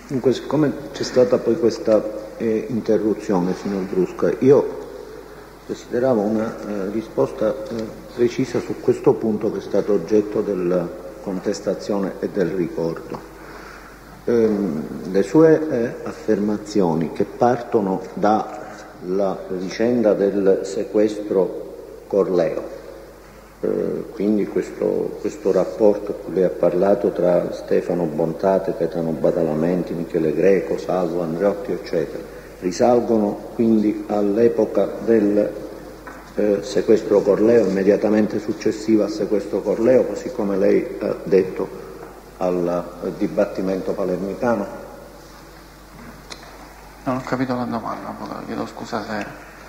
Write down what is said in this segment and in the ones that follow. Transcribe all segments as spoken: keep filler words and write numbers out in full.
Dunque, siccome c'è stata poi questa eh, interruzione, signor Brusca, io desideravo una eh, risposta eh, precisa su questo punto che è stato oggetto della contestazione e del ricordo. Ehm, le sue eh, affermazioni, che partono dalla vicenda del sequestro Corleo, eh, quindi questo, questo rapporto di cui lei ha parlato tra Stefano Bontate, Gaetano Badalamenti, Michele Greco, Salvo Andreotti, eccetera, risalgono quindi all'epoca del eh, sequestro Corleo, immediatamente successiva al sequestro Corleo, così come lei ha detto al, al dibattimento palermitano? Non ho capito la domanda, chiedo scusa se...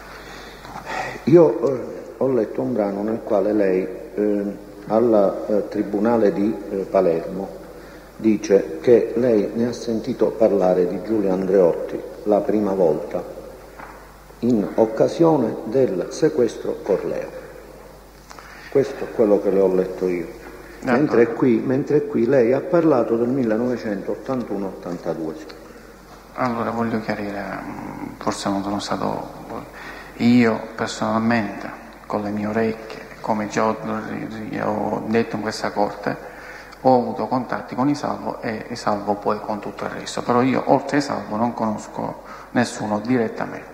Io eh, ho letto un brano nel quale lei eh, al eh, Tribunale di eh, Palermo dice che lei ne ha sentito parlare di Giulio Andreotti la prima volta in occasione del sequestro Corleo. Questo è quello che le ho letto io. Mentre qui, mentre qui lei ha parlato del millenovecentottantuno ottantadue. Allora voglio chiarire, forse non sono stato io personalmente con le mie orecchie, come già ho detto in questa corte, ho avuto contatti con Isalvo e Isalvo poi con tutto il resto, però io oltre a Isalvo non conosco nessuno direttamente,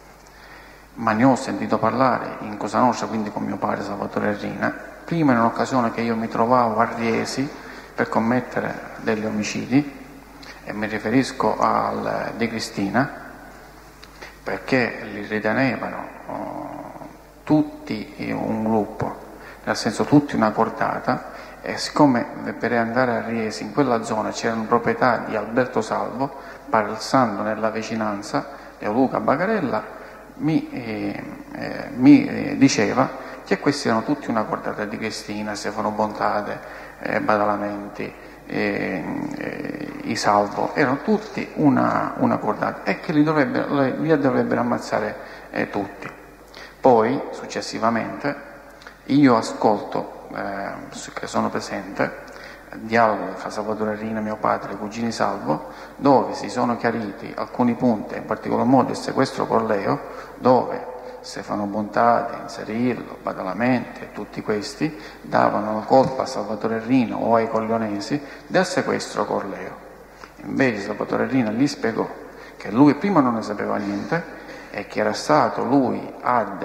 ma ne ho sentito parlare in Cosa Nostra, quindi con mio padre Salvatore Rina, prima in un'occasione che io mi trovavo a Riesi per commettere degli omicidi, e mi riferisco al De Cristina, perché li ritenevano oh, tutti un gruppo, nel senso tutti una cordata, e siccome per andare a Riesi in quella zona c'erano proprietà di Alberto Salvo, passando nella vicinanza di Luca Bagarella, mi, eh, eh, mi eh, diceva che questi erano tutti una cordata di Cristina, Stefano Bontate, eh, Badalamenti, eh, eh, Isalvo, erano tutti una, una cordata e che li dovrebbero, li dovrebbero ammazzare eh, tutti. Poi, successivamente, io ascolto, eh, che sono presente, dialogo fra Salvatore Rina, mio padre, e i cugini Salvo, dove si sono chiariti alcuni punti, in particolar modo il sequestro Corleo, dove Stefano Bontate, Inserillo, Badalamenti e tutti questi davano la colpa a Salvatore Rina o ai corleonesi del sequestro Corleo. Invece Salvatore Rina gli spiegò che lui prima non ne sapeva niente e che era stato lui ad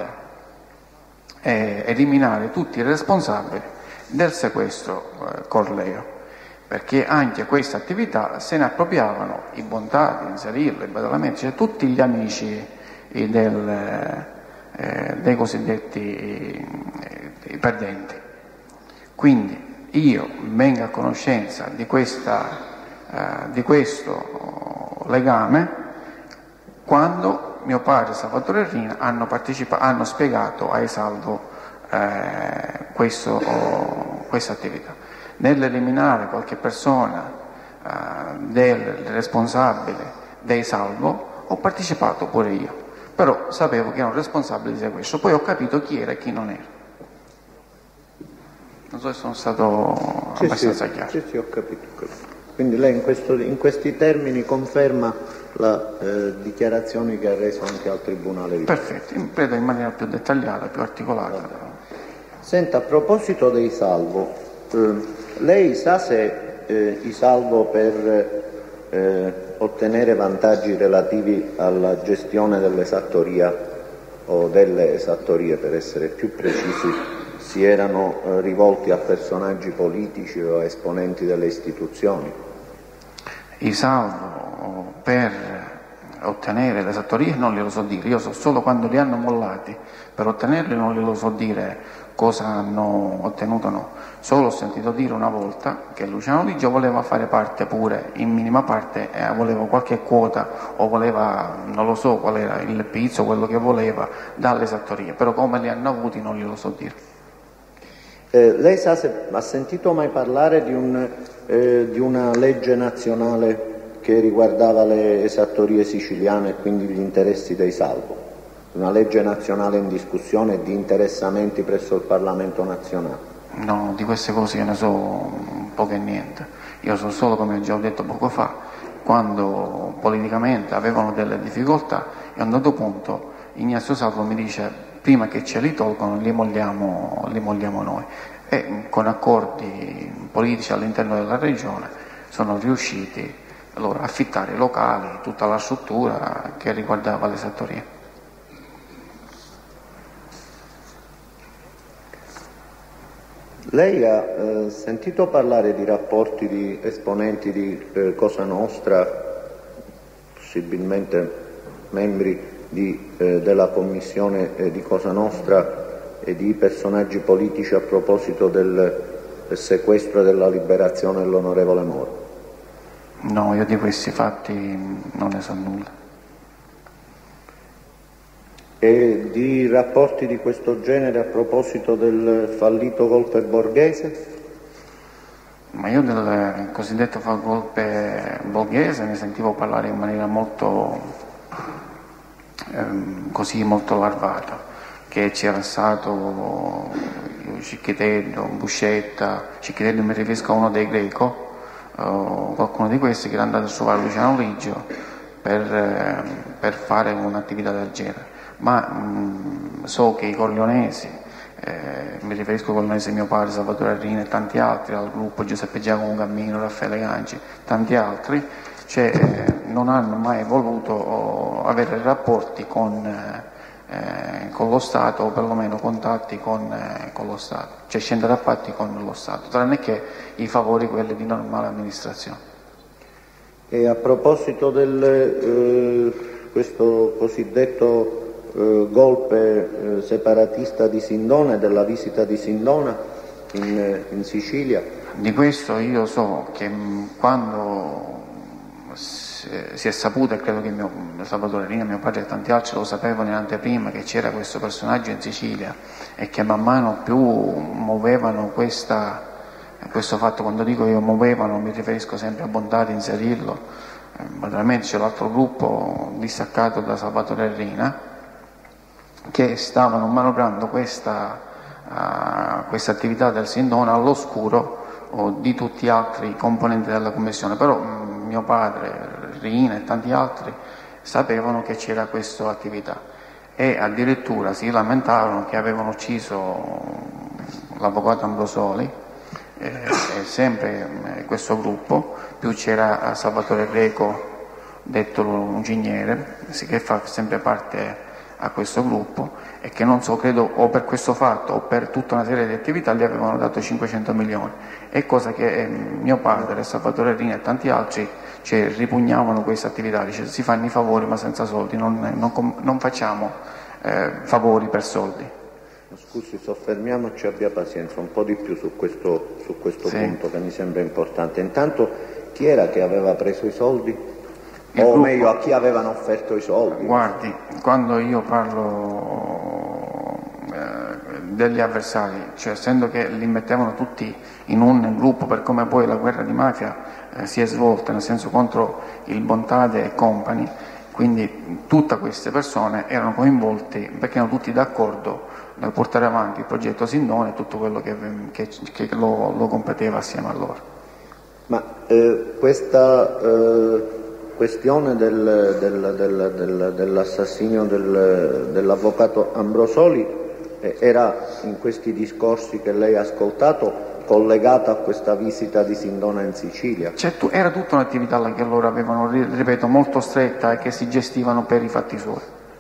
eh, eliminare tutti i responsabili del sequestro eh, Corleo, perché anche questa attività se ne appropriavano i Bontati, Inserillo, i Badalamenti, cioè tutti gli amici eh, del, eh, dei cosiddetti eh, perdenti. Quindi io vengo a conoscenza di, questa, eh, di questo legame quando mio padre e Salvatore Rina hanno, hanno spiegato a Isalvo eh, questo, oh, questa attività. Nell'eliminare qualche persona eh, del responsabile dei Salvo ho partecipato pure io, però sapevo che erano responsabili di sequestro, poi ho capito chi era e chi non era. Non so se sono stato sì, abbastanza sì, chiaro. Sì, sì, ho capito. Quindi lei in, questo, in questi termini conferma le eh, dichiarazioni che ha reso anche al Tribunale di Palermo. Perfetto, credo in maniera più dettagliata, più articolata. Senta, a proposito dei Salvo, eh, lei sa se eh, i Salvo per eh, ottenere vantaggi relativi alla gestione dell'esattoria o delle esattorie, per essere più precisi, si erano eh, rivolti a personaggi politici o a esponenti delle istituzioni? I Salvo per ottenere le esattorie non glielo so dire, io so solo quando li hanno mollati, per ottenerli non glielo so dire cosa hanno ottenuto, no. Solo ho sentito dire una volta che Luciano Ligio voleva fare parte pure, in minima parte, e voleva qualche quota o voleva, non lo so qual era il pizzo, quello che voleva, dalle esattorie, però come li hanno avuti non glielo so dire. Eh, lei sa se ha sentito mai parlare di, un, eh, di una legge nazionale che riguardava le esattorie siciliane e quindi gli interessi dei Salvo? Una legge nazionale in discussione e di interessamenti presso il Parlamento nazionale? No, di queste cose io ne so poco e niente. Io so solo, come già ho detto poco fa, quando politicamente avevano delle difficoltà, e a un dato punto Ignazio Salvo mi dice: prima che ce li tolgono li molliamo, li molliamo noi, e con accordi politici all'interno della regione sono riusciti allora a affittare i locali, tutta la struttura che riguardava le sartorie. Lei ha eh, sentito parlare di rapporti di esponenti di eh, Cosa Nostra, possibilmente membri di, eh, della commissione eh, di Cosa Nostra, e di personaggi politici a proposito del, del sequestro e della liberazione dell'onorevole Moro? No, io di questi fatti non ne so nulla. E di rapporti di questo genere a proposito del fallito golpe Borghese? Ma io del cosiddetto golpe Borghese ne sentivo parlare in maniera molto ehm, così molto larvata, che c'era stato Cicchitello, Buscetta, Cicchitello mi riferisco a uno dei Greco, Uh, qualcuno di questi che era andato a trovare Luciano Liggio per, eh, per fare un'attività del genere, ma mh, so che i corleonesi, eh, mi riferisco al corleonese mio padre Salvatore Arrina e tanti altri, al gruppo Giuseppe Giacomo Cammino, Raffaele Ganci, tanti altri, cioè, eh, non hanno mai voluto oh, avere rapporti con eh, Eh, con lo Stato, o perlomeno contatti con, eh, con lo Stato, cioè scendere a patti con lo Stato, tranne che i favori quelli di normale amministrazione. E a proposito del eh, questo cosiddetto eh, golpe eh, separatista di Sindona e della visita di Sindona in, in Sicilia? Di questo io so che mh, quando si è saputo, e credo che mio Salvatore Rina, mio padre e tanti altri lo sapevano in anteprima, che c'era questo personaggio in Sicilia e che man mano più muovevano questa, questo fatto. Quando dico io muovevano mi riferisco sempre a Bontà di inserirlo, eh, naturalmente c'è l'altro gruppo distaccato da Salvatore Rina che stavano manovrando questa, uh, questa attività del Sindona all'oscuro oh, di tutti gli altri componenti della commissione, però mh, mio padre Rina e tanti altri sapevano che c'era questa attività e addirittura si lamentavano che avevano ucciso l'avvocato Ambrosoli eh, e sempre eh, questo gruppo, più c'era Salvatore Greco, detto Lunginiere, che fa sempre parte a questo gruppo, e che non so, credo o per questo fatto o per tutta una serie di attività gli avevano dato cinquecento milioni, è cosa che eh, mio padre, Salvatore Rina e tanti altri cioè, ripugnavano questa attività, dice si fanno i favori ma senza soldi, non, non, non facciamo eh, favori per soldi. Scusi, soffermiamoci, abbia pazienza un po' di più su questo, su questo sì. punto che mi sembra importante. Intanto, chi era che aveva preso i soldi? Il o gruppo, meglio, a chi avevano offerto i soldi? Guardi, quando io parlo eh, degli avversari, cioè essendo che li mettevano tutti in un gruppo per come poi la guerra di mafia eh, si è svolta, nel senso contro il Bontade e compagni, quindi tutte queste persone erano coinvolte perché erano tutti d'accordo nel portare avanti il progetto Sindona e tutto quello che, che, che lo, lo competeva assieme a loro. Ma eh, questa eh, questione del, del, del, del, dell'assassinio del, dell'avvocato Ambrosoli eh, era in questi discorsi che lei ha ascoltato collegata a questa visita di Sindona in Sicilia? Certo, era tutta un'attività che loro avevano, ripeto, molto stretta e che si gestivano per i fatti suoi.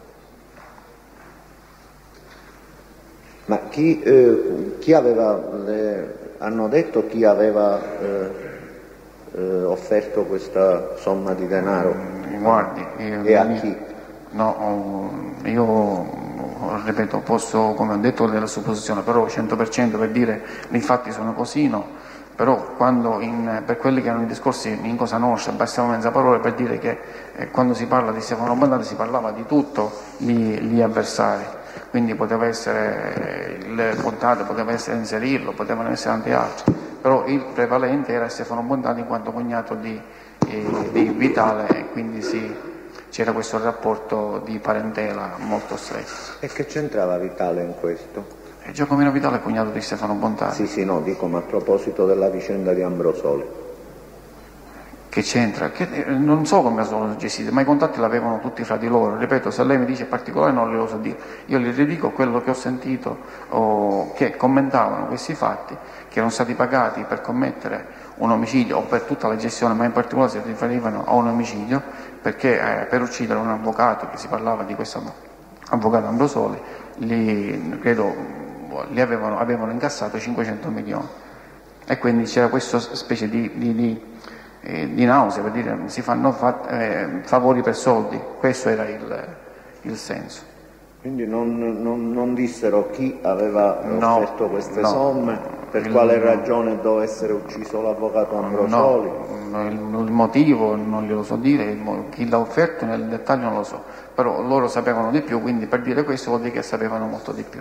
Ma chi, eh, chi aveva, le, hanno detto chi aveva eh, eh, offerto questa somma di denaro? Guardi, io, e a chi? No, io ripeto, posso, come ho detto, della supposizione, però cento per cento per dire i fatti sono così, no. Però quando in, per quelli che erano i discorsi in Cosa Nostra bastavano mezza parola per dire che eh, quando si parla di Stefano Bontade si parlava di tutto gli, gli avversari, quindi poteva essere il Bontade, poteva essere Inserillo, potevano essere tanti altri, però il prevalente era Stefano Bontade in quanto cognato di, eh, di Vitale, e quindi si c'era questo rapporto di parentela molto stretto. E che c'entrava Vitale in questo? E Giacomino Vitale è cognato di Stefano Bontade. Sì, sì, no, dico, ma a proposito della vicenda di Ambrosoli. Che c'entra? Che, eh, non so come sono gestiti, ma i contatti l'avevano tutti fra di loro. Ripeto, se lei mi dice particolare non glielo so dire. Io gli ridico quello che ho sentito, o che commentavano questi fatti, che erano stati pagati per commettere un omicidio o per tutta la gestione, ma in particolare si riferivano a un omicidio, perché eh, per uccidere un avvocato, che si parlava di questo avvocato Ambrosoli, li, credo, li avevano, avevano incassato cinquecento milioni. E quindi c'era questa specie di, di, di di nausea, per dire si fanno fa- eh, favori per soldi, questo era il, il senso. Quindi non, non, non dissero chi aveva no, offerto queste no, somme, per il, quale ragione doveva essere ucciso l'avvocato Ambrosoli? No, il, il motivo non glielo so dire, il, chi l'ha offerto nel dettaglio non lo so, però loro sapevano di più, quindi per dire questo vuol dire che sapevano molto di più.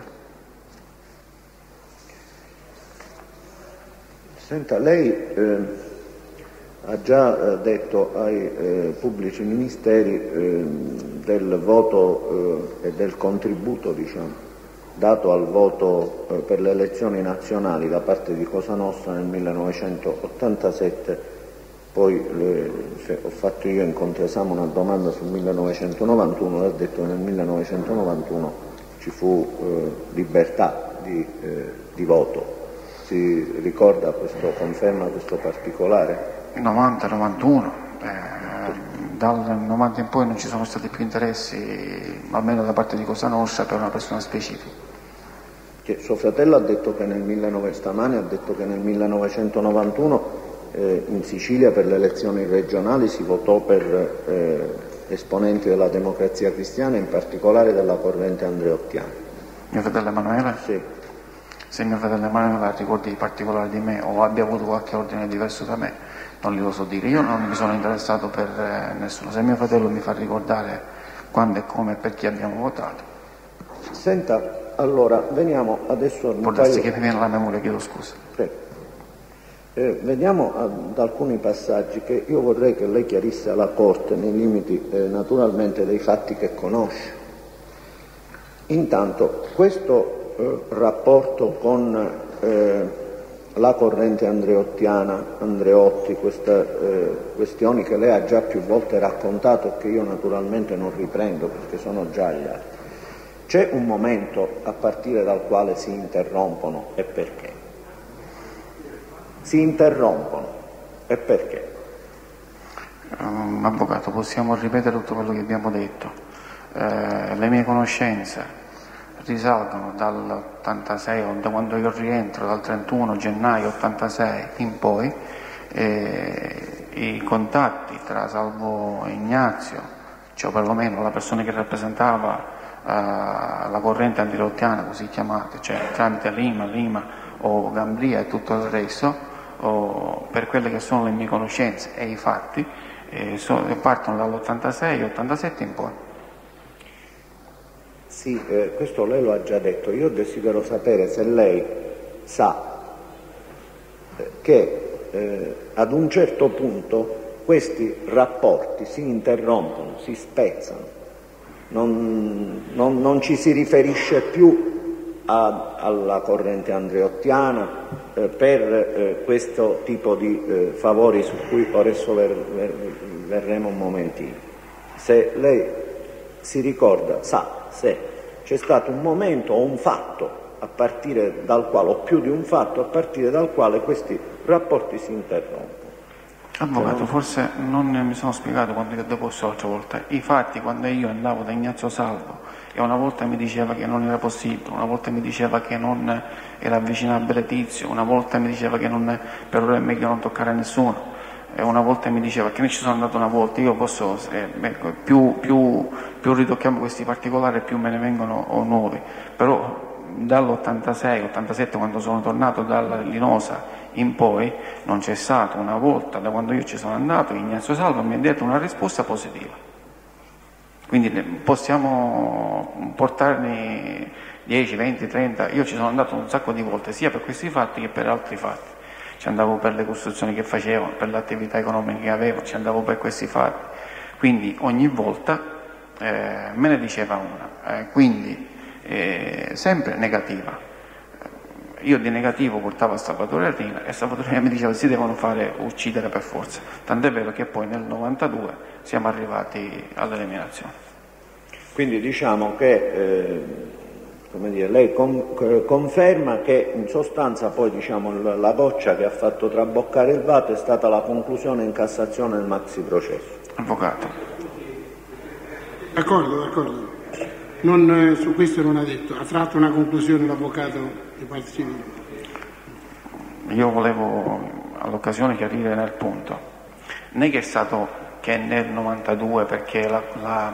Senta, lei eh, ha già eh, detto ai eh, pubblici ministeri eh, del voto eh, e del contributo, diciamo, dato al voto eh, per le elezioni nazionali da parte di Cosa Nostra nel millenovecentottantasette, poi le, se ho fatto io in controesame una domanda sul millenovecentonovantuno, e ha detto che nel millenovecentonovantuno ci fu eh, libertà di, eh, di voto. Si ricorda questo, conferma questo particolare? novanta novantuno, eh, dal novanta in poi non ci sono stati più interessi, almeno da parte di Cosa Nostra, per una persona specifica. Che suo fratello ha detto che nel millenovecento, stamane ha detto che nel millenovecentonovantuno eh, in Sicilia per le elezioni regionali si votò per eh, esponenti della Democrazia Cristiana, in particolare della corrente andreottiana. Mio fratello Emanuele? Sì. Se mio fratello Emanuele ricordi particolari di me o abbia avuto qualche ordine diverso da me, non glielo so dire. Io non mi sono interessato per eh, nessuno. Se mio fratello mi fa ricordare quando e come e per chi abbiamo votato. Senta, allora, veniamo adesso a un Può darsi paio... che mi viene la memoria, chiedo scusa. Prego. Eh, veniamo ad alcuni passaggi che io vorrei che lei chiarisse alla Corte nei limiti eh, naturalmente dei fatti che conosce. Intanto, questo eh, rapporto con eh, la corrente andreottiana, Andreotti, queste eh, questioni che lei ha già più volte raccontato e che io naturalmente non riprendo perché sono già agli atti, c'è un momento a partire dal quale si interrompono e perché? Si interrompono e perché? Um, avvocato, possiamo ripetere tutto quello che abbiamo detto. Eh, le mie conoscenze risalgono dall'ottantasei, o da quando io rientro, dal trentuno gennaio ottantasei in poi. Eh, i contatti tra Salvo Ignazio, cioè perlomeno la persona che rappresentava eh, la corrente andreottiana così chiamata, cioè tramite Lima, Lima o Gambria e tutto il resto, o per quelle che sono le mie conoscenze e i fatti, eh, so, partono dall'ottantasei ottantasette in poi. Sì, eh, questo lei lo ha già detto. Io desidero sapere se lei sa eh, che eh, ad un certo punto questi rapporti si interrompono, si spezzano, non, non, non ci si riferisce più a, alla corrente andreottiana eh, per eh, questo tipo di eh, favori su cui adesso ver, ver, verremo un momentino. Se lei si ricorda, sa se c'è stato un momento o un fatto a partire dal quale, o più di un fatto, a partire dal quale questi rapporti si interrompono. Avvocato, cioè, forse non mi sono spiegato quando io ho deposto l'altra volta. I fatti, quando io andavo da Ignazio Salvo e una volta mi diceva che non era possibile, una volta mi diceva che non era avvicinabile Tizio, una volta mi diceva che non, per ora è meglio non toccare nessuno, e una volta mi diceva che ne ci sono andato una volta. Io posso, eh, ecco, più, più, più ritocchiamo questi particolari più me ne vengono o nuovi, però dall'ottantasei ottantasette, quando sono tornato dalla Linosa in poi, non c'è stata una volta, da quando io ci sono andato, Ignazio Salvo mi ha detto una risposta positiva. Quindi possiamo portarne dieci, venti, trenta, io ci sono andato un sacco di volte, sia per questi fatti che per altri fatti. Ci andavo per le costruzioni che facevo, per le attività economiche che avevo, ci andavo per questi fatti. Quindi ogni volta eh, me ne diceva una, eh, quindi eh, sempre negativa. io di negativo portavo a Salvatore Riina e Salvatore Riina mi diceva si devono fare uccidere per forza, tant'è vero che poi nel novantadue siamo arrivati all'eliminazione. Quindi diciamo che eh, come dire, lei con, conferma che in sostanza poi diciamo, la goccia che ha fatto traboccare il vato è stata la conclusione in Cassazione del maxi processo. Avvocato. D'accordo, d'accordo. Non, eh, su questo non ha detto, ha tratto una conclusione l'avvocato di parte civile. Io volevo all'occasione chiarire nel punto, non è che è stato che nel novantadue perché la, la,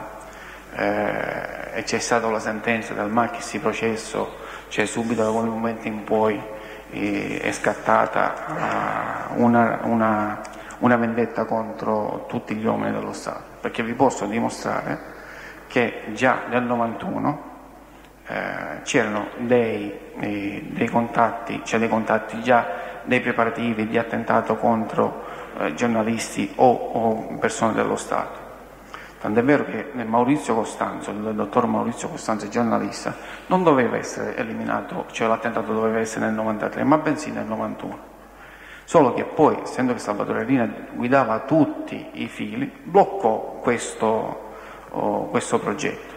eh, c'è stata la sentenza del maxi processo, cioè subito da quel momento in poi eh, è scattata uh, una, una, una vendetta contro tutti gli uomini dello Stato, perché vi posso dimostrare che già nel novantuno eh, c'erano dei, eh, dei contatti, cioè dei contatti già dei preparativi di attentato contro eh, giornalisti o, o persone dello Stato. Tant'è vero che Maurizio Costanzo, il dottor Maurizio Costanzo, il giornalista, non doveva essere eliminato, cioè l'attentato doveva essere nel novantatré, ma bensì nel novantuno. Solo che poi, essendo che Salvatore Riina guidava tutti i fili, bloccò questo Oh, questo progetto.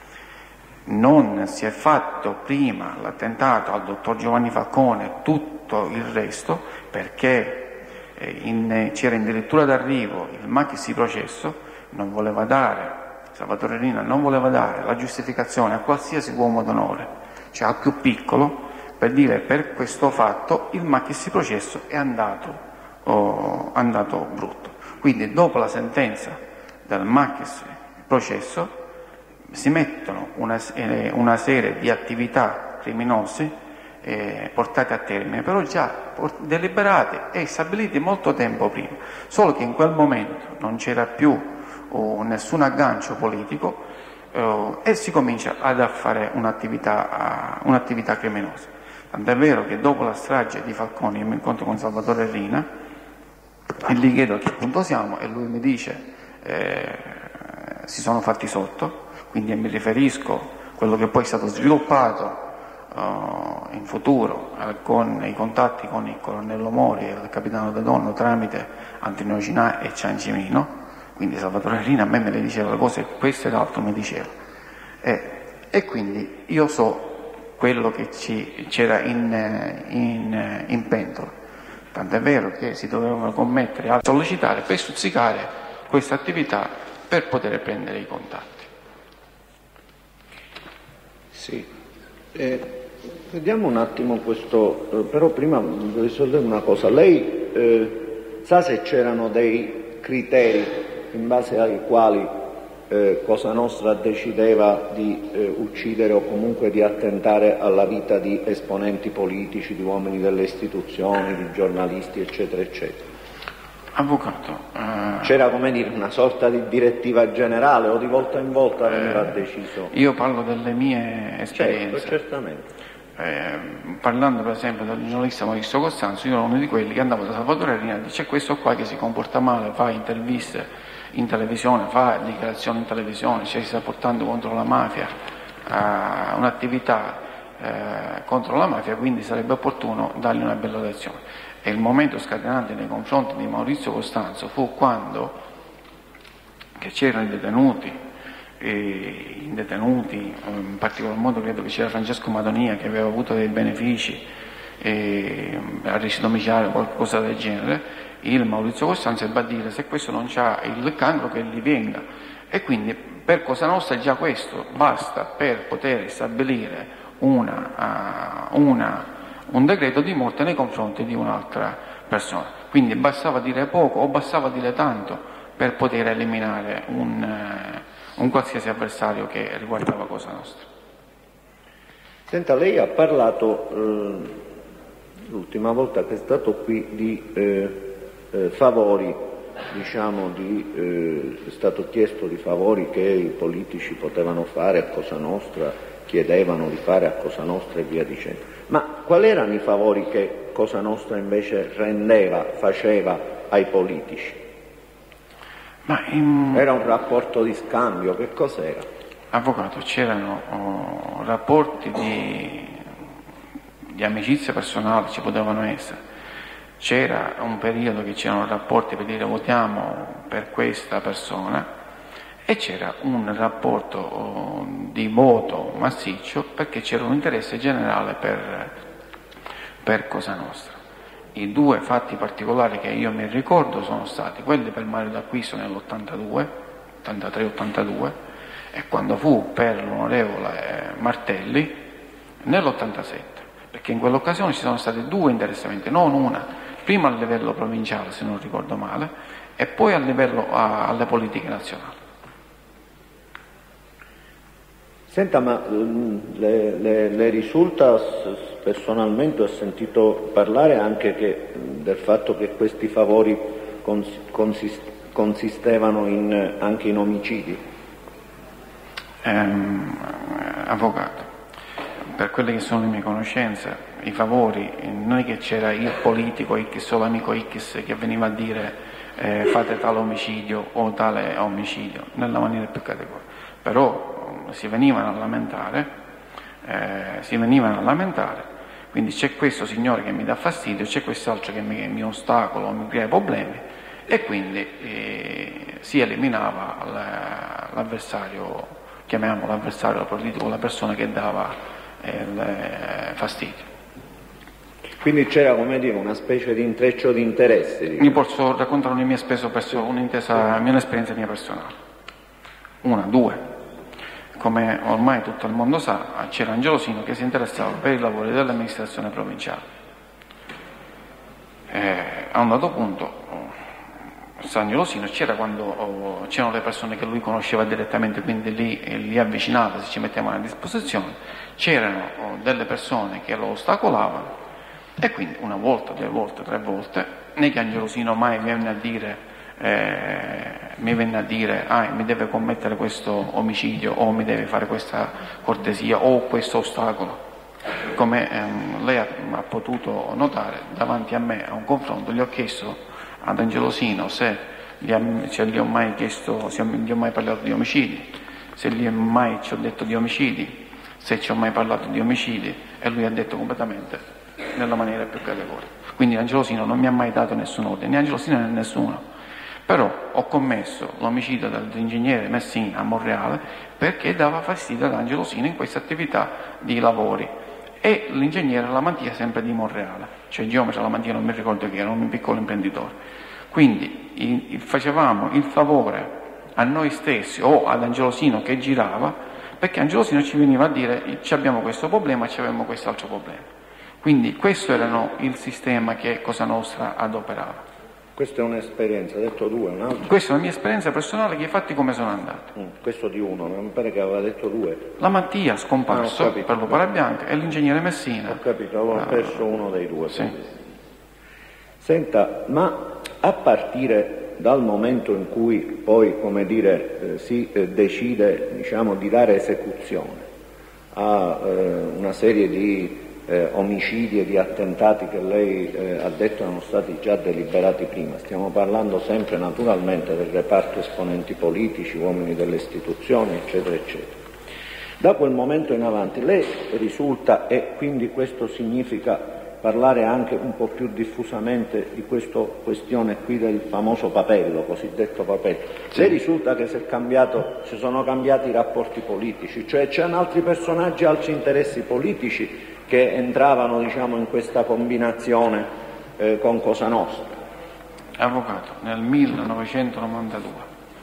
Non si è fatto prima l'attentato al dottor Giovanni Falcone, tutto il resto, perché eh, in, c'era addirittura d'arrivo il maxi processo, non voleva dare, Salvatore Riina non voleva dare la giustificazione a qualsiasi uomo d'onore, cioè al più piccolo, per dire per questo fatto il maxi processo è andato, oh, andato brutto. Quindi dopo la sentenza del maxi processo si mettono una, eh, una serie di attività criminose eh, portate a termine, però già deliberate e stabilite molto tempo prima, solo che in quel momento non c'era più oh, nessun aggancio politico oh, e si comincia ad fare un'attività, uh, un'attività criminosa. Tant'è vero che dopo la strage di Falcone io mi incontro con Salvatore Riina e gli chiedo a che punto siamo e lui mi dice eh, si sono fatti sotto, quindi mi riferisco a quello che poi è stato sviluppato uh, in futuro eh, con i contatti con il colonnello Mori e il capitano De Donno tramite Antonio Cinà e Ciancimino, quindi Salvatore Riina a me me le diceva le cose, questo e l'altro mi diceva. E, e quindi io so quello che ci, c'era in, in, in pentola, tant'è vero che si dovevano commettere a sollecitare per stuzzicare questa attività per poter prendere i contatti. Sì, eh, vediamo un attimo questo, eh, però prima vorrei sollevare una cosa. Lei eh, sa se c'erano dei criteri in base ai quali eh, Cosa Nostra decideva di eh, uccidere o comunque di attentare alla vita di esponenti politici, di uomini delle istituzioni, di giornalisti, eccetera, eccetera? Avvocato, eh, c'era come dire una sorta di direttiva generale o di volta in volta veniva eh, deciso? Io parlo delle mie esperienze. Certo, certamente. Eh, parlando per esempio del giornalista Maurizio Costanzo, io ero uno di quelli che andava da Salvatore Riina e dice questo qua che si comporta male, fa interviste in televisione, fa dichiarazioni in televisione, cioè si sta portando contro la mafia, eh, un'attività eh, contro la mafia, quindi sarebbe opportuno dargli una bella lezione. E il momento scatenante nei confronti di Maurizio Costanzo fu quando che c'erano i detenuti, e i detenuti, in particolar modo credo che c'era Francesco Madonia che aveva avuto dei benefici, e, arresti domiciliari o qualcosa del genere, il Maurizio Costanzo ebbe a dire se questo non c'ha il cancro che gli venga, e quindi per Cosa Nostra già questo basta per poter stabilire una, uh, una un decreto di morte nei confronti di un'altra persona. Quindi bastava dire poco o bastava dire tanto per poter eliminare un, uh, un qualsiasi avversario che riguardava Cosa Nostra. Senta, lei ha parlato eh, l'ultima volta che è stato qui di eh, eh, favori, diciamo di, eh, è stato chiesto di favori che i politici potevano fare a Cosa Nostra, chiedevano di fare a Cosa Nostra e via dicendo. Ma quali erano i favori che Cosa Nostra invece rendeva, faceva ai politici? Ma in... Era un rapporto di scambio, che cos'era? Avvocato, c'erano oh, rapporti di, di amicizia personale ci potevano essere. C'era un periodo che c'erano rapporti per dire votiamo per questa persona e c'era un rapporto di voto massiccio perché c'era un interesse generale per, per Cosa Nostra. I due fatti particolari che io mi ricordo sono stati quelli per Mario D'Acquisto nell'ottantadue, ottantatré ottantadue, e quando fu per l'onorevole Martelli nell'ottantasette, perché in quell'occasione ci sono stati due interessamenti, non una, prima a livello provinciale se non ricordo male e poi a livello a, alle politiche nazionali. Senta, ma le, le, le risulta personalmente, ho sentito parlare anche che, del fatto che questi favori consist, consistevano in, anche in omicidi? Ehm, avvocato, per quelle che sono le mie conoscenze, i favori, non è che c'era il politico X o l'amico X che veniva a dire eh, fate tale omicidio o tale omicidio, nella maniera più categorica, però si venivano a lamentare, eh, si venivano a lamentare, quindi c'è questo signore che mi dà fastidio, c'è quest'altro che mi, mi ostacola, mi crea problemi e quindi eh, si eliminava l'avversario, chiamiamolo l'avversario politico, la persona che dava eh, il fastidio. Quindi c'era, come dire, una specie di intreccio di interessi? Diciamo. Mi posso raccontare una mia spesso perso- un'intesa, un'esperienza mia personale. Una, due. Come ormai tutto il mondo sa, c'era Angelosino che si interessava per i lavori dell'amministrazione provinciale. Eh, a un dato punto, San Angelosino c'era quando oh, c'erano le persone che lui conosceva direttamente, quindi lì eh, li avvicinava, si ci mettevano a disposizione, c'erano oh, delle persone che lo ostacolavano e quindi una volta, due volte, tre volte, né che Angelosino mai venne a dire Eh, mi venne a dire ah, mi deve commettere questo omicidio o mi deve fare questa cortesia o questo ostacolo. Come ehm, lei ha, ha potuto notare, davanti a me a un confronto gli ho chiesto ad Angelosino se gli, ha, se gli ho mai chiesto, se gli ho mai parlato di omicidi, se gli ho mai ci ho detto di omicidi, se ci ho mai parlato di omicidi, e lui ha detto completamente nella maniera più categorica. Quindi Angelosino non mi ha mai dato nessun ordine, né Angelosino né nessuno. Però ho commesso l'omicidio dell'ingegnere Messina a Monreale perché dava fastidio ad Angelosino in questa attività di lavori e l'ingegnere Lamantia sempre di Monreale, cioè geometra Lamantia non mi ricordo chi era, un piccolo imprenditore. Quindi il, il, facevamo il favore a noi stessi o ad Angelosino che girava, perché Angelosino ci veniva a dire ci abbiamo questo problema, ci abbiamo quest'altro problema. Quindi questo era il sistema che Cosa Nostra adoperava. Questa è un'esperienza, ha detto due, un altro? Questa è una mia esperienza personale, che i fatti come sono andati. Mm, questo di uno, mi pare che aveva detto due. La Mattia scomparso ah, per l'Opera Bianca e l'ingegnere Messina. Ho capito, avevo ah, perso uno dei due. Sì. Senta, ma a partire dal momento in cui poi, come dire, eh, si eh, decide, diciamo, di dare esecuzione a eh, una serie di Eh, omicidi e di attentati che lei eh, ha detto erano stati già deliberati prima, stiamo parlando sempre naturalmente del reparto esponenti politici, uomini delle istituzioni, eccetera, eccetera. Da quel momento in avanti lei risulta, e quindi questo significa parlare anche un po' più diffusamente di questa questione qui del famoso papello, cosiddetto papello, sì. Le risulta che si, è cambiato, si sono cambiati i rapporti politici, cioè c'erano altri personaggi, altri interessi politici che entravano, diciamo, in questa combinazione eh, con Cosa Nostra. Avvocato, nel millenovecentonovantadue,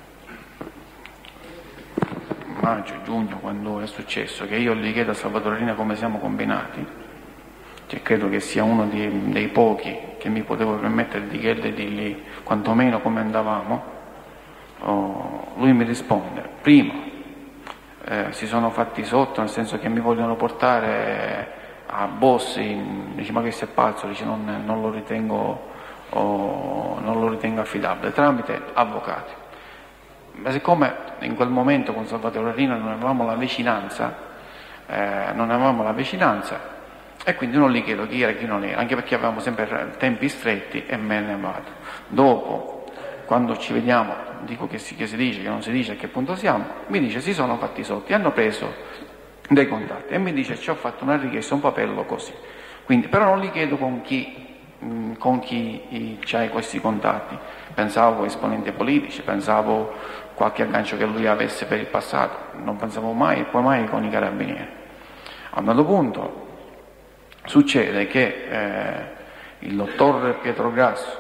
maggio, giugno, quando è successo, che io gli chiedo a Salvatore Riina come siamo combinati, che credo che sia uno dei, dei pochi che mi potevo permettere di chiedergli quantomeno come andavamo, oh, lui mi risponde, primo, eh, si sono fatti sotto, nel senso che mi vogliono portare a Bossi, dice ma che sei pazzo, dice non, non, lo ritengo, oh, non lo ritengo affidabile, tramite avvocati. Ma siccome in quel momento con Salvatore Riina non avevamo la vicinanza, eh, non avevamo la vicinanza e quindi non gli chiedo chi era e chi non era, anche perché avevamo sempre tempi stretti e me ne vado. Dopo, quando ci vediamo, dico che si, che si dice, che non si dice, a che punto siamo, mi dice si sono fatti sotto, hanno preso dei contatti e mi dice ci ho fatto una richiesta, un papello così. Quindi, però non gli chiedo con chi, mh, con chi c'hai questi contatti. Pensavo esponenti politici, pensavo qualche aggancio che lui avesse per il passato, non pensavo mai e poi mai con i carabinieri. A un certo punto succede che eh, il dottor Pietro Grasso,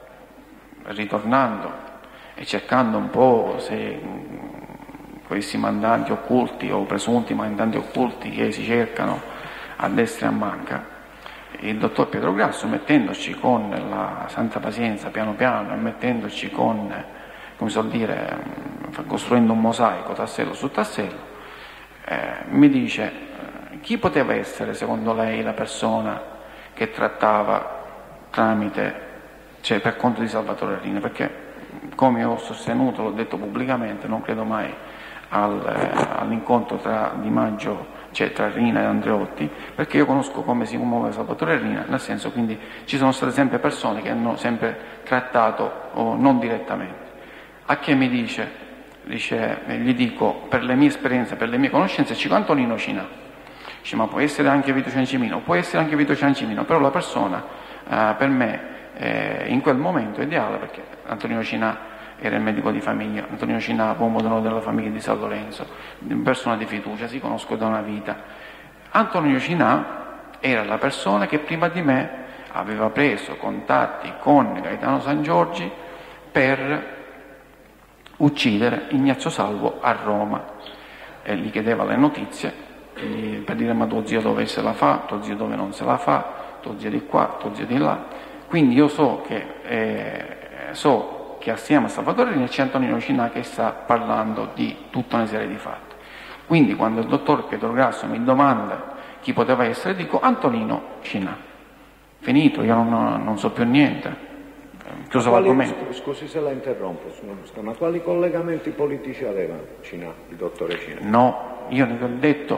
ritornando e cercando un po' se mh, questi mandanti occulti o presunti mandanti occulti che si cercano a destra e a manca, il dottor Pietro Grasso, mettendoci con la santa pazienza piano piano e mettendoci con, come si vuol dire, costruendo un mosaico tassello su tassello, eh, mi dice: chi poteva essere secondo lei la persona che trattava tramite, cioè per conto di Salvatore Riina? Perché, come ho sostenuto, l'ho detto pubblicamente, non credo mai al, eh, all'incontro tra Di Maggio, cioè tra Riina e Andreotti, perché io conosco come si muove Salvatore Riina, nel senso, quindi ci sono state sempre persone che hanno sempre trattato oh, non direttamente. A che mi dice? Dice, gli dico, per le mie esperienze, per le mie conoscenze, ci Antonino Cinà. Dice, ma può essere anche Vito Ciancimino, può essere anche Vito Ciancimino, però la persona eh, per me eh, in quel momento è ideale, perché Antonino Cinà era il medico di famiglia, Antonino Cinà, uomo d'onore della famiglia di San Lorenzo, persona di fiducia, si conosco da una vita. Antonino Cinà era la persona che prima di me aveva preso contatti con Gaetano San Giorgi per uccidere Ignazio Salvo a Roma, e gli chiedeva le notizie per dire: ma tuo zio dove se la fa, tuo zio dove non se la fa, tuo zio di qua, tuo zio di là. Quindi io so che eh, so che assieme a Salvatore Riina c'è Antonino Cinà che sta parlando di tutta una serie di fatti. Quindi quando il dottor Pietro Grasso mi domanda chi poteva essere, dico Antonino Cinà. Finito, io non, non so più niente. Chiuso l'argomento. Scusi se la interrompo, signor Busca, ma quali collegamenti politici aveva Cinà, il dottore Cinà? No, io ne ho detto.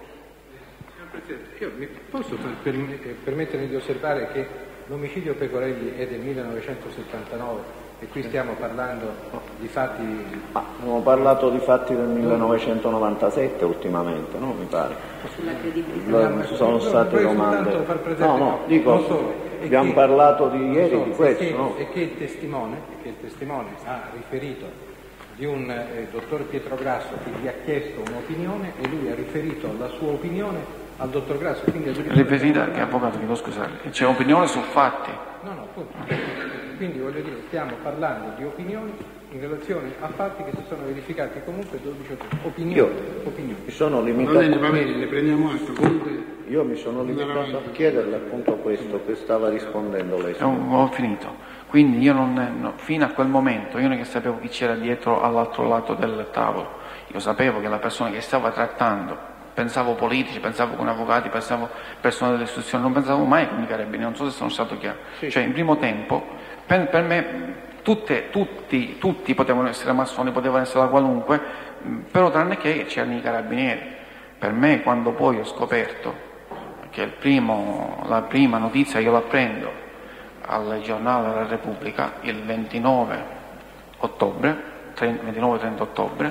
Signor Presidente, io mi posso permettermi di osservare che l'omicidio Pecorelli è del millenovecentosettantanove e qui stiamo parlando di fatti... Ah, abbiamo parlato di fatti del millenovecentonovantasette ultimamente, no? Mi pare. Sulla credibilità. Sono state domande... Far presente, no, no, dico, solo, abbiamo che, parlato di ieri so, di questo, e che, no? E che il testimone, che il testimone ha riferito di un eh, dottor Pietro Grasso che gli ha chiesto un'opinione e lui ha riferito la sua opinione al dottor Grasso. Riferita, che avvocato, chiedo scusare, c'è opinione su fatti. No, no, appunto. Quindi voglio dire, stiamo parlando di opinioni in relazione a fatti che si sono verificati comunque dodici ottobre. Opinioni. Io opinioni. mi sono limitato... Va bene, va bene, ne prendiamo atto. Comunque... Io mi sono limitato a chiederle appunto questo che stava rispondendo lei. Ho, ho finito. Quindi io non, no, fino a quel momento, io non che sapevo chi c'era dietro all'altro lato del tavolo. Io sapevo che la persona che stava trattando, pensavo politici, pensavo con avvocati, pensavo persone delle istituzioni, non pensavo mai con i carabinieri, non so se sono stato chiaro. Sì. Cioè in primo tempo, per, per me tutte, tutti, tutti potevano essere massoni, potevano essere la qualunque, però tranne che c'erano i carabinieri. Per me, quando poi ho scoperto che il primo, la prima notizia io la prendo al giornale della Repubblica il ventinove ottobre, ventinove trenta ottobre,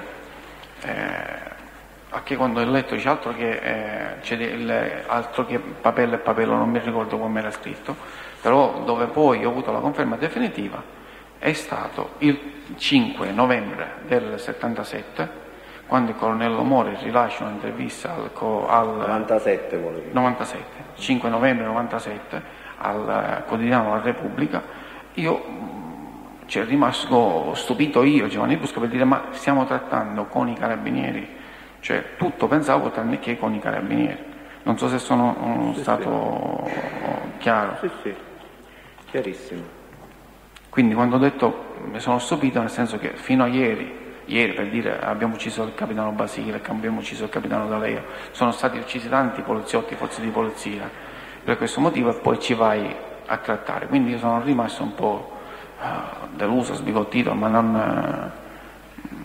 eh, a che quando ho letto dice altro che, eh, c'è il, altro che papello e papello, non mi ricordo come era scritto, però dove poi ho avuto la conferma definitiva è stato il cinque novembre del settantasette, quando il colonnello Mori rilascia un'intervista al, al novantasette, volevo dire. novantasette, cinque novembre novantasette al quotidiano La Repubblica, io cioè, rimasto stupito io, Giovanni Busca, per dire: ma stiamo trattando con i carabinieri, cioè tutto pensavo tranne che con i carabinieri. Non so se sono um, sì, stato sì. chiaro. Sì, sì, chiarissimo. Quindi quando ho detto mi sono stupito, nel senso che fino a ieri Ieri, per dire, abbiamo ucciso il capitano Basile, abbiamo ucciso il capitano D'Aleo, sono stati uccisi tanti poliziotti, forze di polizia, per questo motivo, e poi ci vai a trattare. Quindi io sono rimasto un po' uh, deluso, sbigottito, ma non... Uh,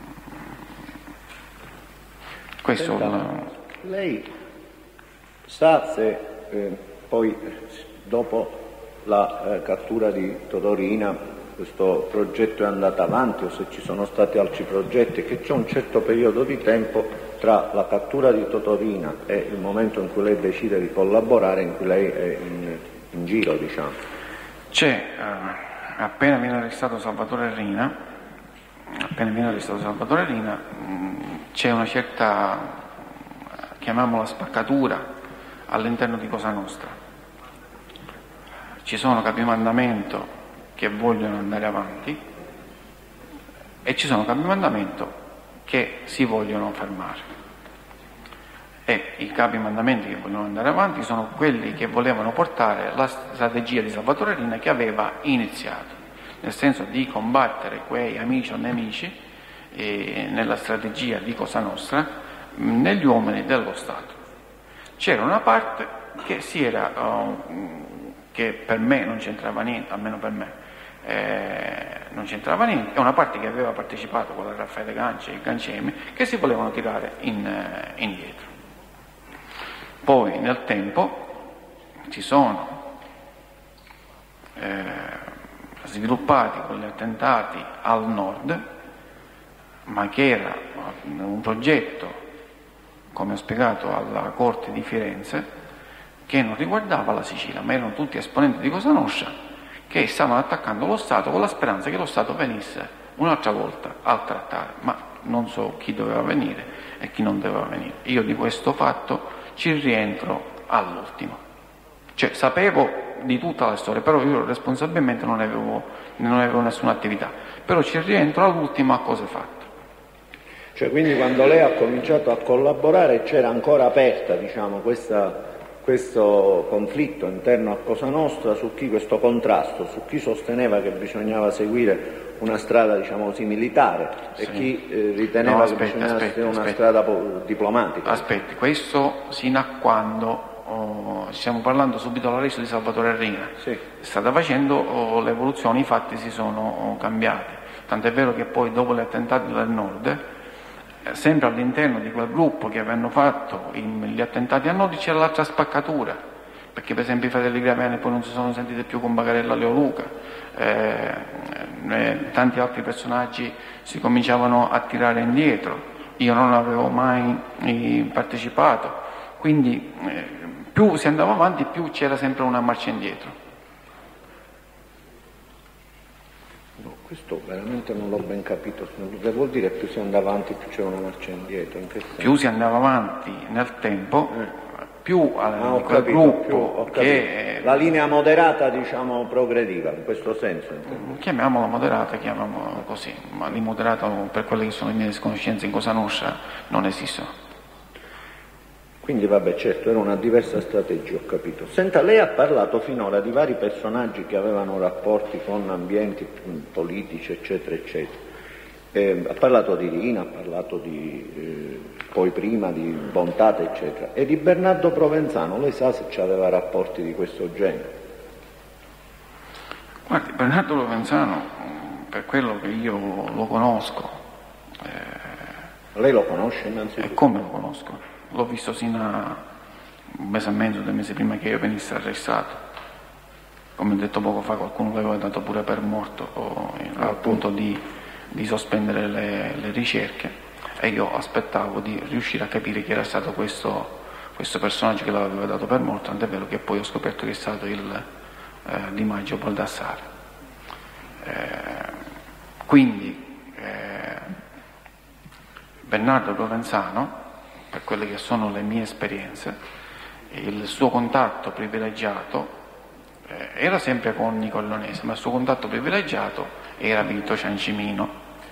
questo... Senta, uh, lei sa se eh, poi, dopo la eh, cattura di Todorina, questo progetto è andato avanti o se ci sono stati altri progetti, che c'è un certo periodo di tempo tra la cattura di Totorina e il momento in cui lei decide di collaborare, in cui lei è in, in giro, diciamo. C'è, eh, appena viene arrestato Salvatore Rina, appena viene arrestato Salvatore Rina, mh, c'è una certa, chiamiamola spaccatura, all'interno di Cosa Nostra. Ci sono capimandamento che vogliono andare avanti e ci sono capimandamento che si vogliono fermare. E i capimandamenti che vogliono andare avanti sono quelli che volevano portare la strategia di Salvatore Rina che aveva iniziato, nel senso di combattere quei amici o nemici eh, nella strategia di Cosa Nostra mh, negli uomini dello Stato. C'era una parte che si era, uh, che per me non c'entrava niente, almeno per me, eh, non c'entrava niente, e una parte che aveva partecipato con la Raffaele Ganci e il Gancemi, che si volevano tirare in, eh, indietro. Poi nel tempo si sono eh, sviluppati quegli attentati al nord, ma che era un progetto, come ho spiegato alla Corte di Firenze, che non riguardava la Sicilia, ma erano tutti esponenti di Cosa Nostra che stavano attaccando lo Stato con la speranza che lo Stato venisse un'altra volta a trattare, ma non so chi doveva venire e chi non doveva venire. Io di questo fatto ci rientro all'ultimo. Cioè, sapevo di tutta la storia, però io responsabilmente non avevo, non avevo nessuna attività, però ci rientro all'ultimo a cose fatte. Cioè, quindi quando lei ha cominciato a collaborare c'era ancora aperta, diciamo, questa, questo conflitto interno a Cosa Nostra su chi, questo contrasto, su chi sosteneva che bisognava seguire una strada, diciamo così, militare e sì. chi eh, riteneva no, aspetta, che bisognava aspetta, seguire una aspetta. strada po- diplomatica. Aspetti, questo sino a quando, oh, stiamo parlando subito all'arresto di Salvatore Rina, sì. è stata facendo oh, l'evoluzione, i fatti si sono oh, cambiati, tant'è vero che poi dopo gli attentati del nord, sempre all'interno di quel gruppo che avevano fatto gli attentati a nord c'era l'altra spaccatura, perché per esempio i fratelli Graviani poi non si sono sentiti più con Bagarella Leo Luca, eh, eh, tanti altri personaggi si cominciavano a tirare indietro, io non avevo mai eh, partecipato, quindi eh, più si andava avanti più c'era sempre una marcia indietro. Questo veramente non l'ho ben capito, cosa vuol dire più si andava avanti più c'era una marcia indietro? In che senso? Più si andava avanti nel tempo, eh. più eh, ah, di quel capito, gruppo più, ho che... La linea moderata, diciamo, progrediva, in questo senso. Intendo. Chiamiamola moderata, chiamiamola così, ma di moderato per quelle che sono le mie disconoscenze in Cosa Nostra non esistono. Quindi vabbè, certo, era una diversa strategia, ho capito. Senta, lei ha parlato finora di vari personaggi che avevano rapporti con ambienti politici, eccetera, eccetera. Eh, ha parlato di Rina, ha parlato di, eh, poi prima di Bontata, eccetera. E di Bernardo Provenzano, lei sa se aveva rapporti di questo genere? Guardi, Bernardo Provenzano, per quello che io lo conosco... Eh, lei lo conosce innanzitutto? E come lo conosco? L'ho visto sino a un mese e mezzo, due mesi prima che io venissi arrestato. Come ho detto poco fa, qualcuno l'aveva dato pure per morto o, ah, al punto di, di sospendere le, le ricerche, e io aspettavo di riuscire a capire chi era stato questo, questo personaggio che l'aveva dato per morto, tant'è vero che poi ho scoperto che è stato il eh, Di Maggio Baldassare. Eh, quindi eh, Bernardo Provenzano, per quelle che sono le mie esperienze, il suo contatto privilegiato eh, era sempre con Nicollonese, ma il suo contatto privilegiato era Vito Ciancimino,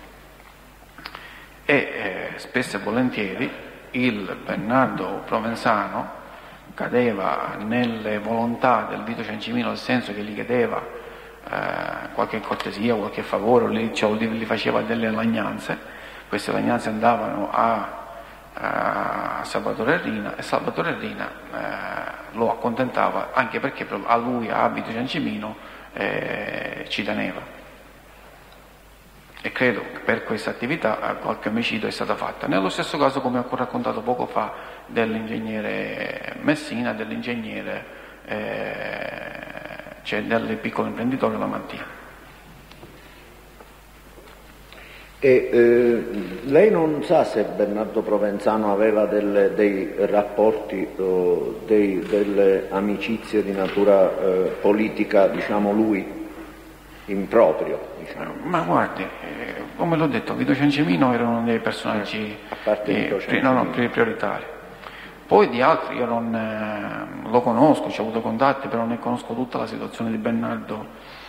e eh, spesso e volentieri il Bernardo Provenzano cadeva nelle volontà del Vito Ciancimino, nel senso che gli chiedeva eh, qualche cortesia, qualche favore, o gli, cioè, gli faceva delle lagnanze. Queste lagnanze andavano a a Salvatore Rina, e Salvatore Rina eh, lo accontentava, anche perché a lui, a Vito Ciancimino, eh, ci teneva, e credo che per questa attività qualche omicidio è stata fatta. Nello stesso caso, come ho raccontato poco fa, dell'ingegnere Messina, dell'ingegnere eh, cioè del piccolo imprenditore Lamantia. E eh, lei non sa se Bernardo Provenzano aveva delle, dei rapporti o dei, delle amicizie di natura eh, politica, diciamo lui, improprio? Diciamo. Ma guardi, eh, come l'ho detto, Vito Ciancimino era uno dei personaggi a parte eh, Vito pri- no, no, prioritari. Poi di altri io non eh, lo conosco, ci ho avuto contatti, però non ne conosco tutta la situazione di Bernardo,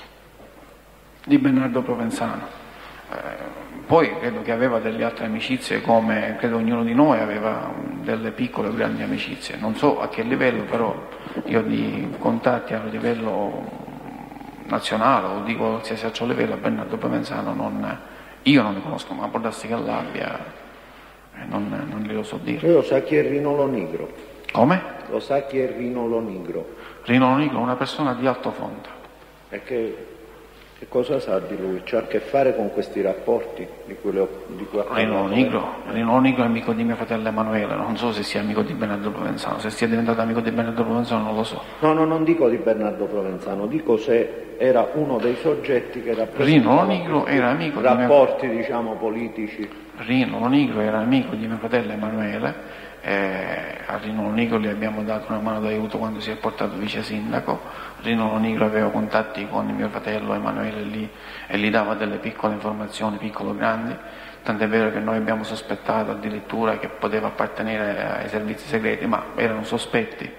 di Bernardo Provenzano. Eh, poi credo che aveva delle altre amicizie, come credo ognuno di noi aveva delle piccole o grandi amicizie, non so a che livello, però io di contatti a livello nazionale o di qualsiasi altro livello a Bernardo Provenzano non, io non li conosco, ma può darsi che l'abbia, eh, non, non glielo so dire. Lei lo sa chi è Rino Lonigro? Come? Lo sa chi è Rino Lonigro? Rino Lonigro è una persona di Altofonte. E che, che cosa sa di lui? C'ha a che fare con questi rapporti di cui, le ho, di cui ha parlato? Rino Lonigro, Rino Lonigro è amico di mio fratello Emanuele, non so se sia amico di Bernardo Provenzano, se sia diventato amico di Bernardo Provenzano non lo so. No, no, non dico di Bernardo Provenzano, dico se era uno dei soggetti che rappresentava Rino Lonigro era amico rapporti, di mio... diciamo, politici. Rino Lonigro era amico di mio fratello Emanuele, eh, a Rino Lonigro gli abbiamo dato una mano d'aiuto quando si è portato vice sindaco. Rino Lonigro aveva contatti con mio fratello Emanuele lì e gli dava delle piccole informazioni, piccolo grandi, tant'è vero che noi abbiamo sospettato addirittura che poteva appartenere ai servizi segreti, ma erano sospetti.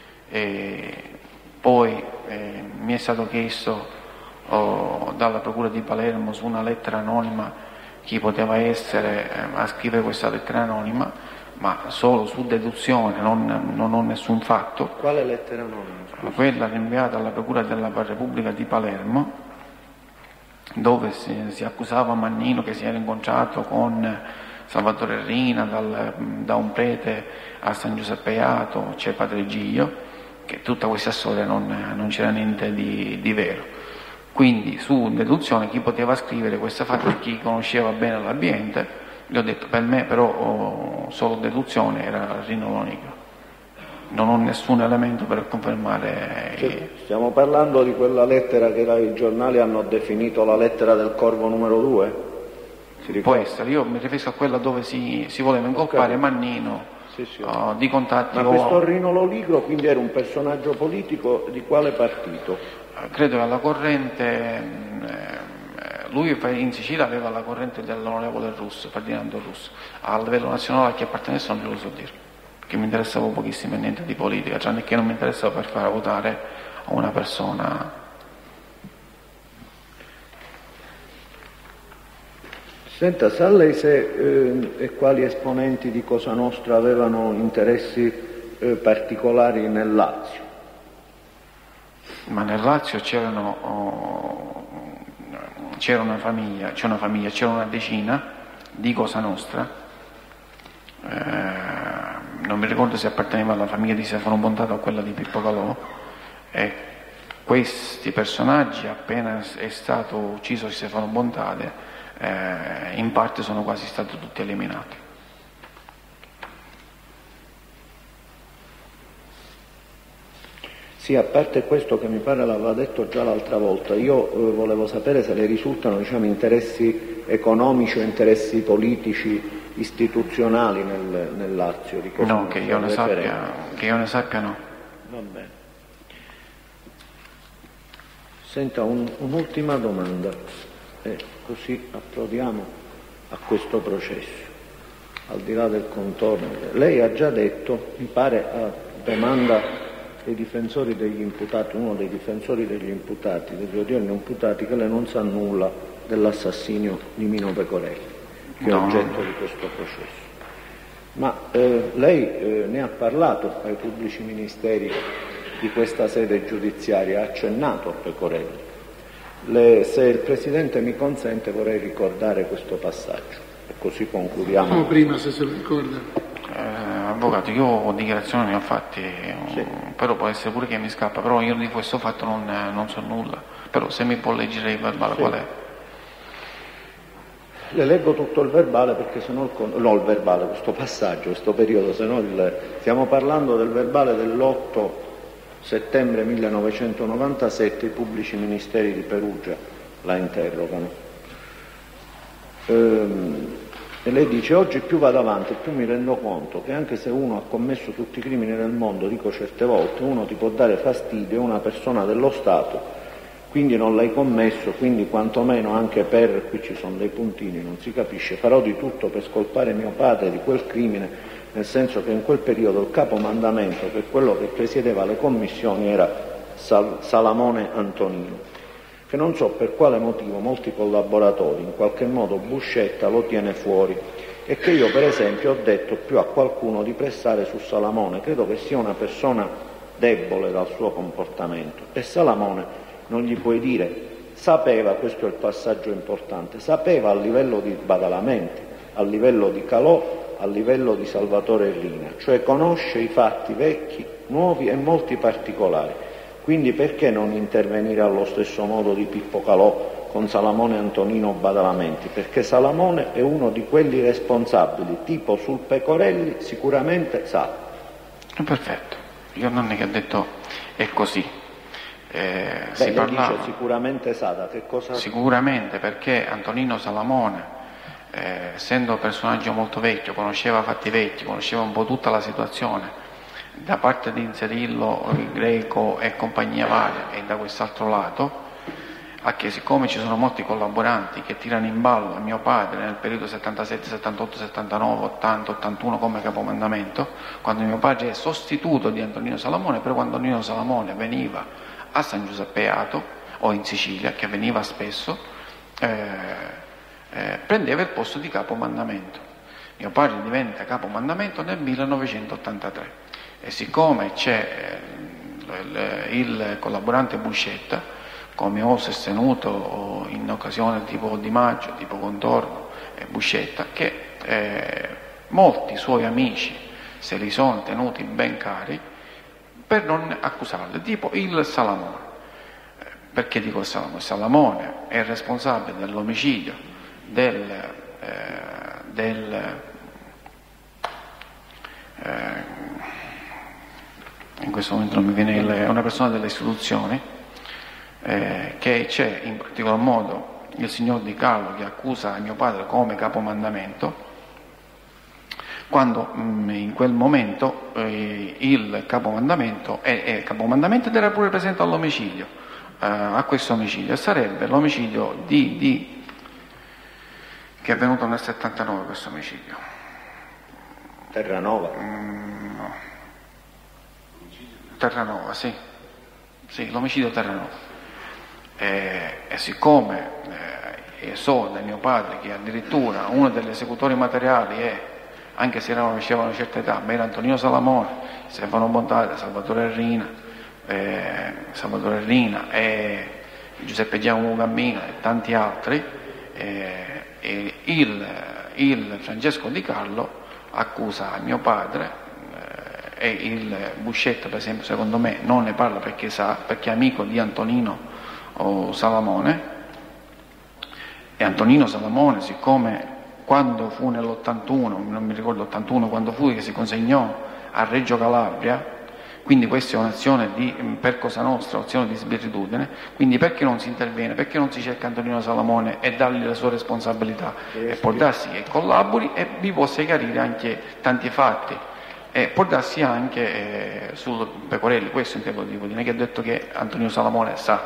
E poi eh, mi è stato chiesto oh, dalla Procura di Palermo su una lettera anonima chi poteva essere eh, a scrivere questa lettera anonima, ma solo su deduzione, non, non ho nessun fatto. Quale lettera anonima? Quella rinviata alla Procura della Repubblica di Palermo, dove si, si accusava Mannino che si era incontrato con Salvatore Rina, dal, da un prete a San Giuseppe Iato, c'è Padre Giglio, che tutta questa storia non, non c'era niente di, di vero. Quindi su deduzione chi poteva scrivere questa fatta, chi conosceva bene l'ambiente, gli ho detto per me però oh, solo deduzione era Rino Lonigro. Non ho nessun elemento per confermare. Cioè, stiamo parlando di quella lettera che i giornali hanno definito la lettera del Corvo numero due? Può essere, io mi riferisco a quella dove si, si voleva incolpare okay. Mannino sì, sì. Uh, di contatti. Ma o... questo Rino Lonigro quindi era un personaggio politico di quale partito? Uh, credo che alla corrente, eh, lui in Sicilia aveva la corrente dell'onorevole Russo, Ferdinando Russo, a livello nazionale a chi appartenesse non glielo so dire, che mi interessava pochissimo e niente di politica, tranne che non mi interessava per fare votare a una persona. Senta, sa lei se eh, e quali esponenti di Cosa Nostra avevano interessi eh, particolari nel Lazio? Ma nel Lazio c'erano, oh, c'era una famiglia, c'è una famiglia, c'era una decina di Cosa Nostra, eh, non mi ricordo se apparteneva alla famiglia di Stefano Bontato o a quella di Pippo Calò, e questi personaggi appena è stato ucciso Stefano Bontate Eh, in parte sono quasi stati tutti eliminati. Sì, a parte questo che mi pare l'aveva detto già l'altra volta, io eh, volevo sapere se le risultano diciamo, interessi economici o interessi politici istituzionali nel, nel Lazio. Di no, che io, ne sappia, che io ne sappia no. Va bene. Senta, un, un'ultima domanda. E così approdiamo a questo processo, al di là del contorno. Lei ha già detto, mi pare a domanda dei difensori degli imputati, uno dei difensori degli imputati, degli odierni imputati, che lei non sa nulla dell'assassinio di Mino Pecorelli, che è oggetto di questo processo. Ma eh, lei eh, ne ha parlato ai pubblici ministeri di questa sede giudiziaria, ha accennato a Pecorelli. Le, se il Presidente mi consente vorrei ricordare questo passaggio e così concludiamo. No, prima se se lo ricorda. Eh, avvocato, io dichiarazioni ne ho fatte, sì. Però può essere pure che mi scappa, però io di questo fatto non, non so nulla, però se mi può leggere il verbale sì. Qual è? Le leggo tutto il verbale perché se no il, no, il verbale, questo passaggio, questo periodo, se no il, stiamo parlando del verbale dell'otto settembre millenovecentonovantasette, i pubblici ministeri di Perugia la interrogano. Ehm, e lei dice: oggi più vado avanti più mi rendo conto che anche se uno ha commesso tutti i crimini del mondo, dico certe volte, uno ti può dare fastidio, è una persona dello Stato, quindi non l'hai commesso, quindi quantomeno anche per, qui ci sono dei puntini, non si capisce, farò di tutto per scolpare mio padre di quel crimine, nel senso che in quel periodo il capomandamento, che è quello che presiedeva le commissioni, era Sal- Salamone Antonino, che non so per quale motivo molti collaboratori, in qualche modo Buscetta lo tiene fuori, e che io per esempio ho detto più a qualcuno di pressare su Salamone. Credo che sia una persona debole dal suo comportamento, e Salamone non gli puoi dire, sapeva, questo è il passaggio importante, sapeva a livello di Badalamenti, a livello di Calò, a livello di Salvatore Rina, cioè conosce i fatti vecchi, nuovi e molti particolari. Quindi perché non intervenire allo stesso modo di Pippo Calò con Salamone Antonino Badalamenti? Perché Salamone è uno di quelli responsabili, tipo sul Pecorelli sicuramente sa. Perfetto, io non è che ho detto è così. Eh, Beh, si lei parlava, dice sicuramente sa, da che cosa? Sicuramente, perché Antonino Salamone, eh, essendo un personaggio molto vecchio, conosceva fatti vecchi, conosceva un po' tutta la situazione, da parte di Inzerillo, il Greco e compagnia varia, e da quest'altro lato, a che siccome ci sono molti collaboranti che tirano in ballo a mio padre nel periodo settantasette, settantotto, settantanove, ottanta, ottantuno come capomandamento, quando mio padre è sostituto di Antonino Salamone, però quando Antonino Salamone veniva a San Giuseppeato o in Sicilia, che veniva spesso, eh, eh, prendeva il posto di capomandamento. Mio padre diventa capomandamento nel millenovecentottantatré. E siccome c'è eh, il collaborante Buscetta, come ho sostenuto in occasione tipo Di Maggio, tipo Contorno e Buscetta, che eh, molti suoi amici se li sono tenuti ben cari per non accusarli, tipo il Salamone. Perché dico il Salamone? Salamone è responsabile dell'omicidio del, eh, del eh, in questo momento non mi viene il, è una persona delle istituzioni, eh, che c'è in particolar modo il signor Di Carlo che accusa mio padre come capomandamento, quando mh, in quel momento eh, il capomandamento è, è capomandamento ed era pure presente all'omicidio, eh, a questo omicidio, e sarebbe l'omicidio di, di che è avvenuto nel settantanove, questo omicidio. Terranova? Mm, no. Terranova, sì, sì, l'omicidio Terranova. E, e siccome eh, so da mio padre che addirittura uno degli esecutori materiali è, anche se erano, facevano una certa età, ma era Antonino Salamone, Stefano Bontade, Salvatore Rina, eh, Salvatore Rina e Giuseppe Giacomo Gambino e tanti altri, eh, e il, il Francesco Di Carlo accusa mio padre. E il Buscetta, per esempio, secondo me non ne parla perché sa, perché è amico di Antonino oh, Salamone, e Antonino Salamone, siccome quando fu nell'ottantuno, non mi ricordo ottantuno, quando fu che si consegnò a Reggio Calabria, quindi questa è un'azione di, per Cosa Nostra, un'azione di sbirritudine, quindi perché non si interviene, perché non si cerca Antonino Salamone e dargli la sua responsabilità e può darsi che collabori e vi possa chiarire anche tanti fatti. E può darsi anche eh, sul Pecorelli, questo intendo dire, non è che ha detto che Antonino Salamone sa.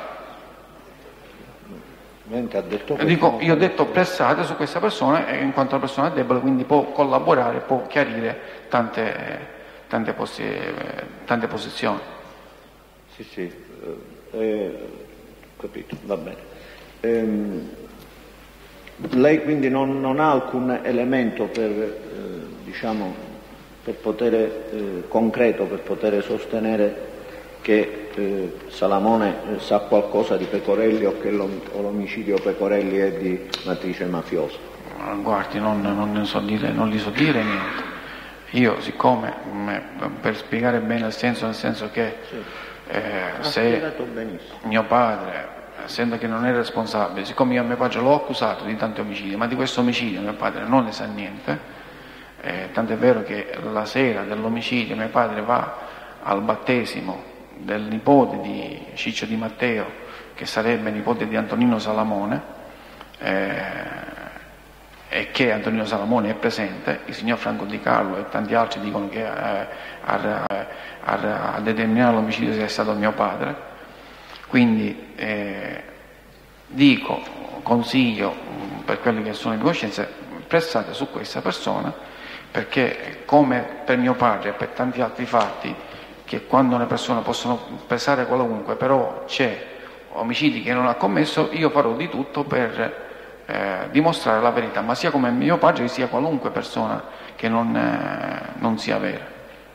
Ha detto Dico, io ho detto pressate su questa persona, in quanto la persona è debole, quindi può collaborare, può chiarire tante, tante, posi- tante posizioni. Sì, sì, eh, eh, capito, va bene. Ehm, lei quindi non, non ha alcun elemento per, eh, diciamo, per potere, eh, concreto per poter sostenere che eh, Salamone eh, sa qualcosa di Pecorelli o che l'om- o l'omicidio Pecorelli è di matrice mafiosa? Guardi, non, non ne so dire, non gli so dire niente. Io, siccome, mh, per spiegare bene il senso, nel senso che Sì. eh, Ha se spiegato benissimo. mio padre, essendo che non è responsabile, siccome io a mio padre l'ho accusato di tanti omicidi, ma di questo omicidio mio padre non ne sa niente, eh, tant'è vero che la sera dell'omicidio mio padre va al battesimo del nipote di Ciccio Di Matteo, che sarebbe nipote di Antonino Salamone, eh, e che Antonino Salamone è presente, il signor Franco Di Carlo e tanti altri dicono che eh, a, a, a determinare l'omicidio sia stato mio padre. Quindi eh, dico, consiglio per quelli che sono le mie coscienze, pressate su questa persona, perché come per mio padre e per tanti altri fatti, che quando le persone possono pesare qualunque, però c'è omicidi che non ha commesso, io farò di tutto per eh, dimostrare la verità, ma sia come mio padre sia qualunque persona che non, eh, non sia vera.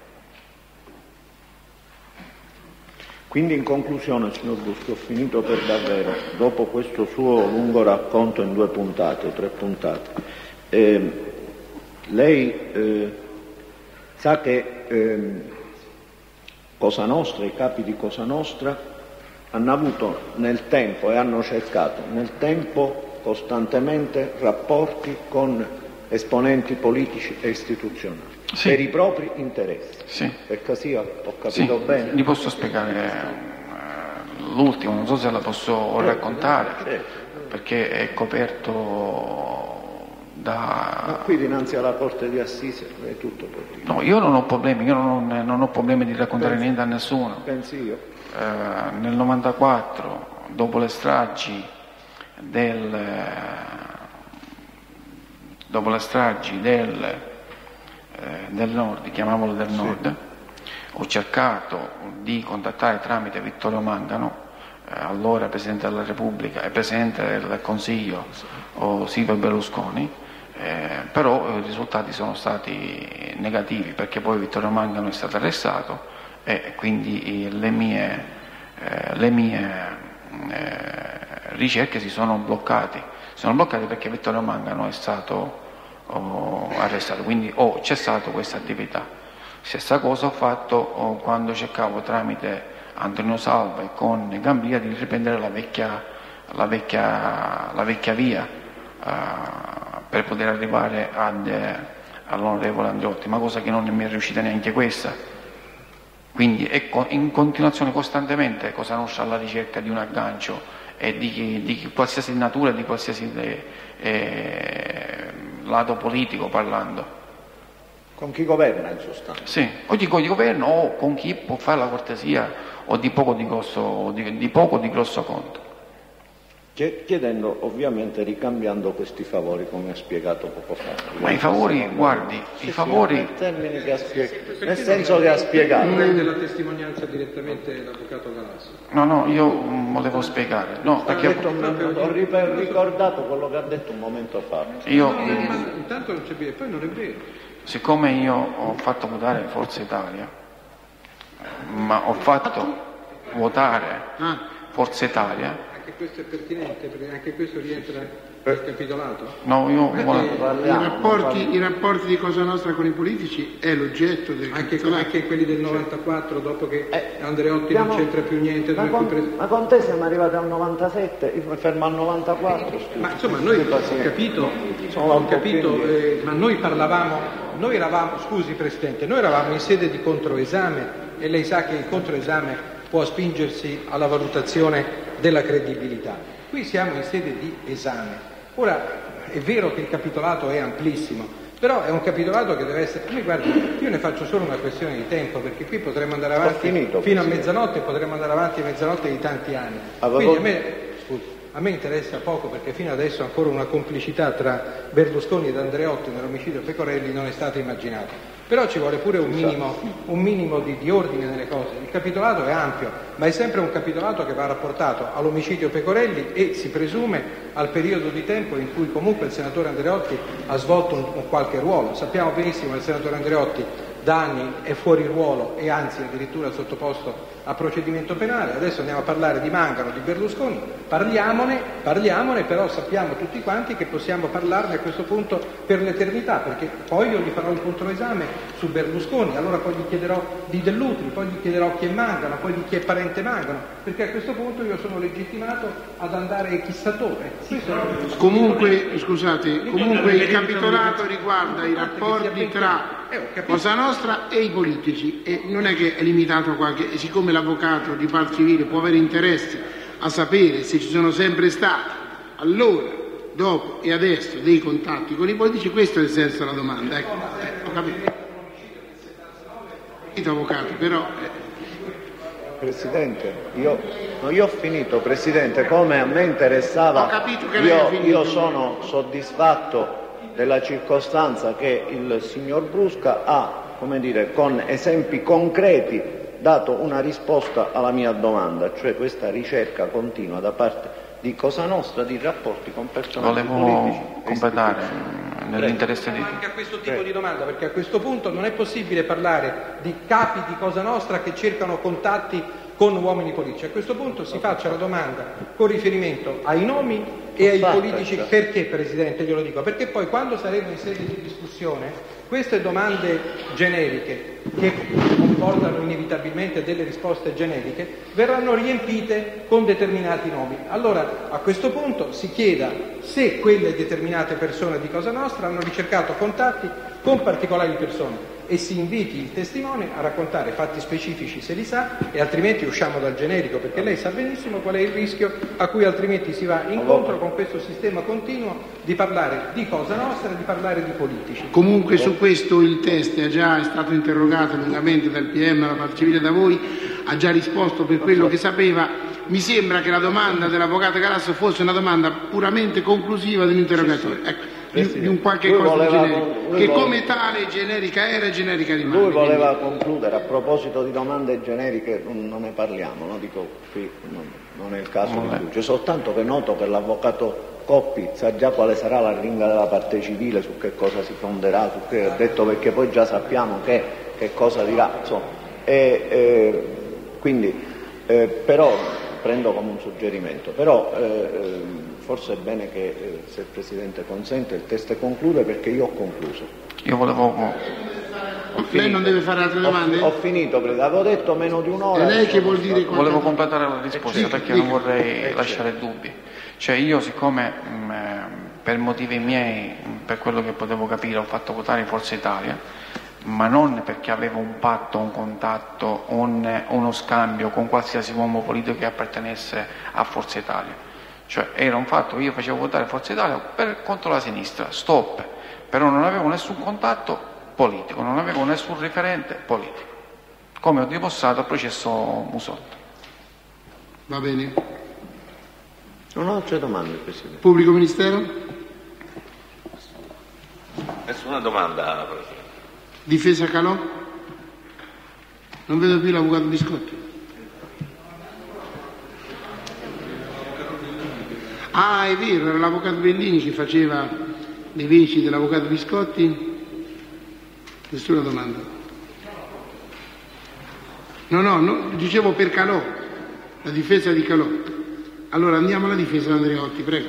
Quindi in conclusione, signor Brusco, ho finito per davvero, dopo questo suo lungo racconto in due puntate o tre puntate, eh, lei eh, sa che eh, Cosa Nostra, i capi di Cosa Nostra, hanno avuto nel tempo e hanno cercato nel tempo costantemente rapporti con esponenti politici e istituzionali, sì, per i propri interessi. Sì. Per caso ho capito sì, bene? Gli posso spiegare eh, l'ultimo, non so se la posso certo, raccontare, certo, perché è coperto da... Ma qui dinanzi alla Corte di Assise è tutto possibile. No, io non ho problemi, io non, non ho problemi di raccontare pensi, niente a nessuno. Pensi io? Eh, nel novantaquattro, dopo le stragi del... dopo le stragi del, eh, del nord, chiamiamolo del nord, sì, ho cercato di contattare tramite Vittorio Mangano, eh, allora Presidente della Repubblica e Presidente del Consiglio, o Silvio Berlusconi, eh, però i risultati sono stati negativi, perché poi Vittorio Mangano è stato arrestato e quindi le mie, eh, le mie eh, ricerche si sono bloccate. Sono bloccati perché Vittorio Mangano è stato oh, arrestato, quindi ho cessato questa attività. Stessa cosa ho fatto oh, quando cercavo tramite Antonio Salva e con Gambia di riprendere la vecchia, la vecchia, la vecchia via uh, per poter arrivare ad, eh, all'onorevole Andreotti, ma cosa che non mi è riuscita neanche questa. Quindi è in continuazione costantemente Cosa Nostra alla ricerca di un aggancio e di, di qualsiasi natura e di qualsiasi eh, eh, lato politico parlando. Con chi governa in sostanza? Sì, o di, di governo o con chi può fare la cortesia o di poco di grosso, o di, di, poco, di grosso conto. Chiedendo, ovviamente, ricambiando questi favori, come ha spiegato poco fa. Ma i favori, guardi, sì, i favori... Sì, nel, termine che ha spiegato, nel senso che ha spiegato. Prende la testimonianza direttamente l'avvocato Galasso. No, no, io volevo spiegare. No, perché... detto, ho ricordato quello che ha detto un momento fa. Io... No, no, ma intanto non c'è più, poi non è vero. Siccome io ho fatto votare Forza Italia, ma ho fatto votare Forza Italia... Questo è pertinente, perché anche questo rientra nel capitolato? No, io I rapporti, I rapporti di Cosa Nostra con i politici è l'oggetto del anche, capitolato. Anche quelli del novantaquattro, dopo che eh, Andreotti abbiamo, non c'entra più niente. Ma con, più ma con te siamo arrivati al novantasette, io mi fermo al novantaquattro. Scusa. Ma insomma, noi ho capito, ho capito eh, ma noi parlavamo, noi eravamo, scusi Presidente, noi eravamo in sede di controesame e lei sa che il controesame può spingersi alla valutazione della credibilità. Qui siamo in sede di esame. Ora, è vero che il capitolato è amplissimo, però è un capitolato che deve essere... Mi guardi, io ne faccio solo una questione di tempo, perché qui potremmo andare avanti finito, fino a mezzanotte e potremmo andare avanti a mezzanotte di tanti anni. Quindi a me, scusi, a me interessa poco, perché fino adesso ancora una complicità tra Berlusconi ed Andreotti nell'omicidio Pecorelli non è stata immaginata. Però ci vuole pure un minimo, un minimo di, di ordine nelle cose. Il capitolato è ampio, ma è sempre un capitolato che va rapportato all'omicidio Pecorelli e si presume al periodo di tempo in cui comunque il senatore Andreotti ha svolto un, un qualche ruolo. Sappiamo benissimo che il senatore Andreotti da anni è fuori ruolo e anzi addirittura sottoposto a procedimento penale. Adesso andiamo a parlare di Mangano, di Berlusconi, parliamone, parliamone, però sappiamo tutti quanti che possiamo parlarne a questo punto per l'eternità, perché poi io gli farò il controesame su Berlusconi, allora poi gli chiederò di Dell'Utri, poi gli chiederò chi è Mangano, poi di chi è parente Mangano, perché a questo punto io sono legittimato ad andare chissà dove. Questo... Comunque, scusate, comunque il capitolato riguarda i rapporti tra Cosa Nostra e i politici, e non è che è limitato a qualche... siccome l'avvocato di parte civile può avere interesse a sapere se ci sono sempre stati, allora dopo e adesso dei contatti con i politici, questo è il senso della domanda. Ecco, eh, ho capito. Avvocato, però... Eh. Presidente, io, no, io ho finito, Presidente, come a me interessava, ho capito che lei io, ha finito. Io sono soddisfatto della circostanza che il signor Brusca ha, come dire, con esempi concreti dato una risposta alla mia domanda, cioè questa ricerca continua da parte di Cosa Nostra di rapporti con personaggi Volevo politici. completare nell'interesse di... Anche a questo tipo di domanda, perché a questo punto non è possibile parlare di capi di Cosa Nostra che cercano contatti con uomini politici. A questo punto si faccia la domanda con riferimento ai nomi e ai politici. Perché, Presidente, glielo dico? Perché poi quando saremo in sede di discussione queste domande generiche, che comportano inevitabilmente delle risposte generiche, verranno riempite con determinati nomi. Allora, a questo punto si chieda se quelle determinate persone di Cosa Nostra hanno ricercato contatti con particolari persone e si inviti il testimone a raccontare fatti specifici se li sa, e altrimenti usciamo dal generico, perché lei sa benissimo qual è il rischio a cui altrimenti si va incontro con questo sistema continuo di parlare di Cosa Nostra e di parlare di politici. Comunque su questo il test è già è stato interrogato lungamente dal P M, la parte civile, da voi, ha già risposto per quello che sapeva. Mi sembra che la domanda dell'avvocato Galasso fosse una domanda puramente conclusiva di un interrogatorio. Ecco. Di, di un qualche cosa voleva, di generico, che come voleva, tale generica era e generica rimane. Lui voleva quindi concludere, a proposito di domande generiche non ne parliamo, no? Dico qui non, non è il caso di più, c'è soltanto che noto che l'avvocato Coppi sa già quale sarà la ringa della parte civile, su che cosa si fonderà, su che ha detto, perché poi già sappiamo che, che cosa dirà, insomma, e, e, quindi eh, però prendo come un suggerimento, però eh, forse è bene che, eh, se il Presidente consente, il test conclude, perché io ho concluso. Io volevo... Ho Lei finito. Non deve fare altre domande? Ho, ho finito, avevo detto meno di un'ora. E lei che vuol dire? Volevo completare la risposta, eh, perché sì, non vorrei eh, lasciare dubbi. Cioè io, siccome mh, per motivi miei, per quello che potevo capire, ho fatto votare Forza Italia, ma non perché avevo un patto, un contatto, un, uno scambio con qualsiasi uomo politico che appartenesse a Forza Italia. Cioè era un fatto che io facevo votare Forza Italia per, contro la sinistra, stop, però non avevo nessun contatto politico, non avevo nessun riferente politico, come ho dimostrato al processo Musotta. Va bene. Non ho altre domande, Presidente. Pubblico Ministero? Nessuna domanda, Presidente. Difesa Calò? Non vedo più l'avvocato Biscotti. Ah, è vero, era l'avvocato Bellini che faceva le veci dell'avvocato Biscotti. Nessuna domanda. No, no, no, dicevo per Calò, la difesa di Calò. Allora andiamo alla difesa di Andreotti, prego.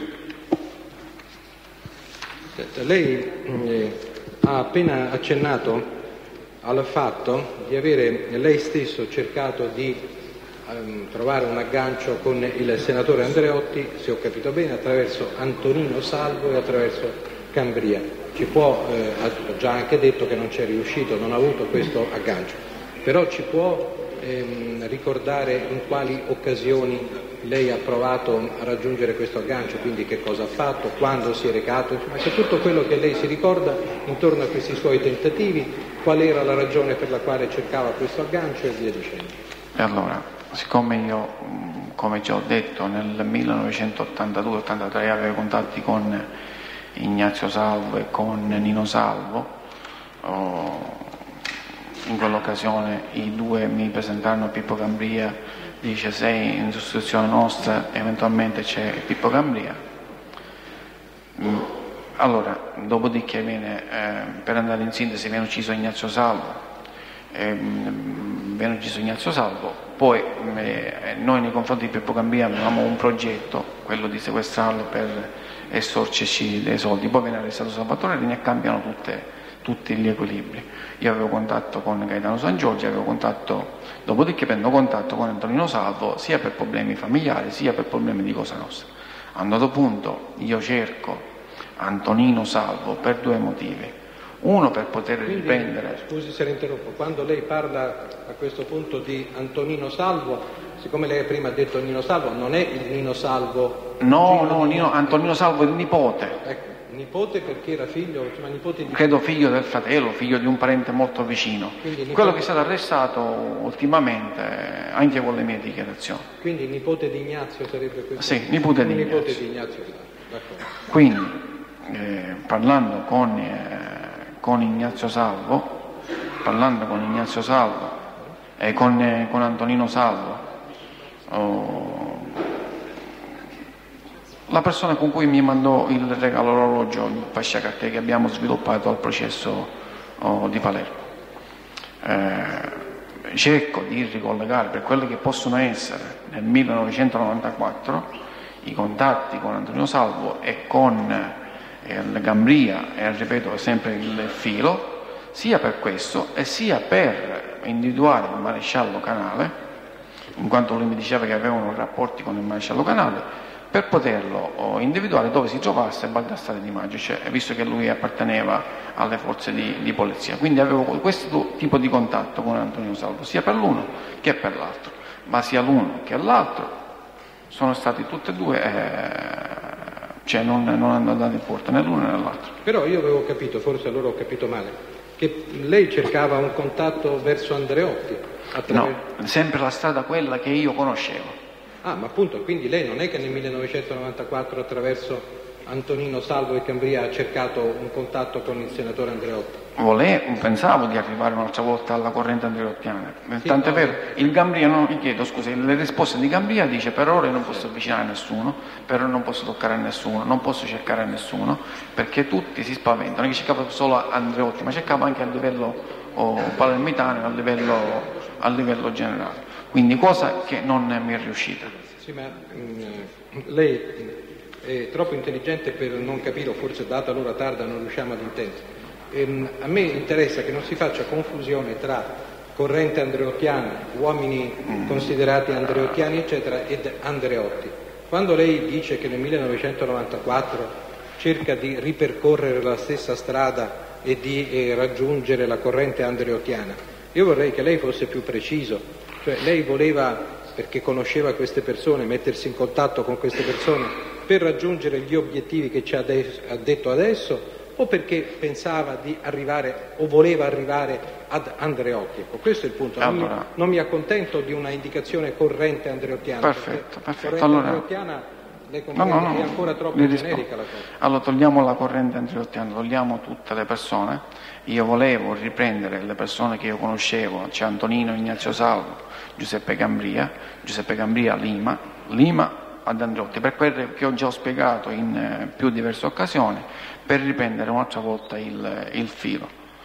Lei eh, ha appena accennato al fatto di avere lei stesso cercato di trovare un aggancio con il senatore Andreotti, se ho capito bene, attraverso Antonino Salvo e attraverso Cambria. Ci può, eh, ha già anche detto che non c'è riuscito, non ha avuto questo aggancio, però ci può ehm, ricordare in quali occasioni lei ha provato a raggiungere questo aggancio, quindi che cosa ha fatto, quando si è recato, insomma, che tutto quello che lei si ricorda intorno a questi suoi tentativi, qual era la ragione per la quale cercava questo aggancio e via dicendo. E allora, siccome io, come già ho detto, nel millenovecentottantadue ottantatré avevo contatti con Ignazio Salvo e con Nino Salvo, in quell'occasione i due mi presentarono Pippo Cambria, dice sei in sostituzione nostra, eventualmente c'è Pippo Cambria. Allora, dopodiché viene, eh, per andare in sintesi, viene ucciso Ignazio Salvo, eh, viene ucciso Ignazio Salvo, poi eh, noi nei confronti di Pippo Cambria avevamo un progetto, quello di sequestrarlo per estorcerci dei soldi, poi viene arrestato Salvatore Rini e cambiano tutte, tutti gli equilibri. Io avevo contatto con Gaetano San Giorgio, avevo contatto, dopodiché prendo contatto con Antonino Salvo sia per problemi familiari sia per problemi di Cosa Nostra. A un dato punto io cerco Antonino Salvo per due motivi. Uno per poter Quindi, riprendere. Scusi se la interrompo, quando lei parla a questo punto di Antonino Salvo, siccome lei prima ha detto Nino Salvo, non è il Nino Salvo? No, no, Nino, Antonino Salvo è il nipote. Ecco, nipote perché era figlio, insomma, nipote di... Credo figlio del fratello, figlio di un parente molto vicino. Quindi, nipote... Quello che è stato arrestato ultimamente, anche con le mie dichiarazioni. Quindi nipote di Ignazio sarebbe questo? Sì, nipote di Ignazio. Nipote di Ignazio. D'accordo. Quindi, eh, parlando con, eh, con Ignazio Salvo, parlando con Ignazio Salvo e eh, con, eh, con Antonino Salvo, oh, la persona con cui mi mandò il regalo orologio in fascia carta che abbiamo sviluppato al processo oh, di Palermo. Eh, cerco di ricollegare per quelli che possono essere nel millenovecentonovantaquattro i contatti con Antonino Salvo e con eh, Gambria, e ripeto sempre il filo, sia per questo e sia per individuare il maresciallo Canale, in quanto lui mi diceva che avevano rapporti con il maresciallo Canale, per poterlo individuare dove si trovasse Baldassare Di Magice, visto che lui apparteneva alle forze di, di polizia. Quindi avevo questo tipo di contatto con Antonino Salvo, sia per l'uno che per l'altro, ma sia l'uno che l'altro sono stati tutti e due, eh, cioè non, non hanno dato in porta né l'uno né l'altro. Però io avevo capito, forse allora ho capito male, che lei cercava un contatto verso Andreotti. Attraverso... No, sempre la strada quella che io conoscevo. Ah, ma appunto, quindi lei non è che nel millenovecentonovantaquattro attraverso Antonino Salvo e Gambria ha cercato un contatto con il senatore Andreotti? Volevo, pensavo di arrivare un'altra volta alla corrente andreottiana. Sì, Tant'è no, vero, il Gambria, non gli chiedo scusa, le risposte di Gambria dice per ora io non posso avvicinare a nessuno, per ora non posso toccare a nessuno, non posso cercare a nessuno, perché tutti si spaventano, che cercava solo Andreotti, ma cercava anche a livello oh, palermitano, a livello, a livello generale. Quindi cosa che non mi è riuscita. Sì, ma mh, lei è troppo intelligente per non capire, o forse data l'ora tarda non riusciamo ad intendere. Ehm, a me interessa che non si faccia confusione tra corrente andreottiana, uomini mm. considerati andreottiani, eccetera, ed Andreotti. Quando lei dice che nel millenovecentonovantaquattro cerca di ripercorrere la stessa strada e di eh, raggiungere la corrente andreottiana, io vorrei che lei fosse più preciso. Cioè lei voleva, perché conosceva queste persone, mettersi in contatto con queste persone per raggiungere gli obiettivi che ci ha, de- ha detto adesso, o perché pensava di arrivare o voleva arrivare ad Andreotti? Ecco, questo è il punto. Non, allora, mi, non mi accontento di una indicazione corrente andreottiana. Perfetto, perfetto. Corrente allora, andreottiana, lei no, no, no, è ancora troppo generica la cosa. Allora togliamo la corrente andreottiana, togliamo tutte le persone. Io volevo riprendere le persone che io conoscevo, c'è Antonino Ignazio Salvo, Giuseppe Gambria, Giuseppe Gambria Lima, Lima ad Andreotti, per quello che ho già spiegato in eh, più diverse occasioni, per riprendere un'altra volta il, il filo.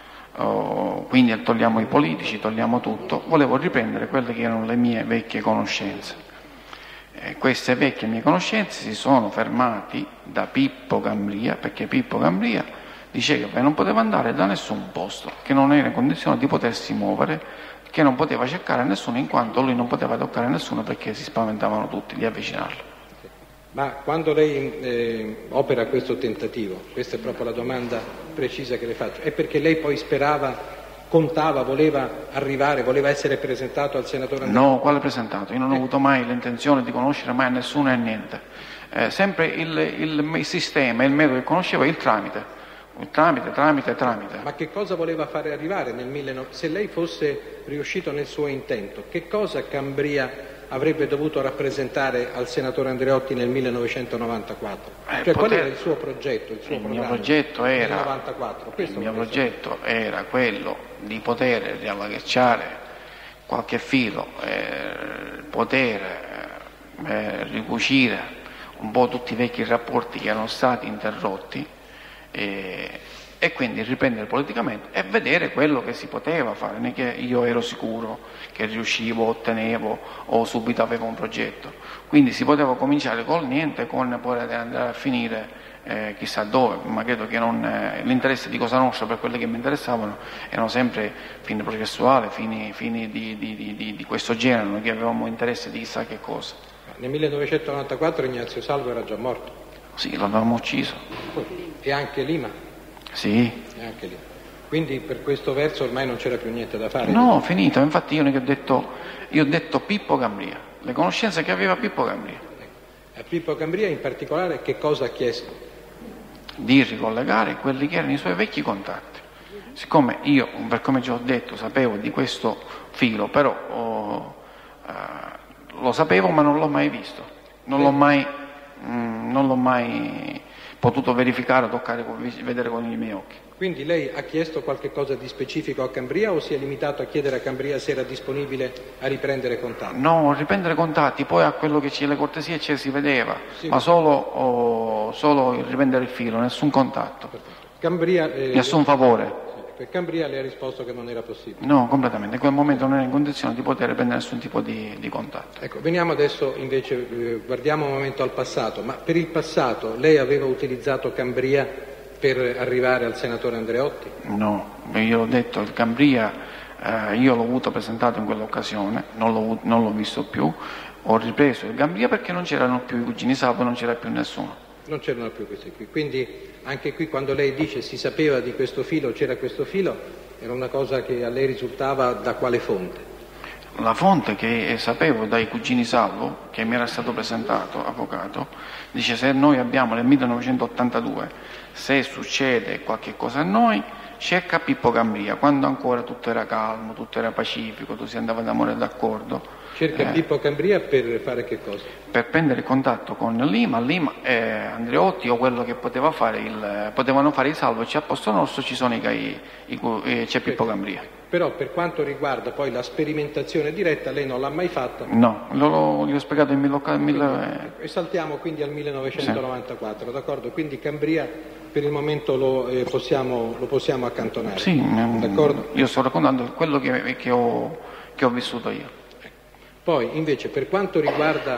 Oh, quindi togliamo i politici, togliamo tutto, volevo riprendere quelle che erano le mie vecchie conoscenze. Eh, queste vecchie mie conoscenze si sono fermati da Pippo Gambria, perché Pippo Gambria diceva che non poteva andare da nessun posto, che non era in condizione di potersi muovere, che non poteva cercare nessuno in quanto lui non poteva toccare nessuno perché si spaventavano tutti di avvicinarlo. Ma quando lei eh, opera questo tentativo, questa è proprio la domanda precisa che le faccio, è perché lei poi sperava, contava, voleva arrivare, voleva essere presentato al senatore Andreotti? No, quale presentato? Io non ho avuto mai l'intenzione di conoscere mai nessuno e niente. Eh, sempre il, il, il sistema, il metodo che conoscevo è il tramite. Tramite, tramite, tramite. Ma che cosa voleva fare arrivare nel millenovecento? Se lei fosse riuscito nel suo intento, che cosa Gambria avrebbe dovuto rappresentare al senatore Andreotti nel millenovecentonovantaquattro? Eh, cioè poter... qual era il suo progetto, il suo il programma? Mio progetto era, nel novantaquattro? il mio progetto era quello di poter riallacciare qualche filo, eh, poter eh, ricucire un po' tutti i vecchi rapporti che erano stati interrotti, E, e quindi riprendere politicamente e vedere quello che si poteva fare, non è che io ero sicuro che riuscivo, ottenevo o subito avevo un progetto, quindi si poteva cominciare col niente con poi andare a finire eh, chissà dove, ma credo che non, eh, l'interesse di Cosa Nostra per quelle che mi interessavano erano sempre fini processuali, fini, fini di, di, di, di questo genere, non che avevamo interesse di chissà che cosa. Nel millenovecentonovantaquattro Ignazio Salvo era già morto? Sì, l'avevamo ucciso. E anche Lima? Sì. E anche Lima. Quindi per questo verso ormai non c'era più niente da fare? No, finito, infatti io ne ho detto, io ho detto Pippo Cambria, le conoscenze che aveva Pippo Cambria. A Pippo Cambria in particolare che cosa ha chiesto? Di ricollegare quelli che erano i suoi vecchi contatti. Siccome io, per come già ho detto, sapevo di questo filo, però oh, uh, lo sapevo ma non l'ho mai visto, non l'ho mai, mm, non l'ho mai potuto verificare, toccare, vedere con i miei occhi. Quindi lei ha chiesto qualche cosa di specifico a Cambria o si è limitato a chiedere a Cambria se era disponibile a riprendere contatti? No, riprendere contatti, poi a quello che ci le cortesie ci si vedeva, sì, ma solo, oh, solo riprendere il filo, nessun contatto, Cambria, eh, nessun favore. Per Cambria le ha risposto che non era possibile? No, completamente, in quel momento non era in condizione di poter prendere nessun tipo di, di contatto. Ecco, veniamo adesso invece, eh, guardiamo un momento al passato, ma per il passato lei aveva utilizzato Cambria per arrivare al senatore Andreotti? No, io l'ho detto, il Cambria eh, io l'ho avuto presentato in quell'occasione, non l'ho, non l'ho visto più, ho ripreso il Cambria perché non c'erano più i cugini Salvo, non c'era più nessuno. Non c'erano più questi qui, quindi anche qui quando lei dice si sapeva di questo filo, c'era questo filo, era una cosa che a lei risultava da quale fonte? La fonte che sapevo dai cugini Salvo, che mi era stato presentato, avvocato, dice se noi abbiamo nel millenovecentottantadue, se succede qualche cosa a noi, cerca Pippo Cambria, quando ancora tutto era calmo, tutto era pacifico, tu si andava d'amore e d'accordo. Cerca eh, Pippo Cambria per fare che cosa? Per prendere contatto con Lima, Lima e Andreotti o quello che poteva fare il, potevano fare il Salvo, c'è a posto nostro, ci sono i, i, i, c'è Pippo Cambria. Però per quanto riguarda poi la sperimentazione diretta, lei non l'ha mai fatta? No, lo, gli ho spiegato in mille occasioni. E saltiamo quindi al millenovecentonovantaquattro, sì. D'accordo? Quindi Cambria per il momento lo, eh, possiamo, lo possiamo accantonare. Sì, d'accordo? Io sto raccontando quello che, che, ho, che ho vissuto io. Poi invece per quanto riguarda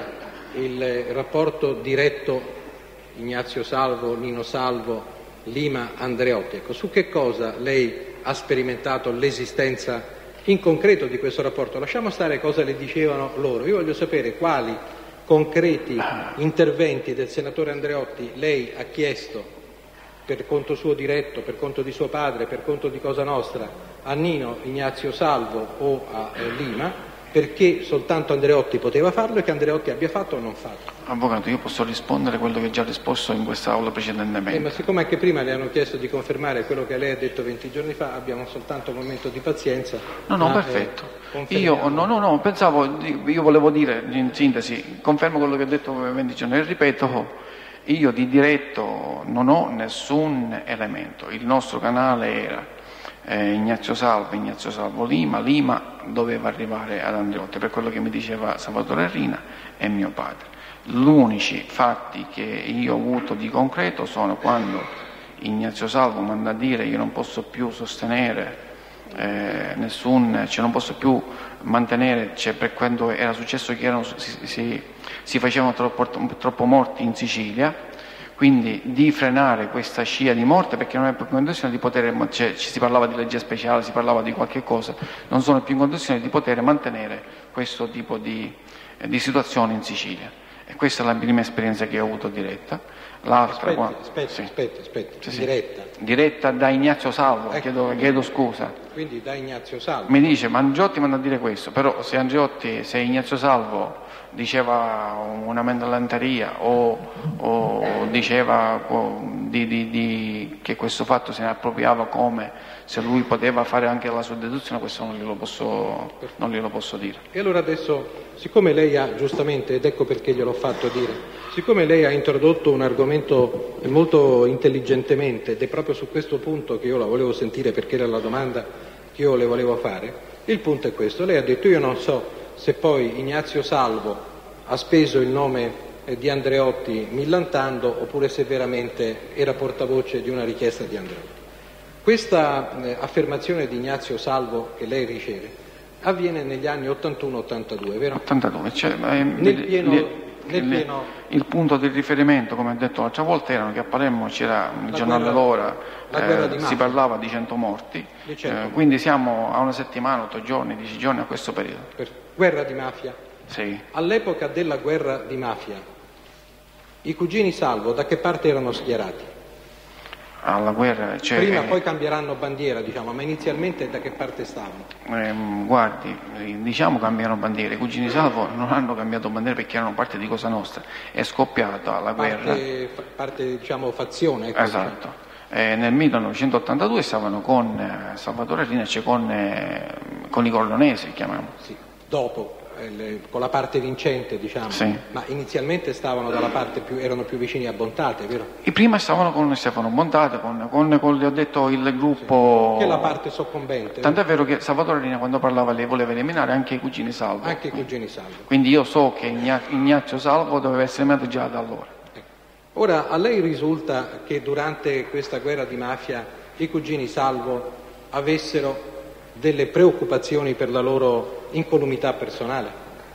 il rapporto diretto Ignazio Salvo, Nino Salvo, Lima, Andreotti, ecco, su che cosa lei ha sperimentato l'esistenza in concreto di questo rapporto? Lasciamo stare cosa le dicevano loro, io voglio sapere quali concreti interventi del senatore Andreotti lei ha chiesto per conto suo diretto, per conto di suo padre, per conto di Cosa Nostra, a Nino, Ignazio Salvo o a eh, Lima, perché soltanto Andreotti poteva farlo e che Andreotti abbia fatto o non fatto. Avvocato, io posso rispondere quello che ho già risposto in quest'Aula precedentemente. Eh, ma siccome anche prima le hanno chiesto di confermare quello che lei ha detto venti giorni fa, abbiamo soltanto un momento di pazienza. No, no, ma, perfetto. Eh, io no, no, no, pensavo, io volevo dire in sintesi, confermo quello che ho detto venti giorni e ripeto, io di diretto non ho nessun elemento. Il nostro canale era Eh, Ignazio Salvo, Ignazio Salvo Lima, Lima doveva arrivare ad Andreotti, per quello che mi diceva Salvatore Rina e mio padre. Gli unici fatti che io ho avuto di concreto sono quando Ignazio Salvo manda a dire io non posso più sostenere eh, nessun, cioè non posso più mantenere, cioè per quando era successo che erano, si, si, si facevano troppo, troppo morti in Sicilia, quindi di frenare questa scia di morte perché non è più in condizione di poter, cioè, ci si parlava di legge speciale, si parlava di qualche cosa, non sono più in condizione di poter mantenere questo tipo di, eh, di situazione in Sicilia. E questa è la prima esperienza che ho avuto diretta. L'altra, aspetti, quando... aspetta, sì. aspetta, aspetta, sì, diretta. Sì. Diretta da Ignazio Salvo, ecco, chiedo, chiedo scusa. Quindi da Ignazio Salvo. Mi dice, ma Andreotti manda a dire questo, però se Andreotti, se Ignazio Salvo diceva una mendalanteria o, o diceva di, di, di, che questo fatto se ne appropriava come se lui poteva fare anche la sua deduzione, questo non glielo posso, non glielo posso dire. E allora adesso, siccome lei ha giustamente, ed ecco perché gliel'ho fatto dire, siccome lei ha introdotto un argomento molto intelligentemente, ed è proprio su questo punto che io la volevo sentire perché era la domanda che io le volevo fare, il punto è questo, lei ha detto io non so se poi Ignazio Salvo ha speso il nome di Andreotti millantando oppure se veramente era portavoce di una richiesta di Andreotti. Questa eh, affermazione di Ignazio Salvo che lei riceve avviene negli anni ottantuno ottantadue, vero? ottantadue, cioè, eh, nel pieno, il, nel il, pieno... il punto di riferimento, come ho detto l'altra volta, erano che a Palermo c'era il giornale guerra, L'Ora, eh, si parlava di cento morti, di cento. Eh, quindi siamo a una settimana, otto giorni, dieci giorni a questo periodo. Per guerra di mafia? Sì. All'epoca della guerra di mafia, i cugini Salvo da che parte erano schierati? alla guerra, cioè, prima eh, poi cambieranno bandiera, diciamo, ma inizialmente da che parte stavano? Ehm, guardi, diciamo cambiano bandiere, i cugini Salvo non hanno cambiato bandiera perché erano parte di Cosa Nostra, è scoppiata la guerra. Parte, parte diciamo, fazione. Ecco, esatto. Diciamo. Eh, nel millenovecentottantadue stavano con eh, Salvatore Riina, cioè con, eh, con i Corleonesi, chiamiamo. Sì, dopo, eh, le, con la parte vincente, diciamo, Sì. ma inizialmente stavano dalla parte più, erano più vicini a Bontate, vero? E prima stavano con Stefano Bontate, con, con, con ho detto, il gruppo... Sì. Che è la parte soccombente. Tant'è vero che Salvatore Riina quando parlava lei voleva eliminare anche i cugini Salvo. Anche i cugini Salvo. Quindi io so che Igna- Ignazio Salvo doveva essere eliminato già da allora. Ora, a lei risulta che durante questa guerra di mafia i cugini Salvo avessero delle preoccupazioni per la loro incolumità personale?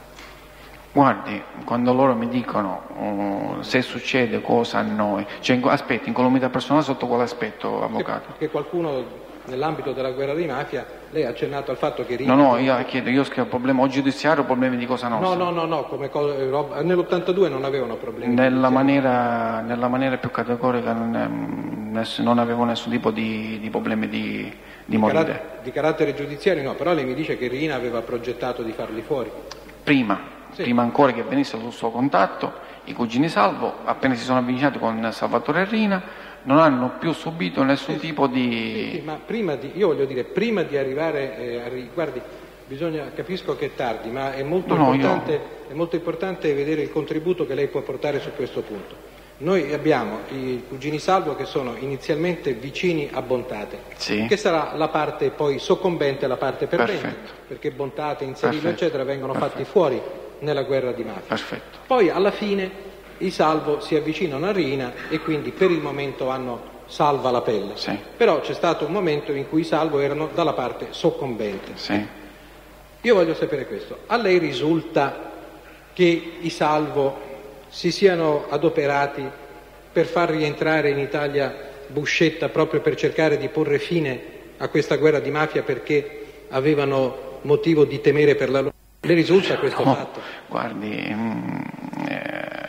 Guardi, quando loro mi dicono uh, se succede cosa a noi, cioè aspetti, incolumità personale sotto quale aspetto, avvocato? Perché qualcuno nell'ambito della guerra di mafia, lei ha accennato al fatto che... No, no, io chiedo, io scrivo problema o giudiziario o problemi di Cosa Nostra. No, no, no, no, come co- roba- nell'ottantadue non avevano problemi. Nella maniera, nella maniera più categorica non, è- ness- non avevo nessun tipo di, di problemi di, di Di, morire. carat- di carattere giudiziario no, però lei mi dice che Riina aveva progettato di farli fuori. Prima, Sì. prima ancora che venisse sul suo contatto, i cugini Salvo, appena si sono avvicinati con Salvatore Riina, non hanno più subito nessun tipo di... Sì, sì, ma prima di, io voglio dire, prima di arrivare eh, a ri- guardi, bisogna, capisco che è tardi, ma è molto, No, no, importante, è molto importante vedere il contributo che lei può portare su questo punto. Noi abbiamo i cugini Salvo che sono inizialmente vicini a Bontate, Sì. che sarà la parte poi soccombente, la parte perdente, Perfetto. perché Bontate, Inserillo, Perfetto. eccetera, vengono Perfetto. fatti fuori nella guerra di mafia. Perfetto. Poi alla fine i Salvo si avvicinano a Riina e quindi per il momento hanno salva la pelle. Sì. Però c'è stato un momento in cui i Salvo erano dalla parte soccombente. Sì. Io voglio sapere questo. A lei risulta che i Salvo si siano adoperati per far rientrare in Italia Buscetta proprio per cercare di porre fine a questa guerra di mafia perché avevano motivo di temere per la loro... Le risulta questo No, fatto? guardi, mm, eh,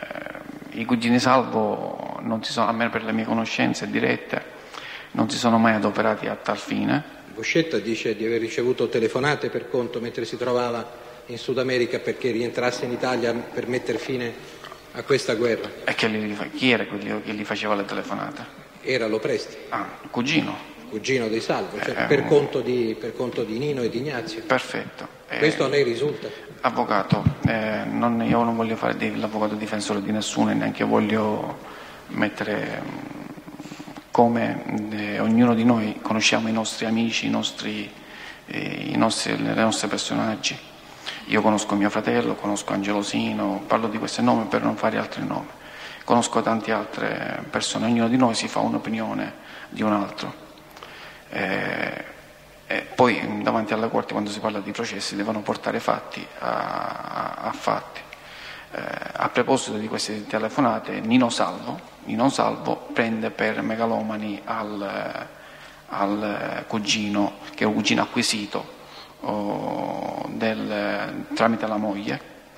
i cugini Salvo, non si sono, almeno per le mie conoscenze dirette, non si sono mai adoperati a tal fine. Buscetta dice di aver ricevuto telefonate per conto mentre si trovava in Sud America perché rientrasse in Italia per mettere fine a questa guerra. E che li, chi era quello che gli faceva le telefonate? Era Lopresti, Ah, il cugino. cugino dei Salvo, cioè Eh, per, conto di, per conto di Nino e di Ignazio. Perfetto. Eh, Questo a lei risulta? Avvocato, eh, non- io non voglio fare di- l'avvocato difensore di nessuno e neanche voglio mettere mm, come eh, ognuno di noi conosciamo i nostri amici, i nostri, eh, i nostri, i nostri personaggi. Io conosco mio fratello, conosco Angelo Sino, parlo di questi nomi per non fare altri nomi. Conosco tante altre persone, ognuno di noi si fa un'opinione di un altro. Eh, e poi davanti alla Corte, quando si parla di processi, devono portare fatti a, a fatti. Eh, a proposito di queste telefonate, Nino Salvo, Nino Salvo prende per megalomani al, al cugino, che è un cugino acquisito oh, del, tramite la moglie,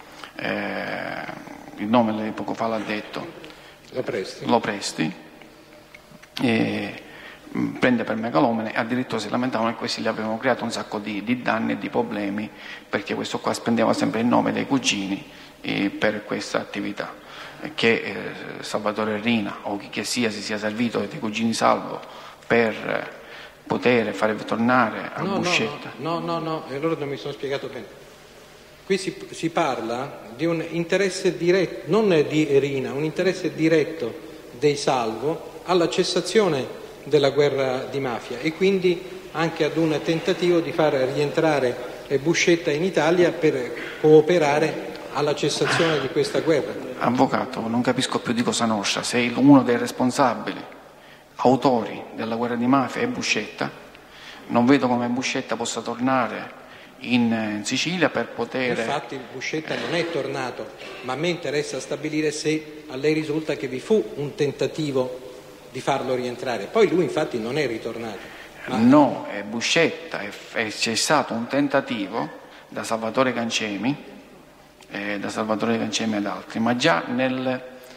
eh, il nome lei poco fa l'ha detto, Lopresti. Lopresti, e mh, prende per megalomane e addirittura si lamentavano che questi gli avevano creato un sacco di, di danni e di problemi perché questo qua spendeva sempre il nome dei cugini eh, per questa attività, e che eh, Salvatore Riina o chi che sia si sia servito dei cugini Salvo per eh, poter fare tornare a No, Buscetta. no, no, no, no, e allora non mi sono spiegato bene. Qui si, si parla di un interesse diretto, non di Riina, un interesse diretto dei Salvo alla cessazione della guerra di mafia e quindi anche ad un tentativo di far rientrare Buscetta in Italia per cooperare alla cessazione di questa guerra. Avvocato, non capisco più di Cosa Nostra, se il- uno dei responsabili, autori della guerra di mafia è Buscetta, non vedo come Buscetta possa tornare in, in Sicilia per poter... Infatti Buscetta non è tornato, ma a me interessa stabilire se a lei risulta che vi fu un tentativo di farlo rientrare. Poi lui infatti non è ritornato. Ma... No, è Buscetta, è, è- c'è stato un tentativo da Salvatore Cancemi, eh, da Salvatore Cancemi ed altri, ma già nel,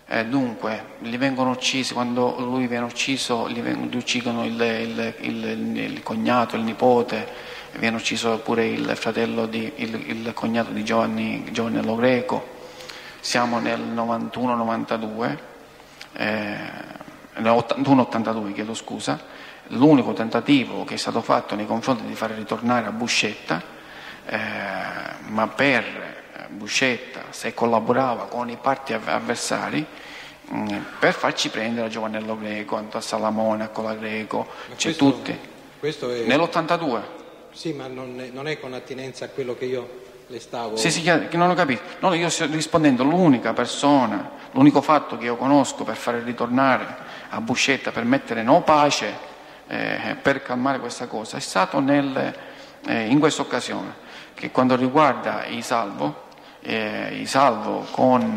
Eh, dunque, gli vengono uccisi, quando lui viene ucciso, gli, vengono, gli uccidono il, il, il, il, il cognato, il nipote, viene ucciso pure il fratello, di, il, il cognato di Giovanni, Giovanni Lo Greco. Siamo nel novantuno novantadue, eh, ottantuno ottantadue, chiedo scusa. L'unico tentativo che è stato fatto nei confronti di fare ritornare a Buscetta, eh, ma per Buscetta, se collaborava con i parti avversari, mh, per farci prendere a Giovanni Lo Greco, a Salamone, a Cola Greco, c'è questo, tutti. Questo è... Nell'ottantadue. Sì, ma non è, non è con attinenza a quello che io le stavo... Sì, sì, che non ho capito. No, io sto rispondendo, l'unica persona, l'unico fatto che io conosco per fare ritornare a Buscetta, per mettere no pace, eh, per calmare questa cosa, è stato nel, eh, in questa occasione, che quando riguarda i Salvo, Eh, i Salvo con,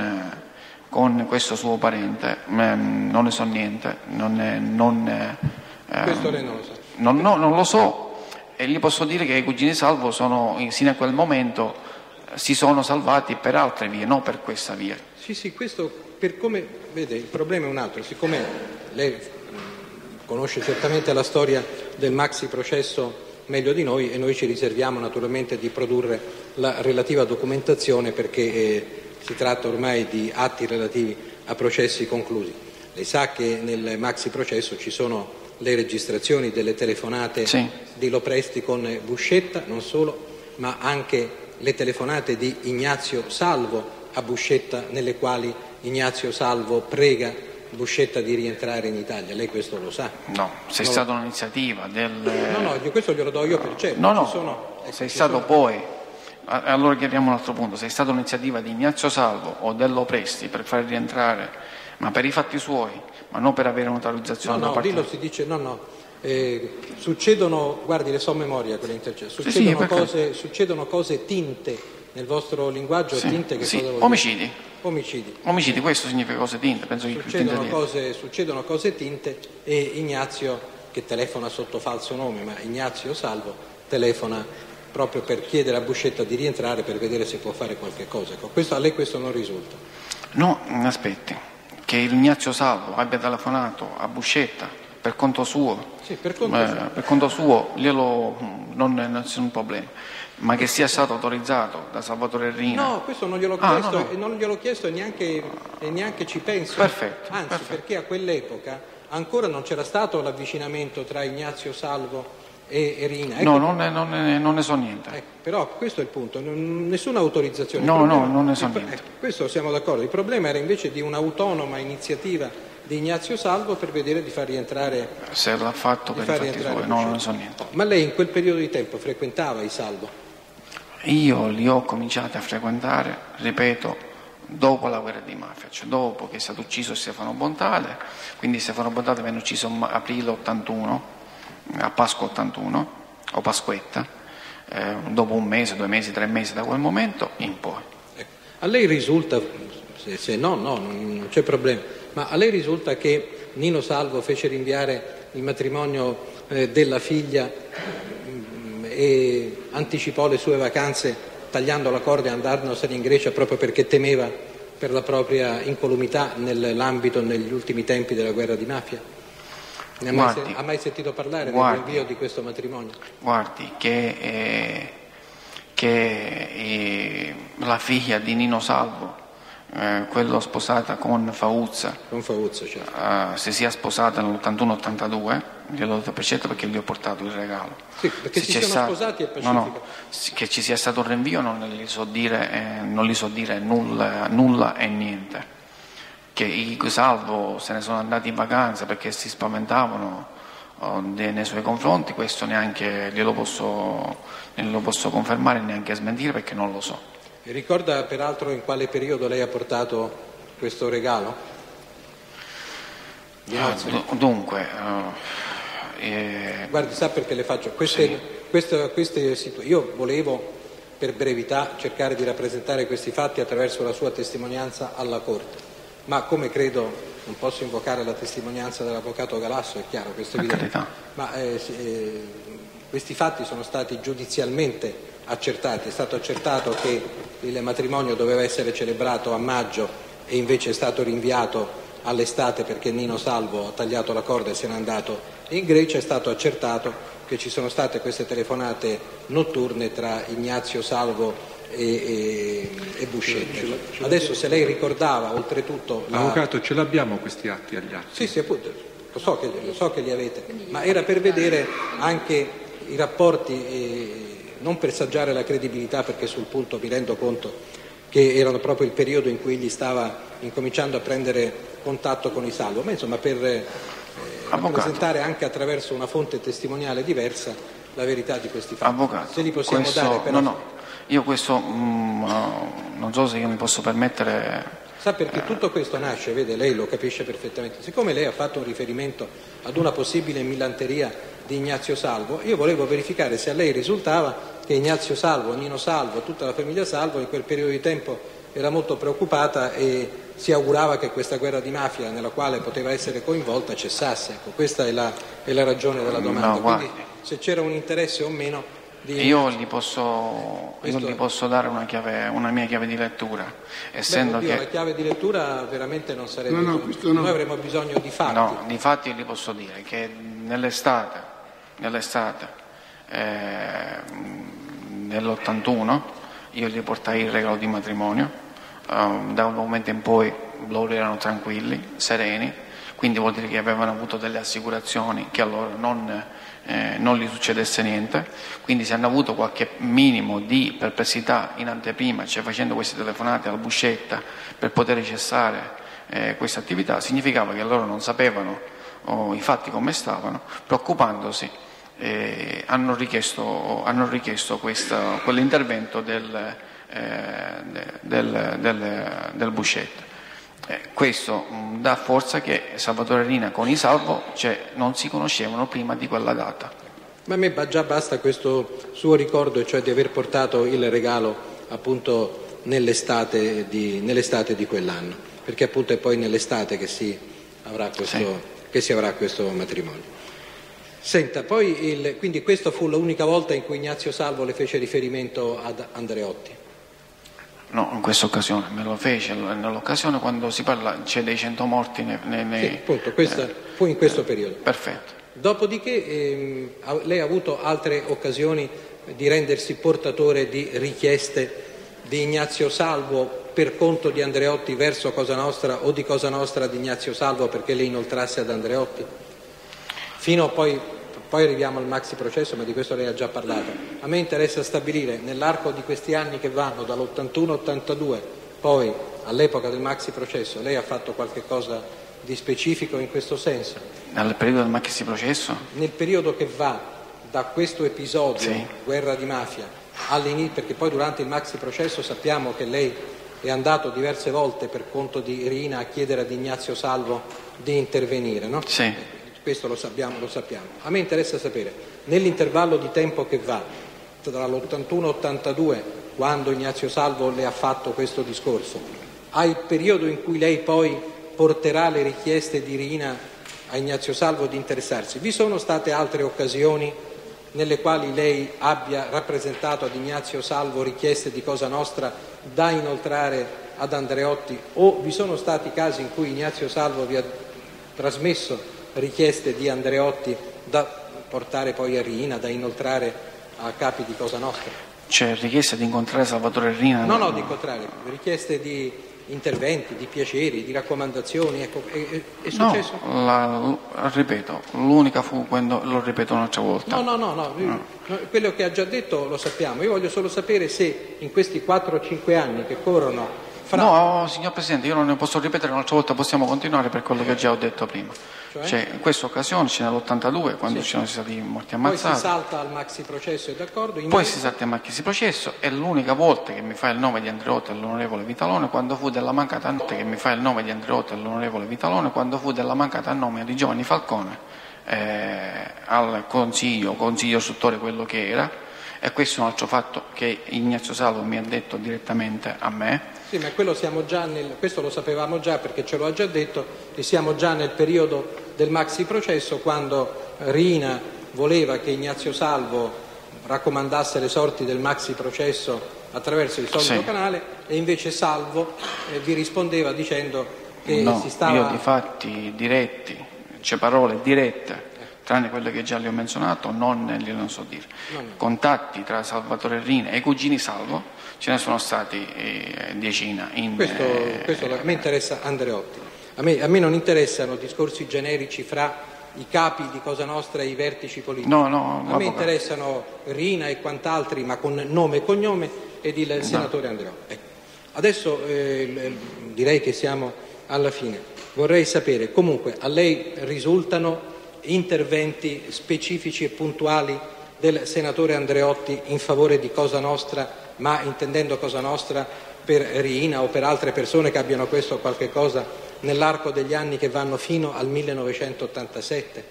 con questo suo parente, eh, non ne so niente, non, è, non, eh, Questo lei non lo sa. Non, no, non lo so, e gli posso dire che i cugini Salvo sono, sino a quel momento, si sono salvati per altre vie, non per questa via. Sì, sì, questo per come, vede, il problema è un altro, siccome lei conosce certamente la storia del maxi processo meglio di noi, e noi ci riserviamo naturalmente di produrre la relativa documentazione, perché eh, si tratta ormai di atti relativi a processi conclusi. Lei sa che nel maxi processo ci sono le registrazioni delle telefonate sì. di Lopresti con Buscetta, non solo, ma anche le telefonate di Ignazio Salvo a Buscetta, nelle quali Ignazio Salvo prega Buscetta di rientrare in Italia. Lei questo lo sa? No, sei no. stata un'iniziativa del... No, no, io questo glielo do io per certo. No, no, ci sono, ecco, sei ci stato sono... poi, allora chiariamo un altro punto, sei stata un'iniziativa di Ignazio Salvo o dello Presti per far rientrare, ma per i fatti suoi, ma non per avere un'autorizzazione No, da no, parte... dillo si dice, no, no, eh, succedono, guardi, le so a memoria quelle intercettazioni, Sì, succedono, sì, cose, succedono cose tinte nel vostro linguaggio, Sì, tinte che sì, cosa vuol omicidi. dire? Omicidi. Omicidi, questo significa cose tinte, penso che più tinte Succedono di... cose, succedono cose tinte e Ignazio, che telefona sotto falso nome, ma Ignazio Salvo telefona proprio per chiedere a Buscetta di rientrare, per vedere se può fare qualche cosa. Ecco, questo, a lei questo non risulta? No, aspetti, che Ignazio Salvo abbia telefonato a Buscetta per conto suo, Sì, per conto eh, suo. per conto suo glielo, non è nessun problema, ma che sia stato autorizzato da Salvatore Rina. No, questo non gliel'ho Ah, chiesto, no, no. e non gliel'ho chiesto e neanche, e neanche ci penso. Perfetto, Anzi, perfetto. perché a quell'epoca ancora non c'era stato l'avvicinamento tra Ignazio Salvo e, e Rina. Ecco, No, non ne, non, ne, non ne so niente. ecco, però questo è il punto, non- nessuna autorizzazione. Il No, problema- no, non ne so il pro- niente. ecco, questo siamo d'accordo. Il problema era invece di un'autonoma iniziativa di Ignazio Salvo per vedere di far rientrare. Se l'ha fatto di per i far fatti rientrare suoi, no, non ne Buscetta. so niente. Ma lei in quel periodo di tempo frequentava i Salvo? Io li ho cominciati a frequentare, ripeto, dopo la guerra di mafia, cioè dopo che è stato ucciso Stefano Bontale, quindi Stefano Bontale venne ucciso a aprile ottantuno, a Pasqua ottantuno, o Pasquetta, eh, dopo un mese, due mesi, tre mesi da quel momento in poi. Ecco. A lei risulta, se, se no, no, non, non c'è problema, ma a lei risulta che Nino Salvo fece rinviare il matrimonio eh, della figlia mh, e anticipò le sue vacanze tagliando la corda e andarsene in Grecia proprio perché temeva per la propria incolumità nell'ambito, negli ultimi tempi della guerra di mafia? Ne ha, mai, Guardi, se- ha mai sentito parlare guardi. del rinvio di questo matrimonio? Guardi, che, eh, che eh, la figlia di Nino Salvo, eh, quello sposata con Fauzza, Con Fauzza, certo. eh, si sia sposata nell'ottantuno ottantadue, glielo do per certo perché gli ho portato il regalo. Sì, perché Se si c'è sono stato- sposati è no, pacifico. no, sì, che ci sia stato un rinvio non gli so dire, eh, non gli so dire nulla, nulla e niente. Che i Salvo se ne sono andati in vacanza perché si spaventavano oh, de- nei suoi confronti, questo neanche glielo posso, glielo posso confermare, neanche smentire perché non lo so. E ricorda peraltro in quale periodo lei ha portato questo regalo? Di Ah, nozze? du- dunque, eh, eh, Guardi, sa perché le faccio queste, Sì. queste, queste situ- io volevo per brevità cercare di rappresentare questi fatti attraverso la sua testimonianza alla Corte, ma come credo non posso invocare la testimonianza dell'avvocato Galasso, è chiaro, questo è Per evidente, carità. ma eh, sì, eh, questi fatti sono stati giudizialmente accertati, è stato accertato che il matrimonio doveva essere celebrato a maggio e invece è stato rinviato all'estate perché Nino Salvo ha tagliato la corda e se n'è andato in Grecia, è stato accertato che ci sono state queste telefonate notturne tra Ignazio Salvo e, e, e Buscetta. Adesso se lei ricordava oltretutto... La... Avvocato, ce l'abbiamo questi atti agli atti? Sì, sì, appunto, lo so che, lo so che li avete, ma era per vedere anche i rapporti, eh, non per saggiare la credibilità, perché sul punto mi rendo conto che erano proprio il periodo in cui egli stava incominciando a prendere contatto con i Salvo, ma insomma per eh, rappresentare anche attraverso una fonte testimoniale diversa la verità di questi fatti. Avvocato, se li possiamo questo, dare però... no, no, io questo mm, non so se io mi posso permettere. Sa perché eh... tutto questo nasce, vede, lei lo capisce perfettamente, siccome lei ha fatto un riferimento ad una possibile millanteria di Ignazio Salvo, io volevo verificare se a lei risultava che Ignazio Salvo, Nino Salvo, tutta la famiglia Salvo in quel periodo di tempo era molto preoccupata e si augurava che questa guerra di mafia nella quale poteva essere coinvolta cessasse. Ecco, questa è la, è la ragione della domanda. No, quindi se c'era un interesse o meno di... Io gli posso, io gli posso dare una, chiave, una mia chiave di lettura, essendo Beh, oddio, che... la chiave di lettura veramente non sarebbe... No, no, questo no. Noi avremmo bisogno di fatti. No, di fatti gli posso dire che nell'estate, nell'estate eh, dell'ottantuno io gli portai il regalo di matrimonio. Uh, da un momento in poi loro erano tranquilli, sereni, quindi vuol dire che avevano avuto delle assicurazioni che a loro non, eh, non gli succedesse niente, quindi se hanno avuto qualche minimo di perplessità in anteprima, cioè facendo queste telefonate alla Buscetta per poter cessare eh, questa attività, significava che loro non sapevano oh, i fatti come stavano, preoccupandosi eh, hanno richiesto, hanno richiesto questa, quell'intervento del Eh, del, del, del Buscetta. Eh, questo mh, dà forza che Salvatore Riina con i Salvo cioè, non si conoscevano prima di quella data. Ma a me già basta questo suo ricordo, cioè di aver portato il regalo appunto nell'estate di, nell'estate di quell'anno, perché appunto è poi nell'estate che si avrà questo, sì. che si avrà questo matrimonio. Senta, poi il, quindi questa fu l'unica volta in cui Ignazio Salvo le fece riferimento ad Andreotti. No, in questa occasione me lo fece, nell'occasione quando si parla c'è dei cento morti nei... nei sì, appunto, questa eh, fu in questo periodo. Perfetto. Dopodiché ehm, lei ha avuto altre occasioni di rendersi portatore di richieste di Ignazio Salvo per conto di Andreotti verso Cosa Nostra o di Cosa Nostra di Ignazio Salvo perché le inoltrasse ad Andreotti? Fino a poi... Poi arriviamo al maxi processo, ma di questo lei ha già parlato. A me interessa stabilire nell'arco di questi anni che vanno dall'ottantuno ottantadue, poi all'epoca del maxi processo, lei ha fatto qualche cosa di specifico in questo senso? Nel periodo del maxi processo? Nel periodo che va da questo episodio, sì. guerra di mafia, all'inizio, perché poi durante il maxi processo sappiamo che lei è andato diverse volte per conto di Riina a chiedere ad Ignazio Salvo di intervenire, no? Sì. Questo lo sappiamo, lo sappiamo. A me interessa sapere, nell'intervallo di tempo che va tra l'ottantuno ottantadue, quando Ignazio Salvo le ha fatto questo discorso, al periodo in cui lei poi porterà le richieste di Riina a Ignazio Salvo di interessarsi, vi sono state altre occasioni nelle quali lei abbia rappresentato ad Ignazio Salvo richieste di Cosa Nostra da inoltrare ad Andreotti, o vi sono stati casi in cui Ignazio Salvo vi ha trasmesso richieste di Andreotti da portare poi a Riina, da inoltrare a capi di Cosa Nostra? C'è richiesta di incontrare Salvatore Riina? No, no, di incontrare, richieste di interventi, di piaceri, di raccomandazioni, ecco, è, è successo? No, la, ripeto, l'unica fu quando, lo ripeto un'altra volta. No, no, no, no, no, quello che ha già detto lo sappiamo, io voglio solo sapere se in questi quattro o cinque anni che corrono fra... No, signor Presidente, io non ne posso ripetere un'altra volta, possiamo continuare per quello che già ho detto prima. Cioè? Cioè, in questa occasione c'è nell'ottantadue quando sì. ci sono stati morti ammazzati. Poi si salta al maxi processo, è d'accordo? In Poi merito... si salta al maxi processo e l'unica volta che mi fa il nome di Andreotti all'onorevole Vitalone quando fu della mancata notte che mi fa il nome di Andreotti all'onorevole Vitalone quando fu della mancata nomina di Giovanni Falcone eh, al consiglio, consiglio istruttore quello che era, e questo è un altro fatto che Ignazio Salvo mi ha detto direttamente a me. Sì, ma quello siamo già nel, questo lo sapevamo già perché ce lo ha già detto, e siamo già nel periodo del maxi processo quando Riina voleva che Ignazio Salvo raccomandasse le sorti del maxi processo attraverso il solito sì. canale, e invece Salvo eh, vi rispondeva dicendo che no, si stava... io di fatti diretti, cioè parole dirette, tranne quelle che già le ho menzionato, non le non so dire. Non... Contatti tra Salvatore Riina e i cugini Salvo ce ne sono stati eh, decina. In, questo, eh, questo a me interessa Andreotti. A me, a me non interessano discorsi generici fra i capi di Cosa Nostra e i vertici politici. No, no, a me interessano Riina e quant'altri, ma con nome e cognome, ed il senatore no. Andreotti. Ecco. Adesso eh, direi che siamo alla fine. Vorrei sapere, comunque, a lei risultano interventi specifici e puntuali del senatore Andreotti in favore di Cosa Nostra, ma intendendo Cosa Nostra per Riina o per altre persone che abbiano questo qualche cosa nell'arco degli anni che vanno fino al millenovecentottantasette?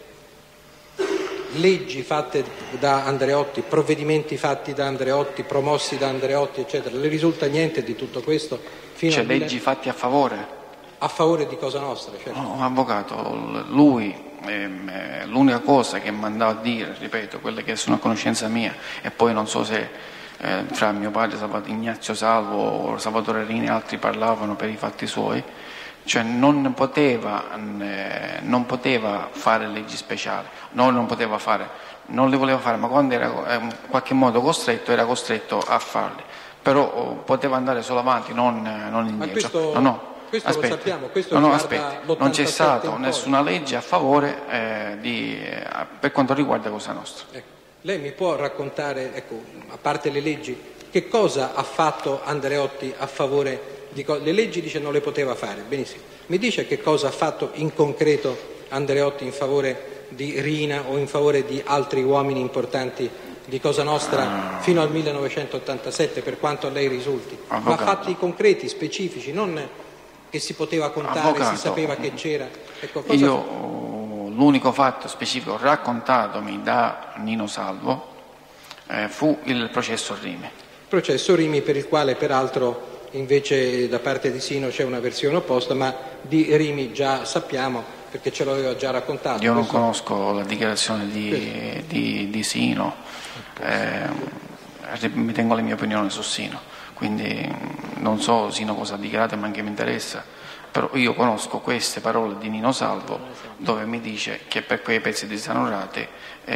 Leggi fatte da Andreotti, provvedimenti fatti da Andreotti, promossi da Andreotti, eccetera. Le risulta niente di tutto questo? Fino cioè al leggi mille... fatti a favore? A favore di Cosa Nostra, certo. No, avvocato, lui, ehm, l'unica cosa che mandava a dire, ripeto, quelle che sono a conoscenza mia, e poi non so se eh, fra mio padre Ignazio Salvo o Salvatore Riina e altri parlavano per i fatti suoi, cioè non poteva, eh, non poteva fare leggi speciali, no, non poteva fare, non le voleva fare, ma quando era in qualche modo costretto, era costretto a farle, però oh, poteva andare solo avanti, non, non indietro. Ma questo... no, no. Questo aspetti, lo sappiamo, questo no, no, riguarda aspetti, non c'è stata nessuna legge a favore eh, di, eh, per quanto riguarda Cosa Nostra. Ecco, lei mi può raccontare, ecco, a parte le leggi, che cosa ha fatto Andreotti a favore di co- le leggi? Dice non le poteva fare, benissimo. Mi dice che cosa ha fatto in concreto Andreotti in favore di Riina o in favore di altri uomini importanti di Cosa Nostra fino al millenovecentottantasette, per quanto a lei risulti? Avvocato. Ma fatti concreti, specifici, non che si poteva contare, Avvocato, si sapeva che c'era. Ecco, cosa io l'unico fatto specifico raccontatomi da Nino Salvo eh, fu il processo Rimi. Processo Rimi, per il quale peraltro invece da parte di Sino c'è una versione opposta, ma di Rimi già sappiamo perché ce l'aveva già raccontato. Io non Questo... conosco la dichiarazione di, di, di Sino, eh, mi tengo le mie opinioni su Sino. Quindi non so Sino cosa ha dichiarato, ma anche mi interessa, però io conosco queste parole di Nino Salvo dove mi dice che per quei pezzi disanurati,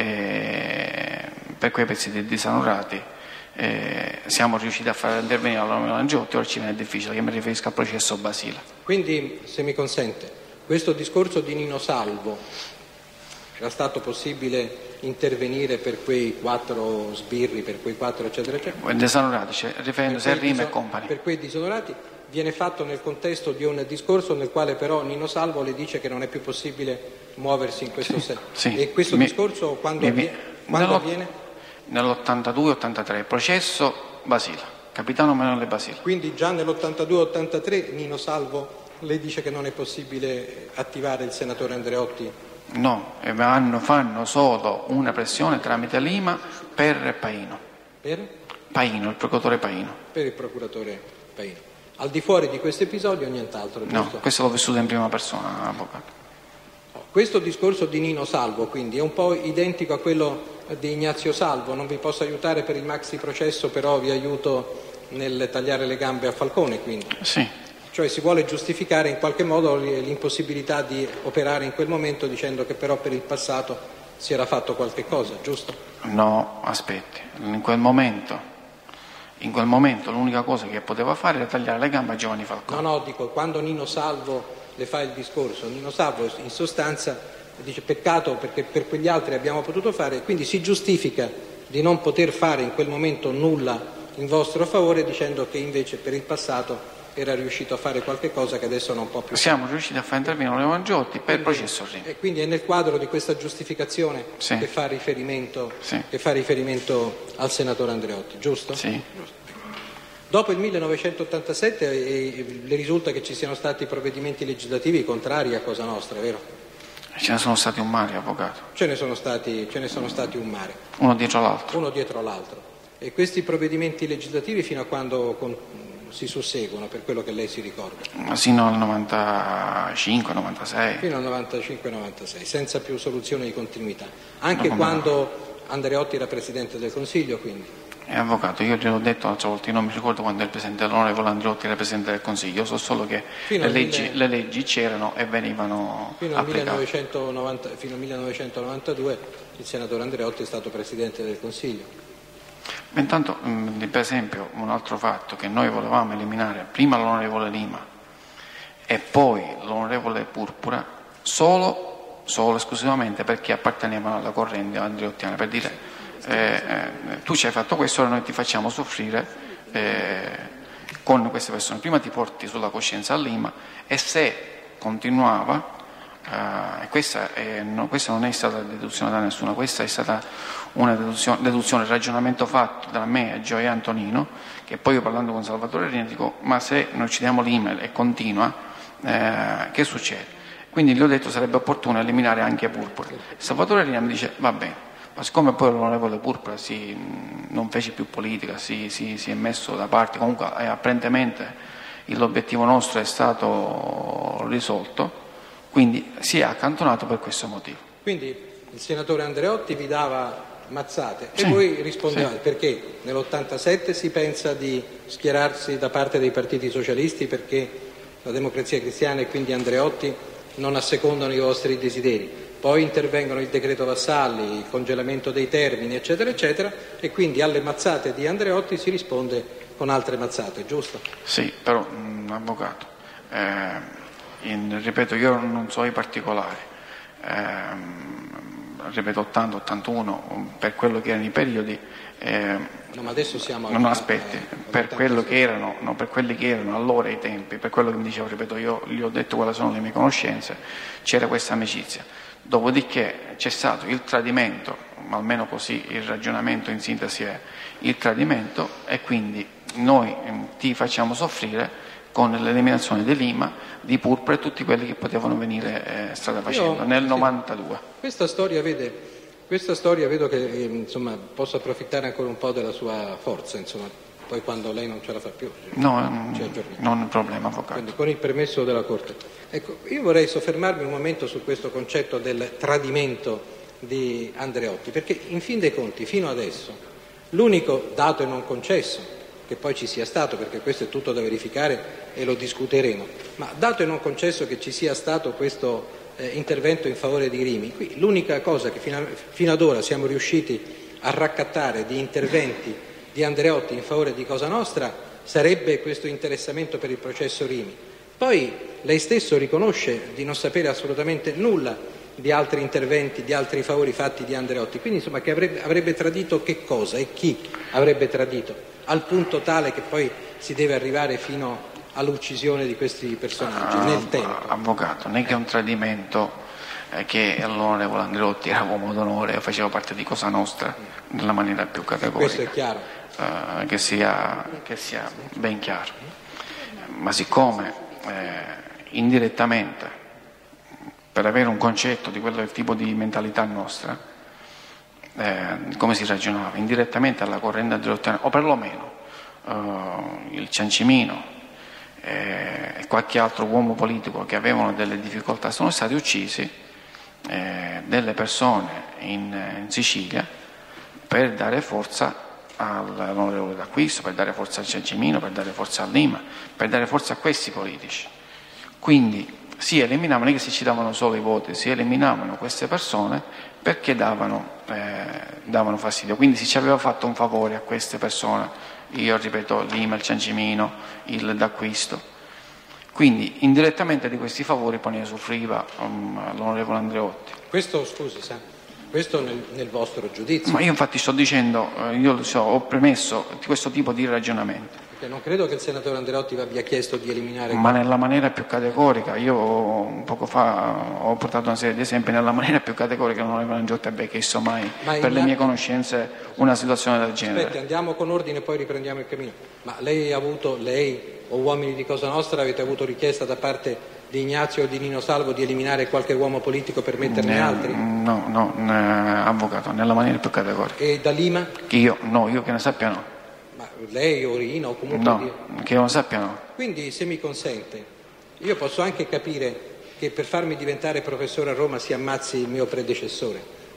eh, per quei pezzi disanurati eh, siamo riusciti a far intervenire la Langiotti, ora ci viene difficile, che mi riferisco al processo Basile. Quindi, se mi consente, questo discorso di Nino Salvo, era stato possibile intervenire per quei quattro sbirri, per quei quattro eccetera eccetera, disonorati, cioè, riferendosi a Rima e compagni. Per quei disonorati viene fatto nel contesto di un discorso nel quale però Nino Salvo le dice che non è più possibile muoversi in questo sì, senso. Sì. E questo mi, discorso quando, mi, avviene, quando avviene? Nell'ottantadue ottantatré, processo Basile, capitano Emanuele Basile. Quindi già nell'ottantadue ottantatré Nino Salvo le dice che non è possibile attivare il senatore Andreotti? No, hanno, fanno solo una pressione tramite Lima per Paino. Per? Paino, il procuratore Paino. Per il procuratore Paino. Al di fuori di questo episodio nient'altro, giusto? No, questo l'ho vissuto in prima persona, avvocato. Questo discorso di Nino Salvo, quindi, è un po' identico a quello di Ignazio Salvo. Non vi posso aiutare per il maxi processo, però vi aiuto nel tagliare le gambe a Falcone, quindi. Sì. Cioè si vuole giustificare in qualche modo l'impossibilità di operare in quel momento dicendo che però per il passato si era fatto qualche cosa, giusto? No, aspetti, in quel momento, in quel momento l'unica cosa che poteva fare era tagliare le gambe a Giovanni Falcone. No, no, dico, quando Nino Salvo le fa il discorso, Nino Salvo in sostanza dice peccato perché per quegli altri abbiamo potuto fare, quindi si giustifica di non poter fare in quel momento nulla in vostro favore dicendo che invece per il passato era riuscito a fare qualche cosa che adesso non può più fare. Siamo riusciti a fare intervenire Leo Langiotti per il processo Rimi. E quindi è nel quadro di questa giustificazione sì. che, fa riferimento, sì. che fa riferimento al senatore Andreotti, giusto? Sì. Giusto. Dopo il millenovecentottantasette eh, le risulta che ci siano stati provvedimenti legislativi contrari a Cosa Nostra, vero? Ce ne sono stati un mare, avvocato. Ce ne sono stati, ce ne sono stati un mare. Uno dietro l'altro. Uno dietro l'altro. E questi provvedimenti legislativi fino a quando con, si susseguono, per quello che lei si ricorda? Sino al novantacinque novantasei. Fino al novantacinque novantasei, senza più soluzione di continuità. Anche quando Andreotti era Presidente del Consiglio, quindi. Eh, avvocato, io gliel'ho detto l'altra volta, io non mi ricordo quando il Presidente dell'Onorevole Andreotti era Presidente del Consiglio, so solo che le leggi, mille... le leggi c'erano e venivano fino al, applicate. millenovecentonovanta, fino al millenovecentonovantadue il senatore Andreotti è stato Presidente del Consiglio. Intanto, mh, per esempio, un altro fatto che noi volevamo eliminare prima l'Onorevole Lima e poi l'Onorevole Purpura solo, solo esclusivamente perché appartenevano alla corrente andreottiana, per dire Eh, eh, tu ci hai fatto questo, ora noi ti facciamo soffrire eh, con queste persone. Prima ti porti sulla coscienza a Lima e se continuava, eh, questa, è, no, questa non è stata deduzione da nessuno, questa è stata una deduzione, deduzione ragionamento fatto da me e Gioia Antonino, che poi io parlando con Salvatore Rina dico ma se noi uccidiamo l'email e continua, eh, che succede? Quindi gli ho detto sarebbe opportuno eliminare anche Purpura. Salvatore Rina mi dice va bene. Ma siccome poi l'onorevole Purpura si, non fece più politica, si, si, si è messo da parte, comunque eh, apparentemente l'obiettivo nostro è stato risolto, quindi si è accantonato per questo motivo. Quindi il senatore Andreotti vi dava mazzate e sì, voi rispondevate sì. Perché nell'ottantasette si pensa di schierarsi da parte dei partiti socialisti perché la Democrazia Cristiana e quindi Andreotti non assecondano i vostri desideri. Poi intervengono il decreto Vassalli, il congelamento dei termini, eccetera, eccetera, e quindi alle mazzate di Andreotti si risponde con altre mazzate, giusto? Sì, però, mh, avvocato, eh, in, ripeto, io non so i particolari, eh, ripeto ottanta ottantuno, per quello che erano i periodi, eh, no, ma adesso siamo non aspetti, a, a, per quello che erano, no, per quelli che erano allora i tempi, per quello che mi dicevo, ripeto, io gli ho detto quali sono le mie conoscenze, c'era questa amicizia. Dopodiché c'è stato il tradimento, almeno così il ragionamento in sintesi è il tradimento, e quindi noi ti facciamo soffrire con l'eliminazione di Lima, di Purpura e tutti quelli che potevano venire eh, strada facendo nel sì, novantadue. Questa storia, vede, questa storia vedo che eh, insomma, posso approfittare ancora un po' della sua forza, insomma, poi quando lei non ce la fa più. No, non è un problema, avvocato. Quindi, con il permesso della Corte. Ecco, io vorrei soffermarmi un momento su questo concetto del tradimento di Andreotti, perché in fin dei conti, fino adesso, l'unico dato e non concesso, che poi ci sia stato, perché questo è tutto da verificare e lo discuteremo, ma dato e non concesso che ci sia stato questo eh, intervento in favore di Rimi, qui l'unica cosa che fino, a, fino ad ora siamo riusciti a raccattare di interventi di Andreotti in favore di Cosa Nostra sarebbe questo interessamento per il processo Rimi. Poi lei stesso riconosce di non sapere assolutamente nulla di altri interventi, di altri favori fatti di Andreotti, quindi insomma che avrebbe, avrebbe tradito che cosa e chi avrebbe tradito, al punto tale che poi si deve arrivare fino all'uccisione di questi personaggi ah, nel tempo. Avvocato, non è che è un tradimento eh, che l'onorevole Andreotti era uomo d'onore e faceva parte di Cosa Nostra nella maniera più categorica. Questo è chiaro. Eh, che, sia, che sia ben chiaro. Ma siccome eh, indirettamente, per avere un concetto di quel tipo di mentalità nostra, eh, come si ragionava? Indirettamente alla corrente andreottiana, o perlomeno eh, il Ciancimino eh, e qualche altro uomo politico che avevano delle difficoltà, sono stati uccisi eh, delle persone in, in Sicilia per dare forza all'onorevole D'Acquisto, per dare forza al Ciancimino, per dare forza a Lima, per dare forza a questi politici. Quindi si eliminavano, non è che si ci davano solo i voti, si eliminavano queste persone perché davano, eh, davano fastidio. Quindi si ci aveva fatto un favore a queste persone, io ripeto Lima, il Ciancimino, il D'Acquisto. Quindi indirettamente di questi favori poi ne soffriva um, l'onorevole Andreotti. Questo, scusi, sa? Questo nel, nel vostro giudizio. Ma io infatti sto dicendo, io so, ho premesso questo tipo di ragionamento. Perché non credo che il senatore Andreotti vi abbia chiesto di eliminare... Ma nella maniera più categorica, io poco fa ho portato una serie di esempi, nella maniera più categorica non avevo Andreotti abbia chiesto mai, ma per le mie conoscenze, una situazione del genere. Aspetti, andiamo con ordine e poi riprendiamo il cammino. Ma lei ha avuto, lei o uomini di Cosa Nostra, avete avuto richiesta da parte di Ignazio o di Nino Salvo di eliminare qualche uomo politico per metterne ne, altri? No, no, ne, avvocato, nella maniera più categorica. E da Lima? Io, no, io che ne sappia no. Ma lei o Rino o comunque... No, di... che non sappia no. Quindi, se mi consente, io posso anche capire che per farmi diventare professore a Roma si ammazzi il mio predecessore,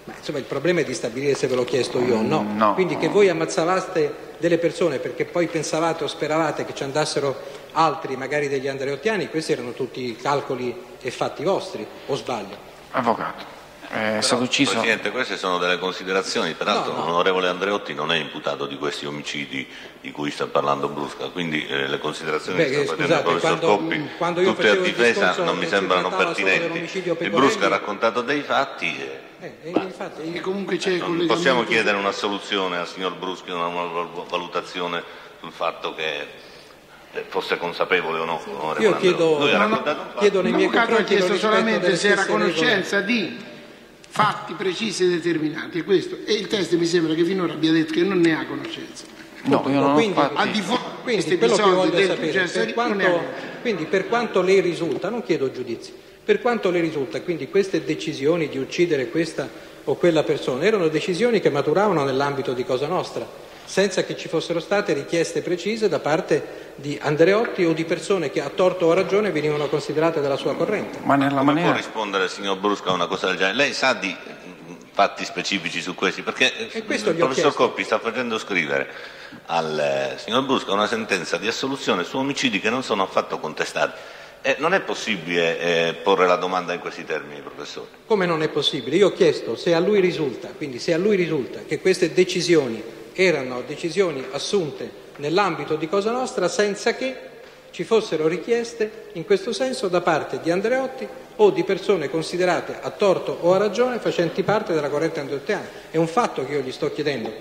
Ma insomma il problema è di stabilire se ve l'ho chiesto io o no. no. Quindi che voi ammazzavaste delle persone perché poi pensavate o speravate che ci andassero altri, magari degli andreottiani, questi erano tutti calcoli e fatti vostri, o sbaglio? Avvocato, è stato ucciso... Presidente, queste sono delle considerazioni, peraltro No, no. l'onorevole Andreotti non è imputato di questi omicidi di cui sta parlando Brusca, quindi eh, le considerazioni Beh, che sta scusate, facendo il professor quando- Coppi, quando io tutte a facevo il difesa, discorso non mi si sembrano trattava solo pertinenti. dell'omicidio Il Pecorelli. Brusca ha raccontato dei fatti e Eh, e infatti, E comunque c'è non collegamento. possiamo chiedere un'assoluzione al signor Bruschi, una valutazione sul fatto che fosse consapevole o no. onorevole io chiedo, Andreotti. Lui ha No, no, raccontato un fatto. chiedo nei miei L'avvocato ha confronti lo chiesto rispetto solamente delle se era a stesse regole. conoscenza di fatti precisi e determinati, è questo. E il test mi sembra che finora abbia detto che non ne ha conoscenza. No, io non ho Quindi- fatti... Al di fuori di Quindi questi quello che episodi voglio del sapere, processo per di- non ne ha quanto, conoscenza. quindi per quanto le risulta, non chiedo giudizi, per quanto le risulta, quindi queste decisioni di uccidere questa o quella persona erano decisioni che maturavano nell'ambito di Cosa Nostra, senza che ci fossero state richieste precise da parte di Andreotti o di persone che a torto o a ragione venivano considerate dalla sua corrente. Ma nella Come può maniera... rispondere, signor Brusca, a una cosa del genere? Lei sa di mm, fatti specifici su questi? Perché eh, E questo il gli ho professor chiesto. Coppi sta facendo scrivere al eh, signor Brusca una sentenza di assoluzione su omicidi che non sono affatto contestati. Eh, non è possibile eh, porre la domanda in questi termini, professore? Come non è possibile? Io ho chiesto se a lui risulta, quindi se a lui risulta che queste decisioni erano decisioni assunte nell'ambito di Cosa Nostra senza che ci fossero richieste in questo senso da parte di Andreotti o di persone considerate a torto o a ragione facenti parte della corrente andreottiana. È un fatto che io gli sto chiedendo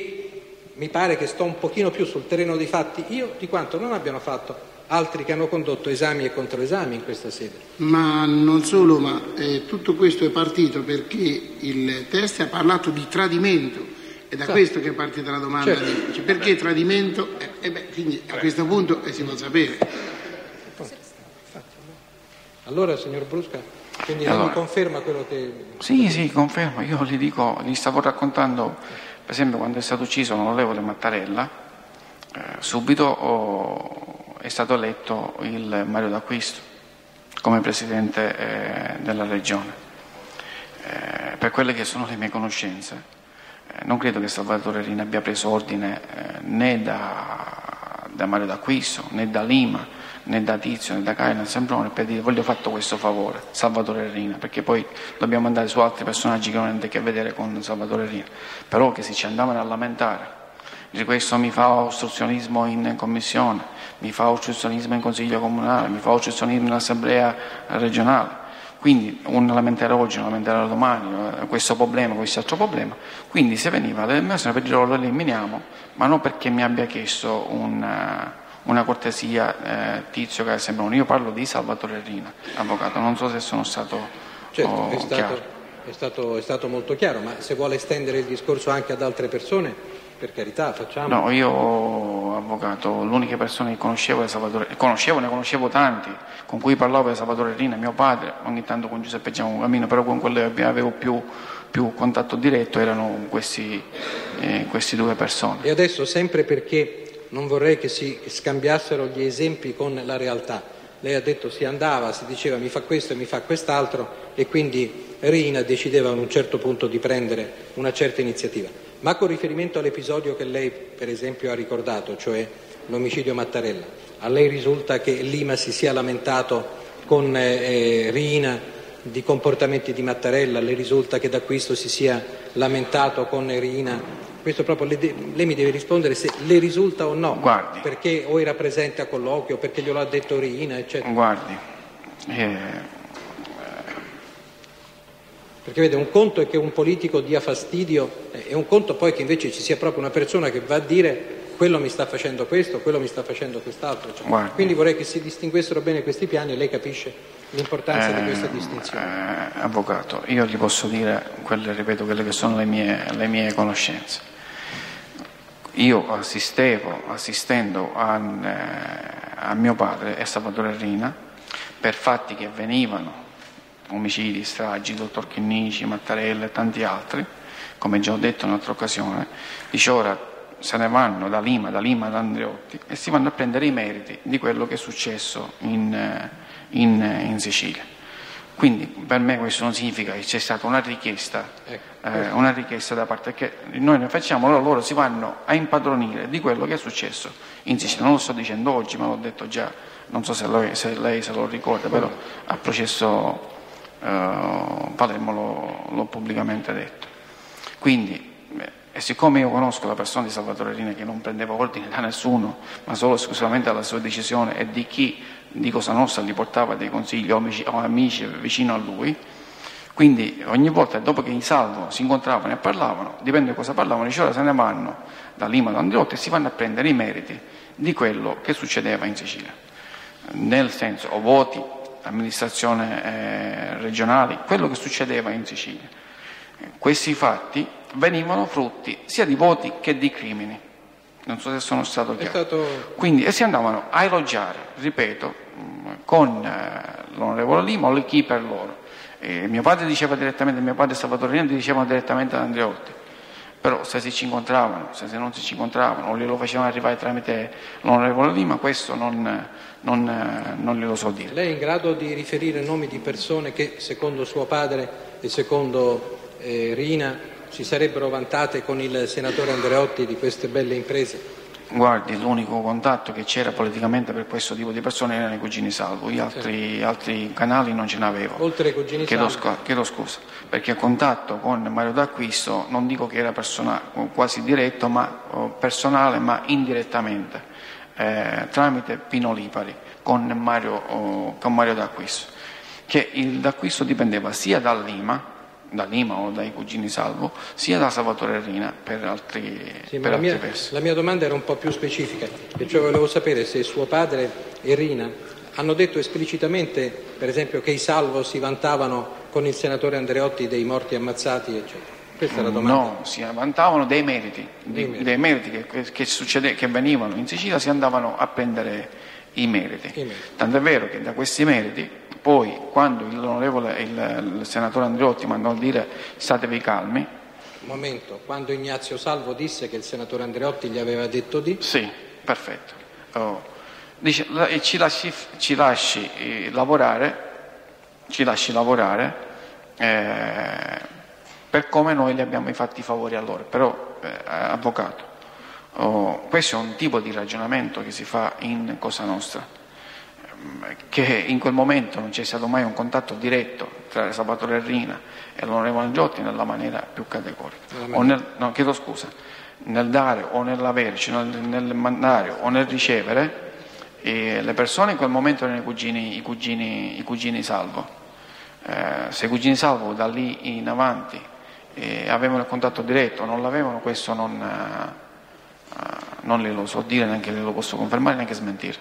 e mi pare che sto un pochino più sul terreno dei fatti io di quanto non abbiano fatto altri che hanno condotto esami e controesami in questa sede. Ma non solo, ma eh, tutto questo è partito perché il test ha parlato di tradimento. È da Certo. questo che è partita la domanda. Certo. Di, cioè, perché tradimento? Eh, eh beh, quindi a questo punto eh, si può sapere. Allora, signor Brusca, quindi lei Allora. mi conferma quello che... Sì, sì, confermo. Io gli dico, gli stavo raccontando, per esempio, quando è stato ucciso l'onorevole Mattarella, eh, subito oh, è stato eletto il Mario D'Acquisto come presidente eh, della regione. Eh, per quelle che sono le mie conoscenze, eh, non credo che Salvatore Rina abbia preso ordine eh, né da, da Mario D'Acquisto, né da Lima, né da Tizio, né da Caio, né da Sembrone, per dire voglio fatto questo favore, Salvatore Rina, perché poi dobbiamo andare su altri personaggi che non hanno niente a che vedere con Salvatore Rina, però che si ci andavano a lamentare, di questo mi fa ostruzionismo in commissione, mi fa ostruzionismo in consiglio comunale, mi fa ostruzionismo in assemblea regionale, quindi un lamentare oggi, un lamentare domani, questo problema, questo altro problema, quindi se veniva dell'emersione per dire lo eliminiamo, ma non perché mi abbia chiesto un... una cortesia, eh, Tizio che sembra un... Io parlo di Salvatore Rina, avvocato, non so se sono stato, Certo, oh, è, stato, chiaro. è, stato, è stato molto chiaro, ma se vuole estendere il discorso anche ad altre persone, per carità, facciamo. No, io, avvocato, l'unica persona che conoscevo è Salvatore, conoscevo, ne conoscevo tanti, con cui parlavo di Salvatore Rina, mio padre, ogni tanto con Giuseppe Giacomo Camino, però con quello che avevo più, più contatto diretto erano questi, eh, questi due persone. E adesso, sempre perché non vorrei che si scambiassero gli esempi con la realtà, lei ha detto si andava, si diceva mi fa questo e mi fa quest'altro e quindi Rina decideva a un certo punto di prendere una certa iniziativa. Ma con riferimento all'episodio che lei per esempio ha ricordato, cioè l'omicidio Mattarella, a lei risulta che Lima si sia lamentato con eh, Rina di comportamenti di Mattarella, le risulta che D'Acquisto si sia lamentato con Rina? Questo proprio le de- lei mi deve rispondere se le risulta o no, Guardi. perché o era presente a colloquio, perché glielo ha detto Rina, eccetera. Guardi, eh, Perché vede, un conto è che un politico dia fastidio eh, e un conto poi che invece ci sia proprio una persona che va a dire quello mi sta facendo questo, quello mi sta facendo quest'altro. Cioè, Guardi. quindi vorrei che si distinguessero bene questi piani e lei capisce l'importanza di questa distinzione. eh, avvocato, io gli posso dire, quelle, ripeto, quelle che sono le mie, le mie conoscenze. Io assistevo, assistendo a, eh, a mio padre e Salvatore Rina per fatti che avvenivano, omicidi, stragi, dottor Chinnici, Mattarella e tanti altri, come già ho detto in un'altra occasione, dice ora se ne vanno da Lima, da Lima ad Andreotti e si vanno a prendere i meriti di quello che è successo in, in, in Sicilia. Quindi per me questo non significa che c'è stata una richiesta, eh, una richiesta da parte che noi ne facciamo, loro, loro si vanno a impadronire di quello che è successo in Sicilia. Non lo sto dicendo oggi, ma l'ho detto già, non so se lei se, lei se lo ricorda, però al processo eh, Palermo l'ho, l'ho pubblicamente detto. Quindi, e siccome io conosco la persona di Salvatore Riina, che non prendeva ordine da nessuno, ma solo esclusivamente dalla sua decisione e di chi di Cosa Nostra gli portava dei consigli o amici, o amici vicino a lui, quindi ogni volta dopo che in Salvo si incontravano e parlavano, dipende da cosa parlavano, diceva se ne vanno da Lima, da Andreotti, e si vanno a prendere i meriti di quello che succedeva in Sicilia, nel senso, o voti, amministrazione eh, regionali, quello che succedeva in Sicilia. Questi fatti venivano frutti sia di voti che di crimini. Non so se sono stato chiaro. Stato... Quindi, e si andavano a elogiare, ripeto, con eh, l'onorevole Lima o chi per loro. E mio padre diceva direttamente, mio padre Salvatore Riina dicevano direttamente ad Andreotti. Però se si ci incontravano, se non si ci incontravano, o glielo facevano arrivare tramite l'onorevole Lima, questo non, non, non glielo so dire. Lei è in grado di riferire nomi di persone che, secondo suo padre e secondo eh, Riina, si sarebbero vantate con il senatore Andreotti di queste belle imprese? Guardi, l'unico contatto che c'era politicamente per questo tipo di persone erano i cugini Salvo, gli altri, sì. altri canali non ce n'avevo. Oltre ai cugini chiedo, Salvo? Chiedo scusa, perché a contatto con Mario D'Acquisto non dico che era persona, quasi diretto, ma personale, ma indirettamente, eh, tramite Pino Lipari, con Mario, oh, con Mario D'Acquisto, che il D'Acquisto dipendeva sia da Lima, da Lima o dai cugini Salvo, sia da Salvatore Riina per altri, sì, per la, altri mia, versi. La mia domanda era un po' più specifica, e cioè volevo sapere se suo padre e Riina hanno detto esplicitamente, per esempio, che i Salvo si vantavano con il senatore Andreotti dei morti ammazzati, eccetera. Questa è la domanda. No, si vantavano dei meriti, dei meriti, dei meriti che, che, succede, che venivano in Sicilia, si andavano a prendere i meriti. I meriti. Tant'è vero che da questi meriti poi, quando l'onorevole il, il senatore Andreotti mandò a dire statevi calmi. Un momento, quando Ignazio Salvo disse che il senatore Andreotti gli aveva detto di? Sì, perfetto. Oh. Dice, ci lasci, ci lasci eh, lavorare, ci lasci lavorare eh, per come noi gli abbiamo fatti i favori a loro. Però, eh, avvocato, oh, questo è un tipo di ragionamento che si fa in Cosa Nostra, che in quel momento non c'è stato mai un contatto diretto tra Salvatore Riina e l'onorevole Andreotti nella maniera più categorica. O nel, no, chiedo scusa, nel dare o nell'avere, cioè nel, nel mandare o nel ricevere, e le persone in quel momento erano i cugini, i cugini, i cugini Salvo. Eh, se i cugini Salvo da lì in avanti eh, avevano il contatto diretto o non l'avevano, questo non, eh, non glielo so dire, neanche glielo posso confermare, neanche smentire.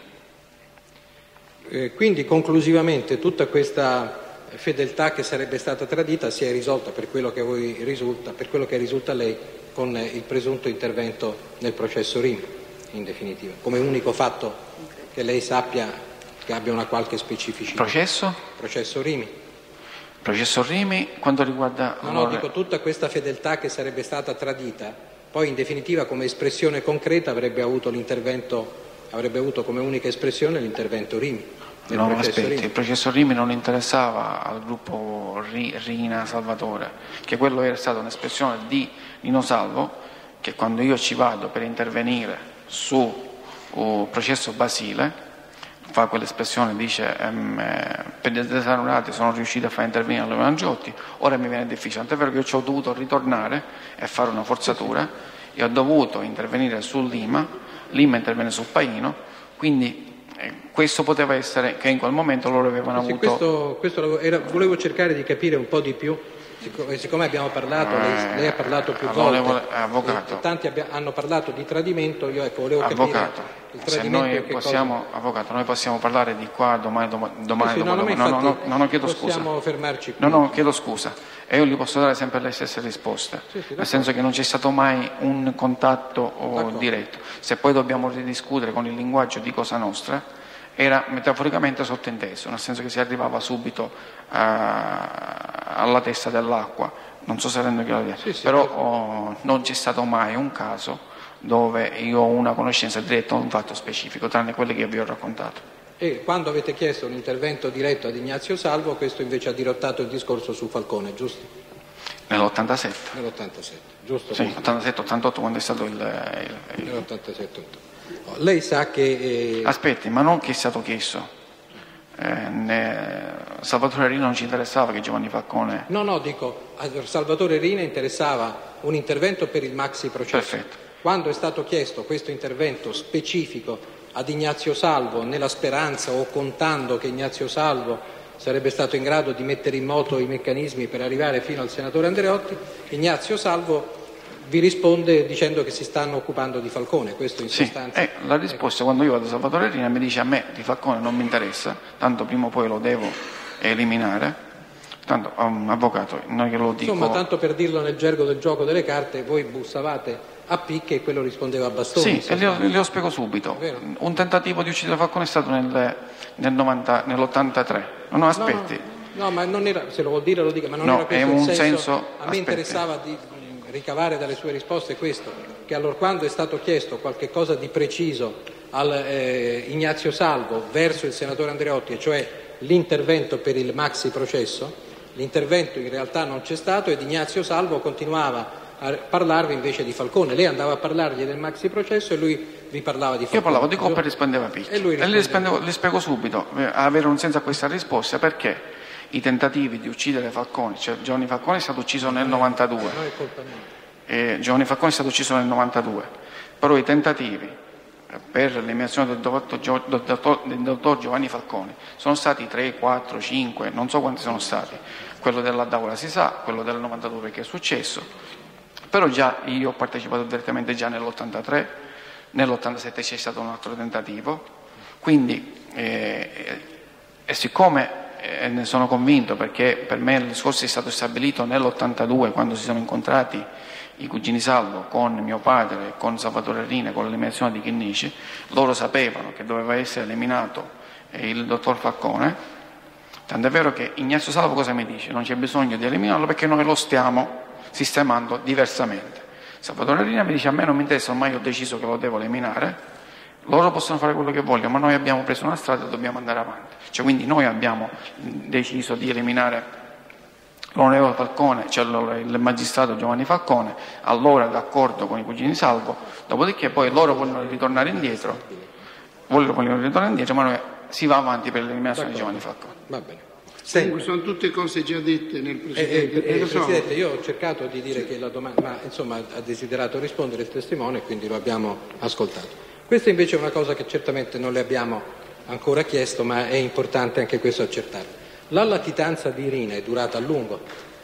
Eh, quindi conclusivamente tutta questa fedeltà che sarebbe stata tradita si è risolta, per quello che a voi risulta, per quello che risulta a lei, con il presunto intervento nel processo Rimi, in definitiva, come unico fatto che lei sappia che abbia una qualche specificità. Processo? Processo Rimi. Processo Rimi quanto riguarda... No, no, dico tutta questa fedeltà che sarebbe stata tradita, poi in definitiva come espressione concreta avrebbe avuto l'intervento, avrebbe avuto come unica espressione l'intervento Rimi. No, aspetti, il processo Rimi non interessava al gruppo Riina Salvatore, che quello era stata un'espressione di Nino Salvo, che quando io ci vado per intervenire su un processo Basile, fa quell'espressione, dice ehm, per gli esaurati sono riuscito a far intervenire l'onorevole Andreotti, ora mi viene difficile, tant'è vero che io ci ho dovuto ritornare e fare una forzatura e ho dovuto intervenire su Lima, Lima intervenne su Paino, quindi questo poteva essere che in quel momento loro avevano sì, avuto... Questo, questo era, volevo cercare di capire un po' di più, siccome, siccome abbiamo parlato, eh, lei, lei ha parlato più volte, avvocato, e tanti abbia, hanno parlato di tradimento, io ecco, volevo avvocato, capire il se tradimento noi che possiamo, cosa... Avvocato, noi possiamo parlare di qua domani, domani, domani, sì, sì, domani, no, domani. No, no, no, no, chiedo possiamo scusa. fermarci qui. No, no, chiedo scusa. E io gli posso dare sempre le stesse risposte, sì, sì, nel senso che non c'è stato mai un contatto oh, diretto. Se poi dobbiamo ridiscutere con il linguaggio di Cosa Nostra, era metaforicamente sottinteso, nel senso che si arrivava subito uh, alla testa dell'acqua, non so se rendo chiaro, sì, sì, però oh, non c'è stato mai un caso dove io ho una conoscenza diretta di un fatto specifico, tranne quelle che vi ho raccontato. E quando avete chiesto un intervento diretto ad Ignazio Salvo, questo invece ha dirottato il discorso su Falcone, giusto? Nell'ottantasette. Nell'ottantasette, giusto? Sì, ottantasette ottantotto quando è stato il... il, il... Nell'ottantasette. Lei sa che... Eh... Aspetti, ma non che è stato chiesto. Eh, ne... Salvatore Rina non ci interessava che Giovanni Falcone... No, no, dico, a Salvatore Rina interessava un intervento per il maxi processo. Perfetto. Quando è stato chiesto questo intervento specifico ad Ignazio Salvo, nella speranza o contando che Ignazio Salvo sarebbe stato in grado di mettere in moto i meccanismi per arrivare fino al senatore Andreotti, Ignazio Salvo vi risponde dicendo che si stanno occupando di Falcone, questo in sì, sostanza. Eh, la risposta, ecco, quando io vado a Salvatore Rina mi dice: a me di Falcone non mi interessa, tanto prima o poi lo devo eliminare, tanto um, avvocato, non che lo dico... Insomma, tanto per dirlo nel gergo del gioco delle carte, voi bussavate a picche e quello rispondeva a bastoni. Sì, e glielo, glielo spiego subito. Un tentativo di uccidere Falcone è stato nel, nel novanta, nell'ottantatré. No, no, aspetti. No, no, no, ma non era, se lo vuol dire lo dica, ma non no, era questo è un il senso. senso. A me aspetti. interessava di ricavare dalle sue risposte questo, che allora quando è stato chiesto qualche cosa di preciso al eh, Ignazio Salvo verso il senatore Andreotti, e cioè l'intervento per il maxi processo, l'intervento in realtà non c'è stato ed Ignazio Salvo continuava a parlarvi invece di Falcone. Lei andava a parlargli del maxi processo e lui vi parlava di Falcone. Io parlavo di Coppa e rispondeva a picchi. E lui e le, spendevo, le spiego subito, eh, avere un senso a questa risposta, perché i tentativi di uccidere Falcone, cioè Giovanni Falcone è stato uccio nel novantadue, non è colpa mia. E Giovanni Falcone è stato ucciso nel novantadue, però i tentativi per l'eliminazione del dottor, del, dottor, del dottor Giovanni Falcone sono stati tre, quattro, cinque, non so quanti sono stati. Quello della Daula si sa, quello del novantadue perché è successo. Però già io ho partecipato direttamente già nell'ottantatré, nell'ottantasette c'è stato un altro tentativo, quindi eh, e siccome eh, ne sono convinto, perché per me il discorso è stato stabilito nell'ottantadue quando si sono incontrati i cugini Salvo con mio padre, con Salvatore Rina, con l'eliminazione di Chinnici, loro sapevano che doveva essere eliminato eh, il dottor Falcone, tant'è vero che Ignazio Salvo cosa mi dice? Non c'è bisogno di eliminarlo perché noi lo stiamo sistemando diversamente. Salvatore Rina mi dice: a me non mi interessa, ormai ho deciso che lo devo eliminare, loro possono fare quello che vogliono, ma noi abbiamo preso una strada e dobbiamo andare avanti. Cioè, quindi noi abbiamo deciso di eliminare l'onorevole Falcone, cioè il magistrato Giovanni Falcone, allora d'accordo con i cugini Salvo, dopodiché poi loro vogliono ritornare indietro, vogliono ritornare indietro, ma noi si va avanti per l'eliminazione di Giovanni Falcone. Va bene. Comunque sono tutte cose già dette nel precedente. Eh, eh, eh, Presidente, io ho cercato di dire che la domanda, ma insomma ha desiderato rispondere il testimone, quindi lo abbiamo ascoltato. Questa invece è una cosa che certamente non le abbiamo ancora chiesto, ma è importante anche questo accertare. La latitanza di Rina è durata a lungo?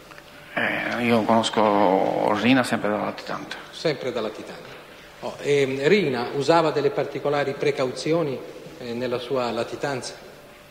Eh, io conosco Rina sempre da latitante. Sempre da latitante. Oh, e Rina usava delle particolari precauzioni eh, nella sua latitanza?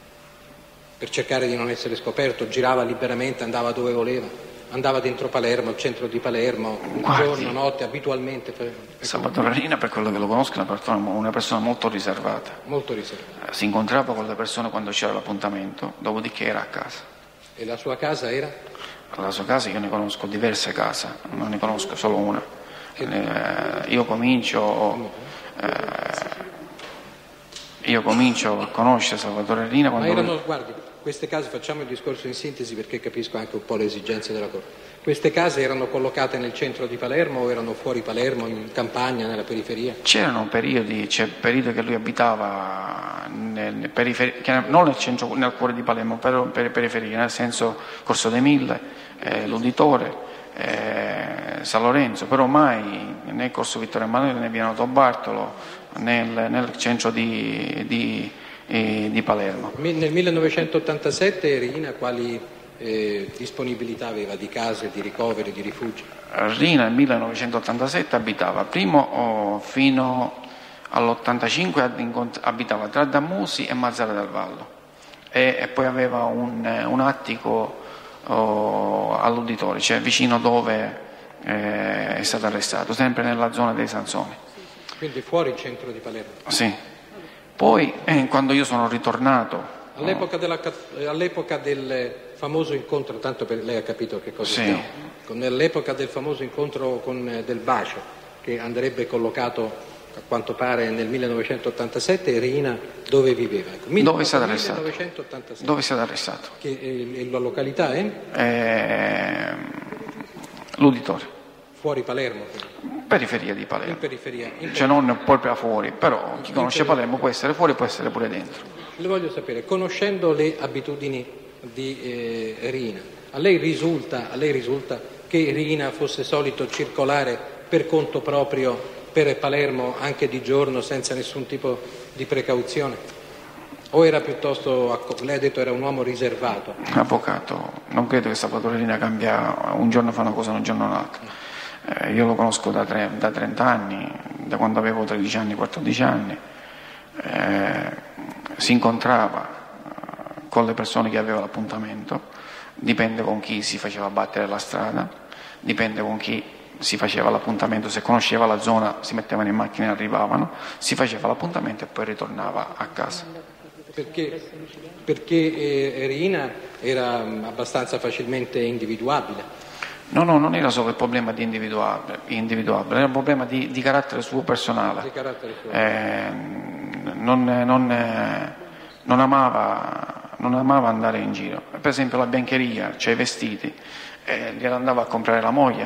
Per cercare di non essere scoperto, girava liberamente, andava dove voleva, andava dentro Palermo, al centro di Palermo, Guardi, giorno, notte, abitualmente. Per... Salvatore Rina, per quello che lo conosco, è una persona, una persona molto riservata. Molto riservata. Si incontrava con le persone quando c'era l'appuntamento, dopodiché era a casa. E la sua casa era? La sua casa io ne conosco diverse case, non ne conosco solo una. Che... Eh, io comincio... Eh, io comincio a conoscere Salvatore Rina quando... Ma erano, guardi, queste case, facciamo il discorso in sintesi perché capisco anche un po' le esigenze della Corte. Queste case erano collocate nel centro di Palermo o erano fuori Palermo, in campagna, nella periferia? C'erano periodi, c'è periodi che lui abitava nel, nel periferia, non nel centro, nel cuore di Palermo, però per periferia, nel senso Corso dei Mille, eh, l'Uditore, eh, San Lorenzo, però mai né Corso Vittorio Emanuele né Via Noto Bartolo, nel, nel centro di, di, eh, di Palermo. Nel millenovecentottantasette Rina quali eh, disponibilità aveva di case, di ricoveri, di rifugi? Rina nel millenovecentottantasette abitava primo oh, fino all'ottantacinque abitava tra Dammusi e Mazzara del Vallo e, e poi aveva un, un attico oh, all'Uditore, cioè vicino dove eh, è stato arrestato, sempre nella zona dei Sansoni. Quindi fuori il centro di Palermo? Sì. Poi eh, quando io sono ritornato... All'epoca, della, all'epoca del famoso incontro, tanto per lei ha capito che cosa sì. stiamo, nell'epoca del famoso incontro con, del bacio, che andrebbe collocato a quanto pare nel millenovecentottantasette, Rina dove viveva? Ecco, dove è stato arrestato? millenovecentottantasette. Dove è stato arrestato? Che, eh, la località è? Eh, l'uditorio. Fuori Palermo? Quindi. Periferia di Palermo. In periferia. In cioè non proprio fuori, però chi conosce Palermo può essere fuori, può essere pure dentro. Le voglio sapere, conoscendo le abitudini di eh, Rina, a lei risulta, a lei risulta che Rina fosse solito circolare per conto proprio per Palermo anche di giorno senza nessun tipo di precauzione? O era piuttosto, lei ha detto era un uomo riservato? Avvocato, non credo che Salvatore Rina cambia, un giorno fa una cosa, un giorno l'altra. Eh, io lo conosco da, tre, da trenta anni, da quando avevo tredici anni, quattordici anni. Eh, si incontrava eh, con le persone che aveva l'appuntamento, dipende con chi si faceva battere la strada, dipende con chi si faceva l'appuntamento, se conosceva la zona si mettevano in macchina e arrivavano, si faceva l'appuntamento e poi ritornava a casa. Perché, perché eh, Rina era abbastanza facilmente individuabile? No, no, non era solo il problema di individuabile, individuabile era un problema di, di carattere suo personale. Di carattere suo. Eh, non, non, eh, non, amava, non amava andare in giro. Per esempio la biancheria, cioè i vestiti, eh, gliela andava a comprare la moglie,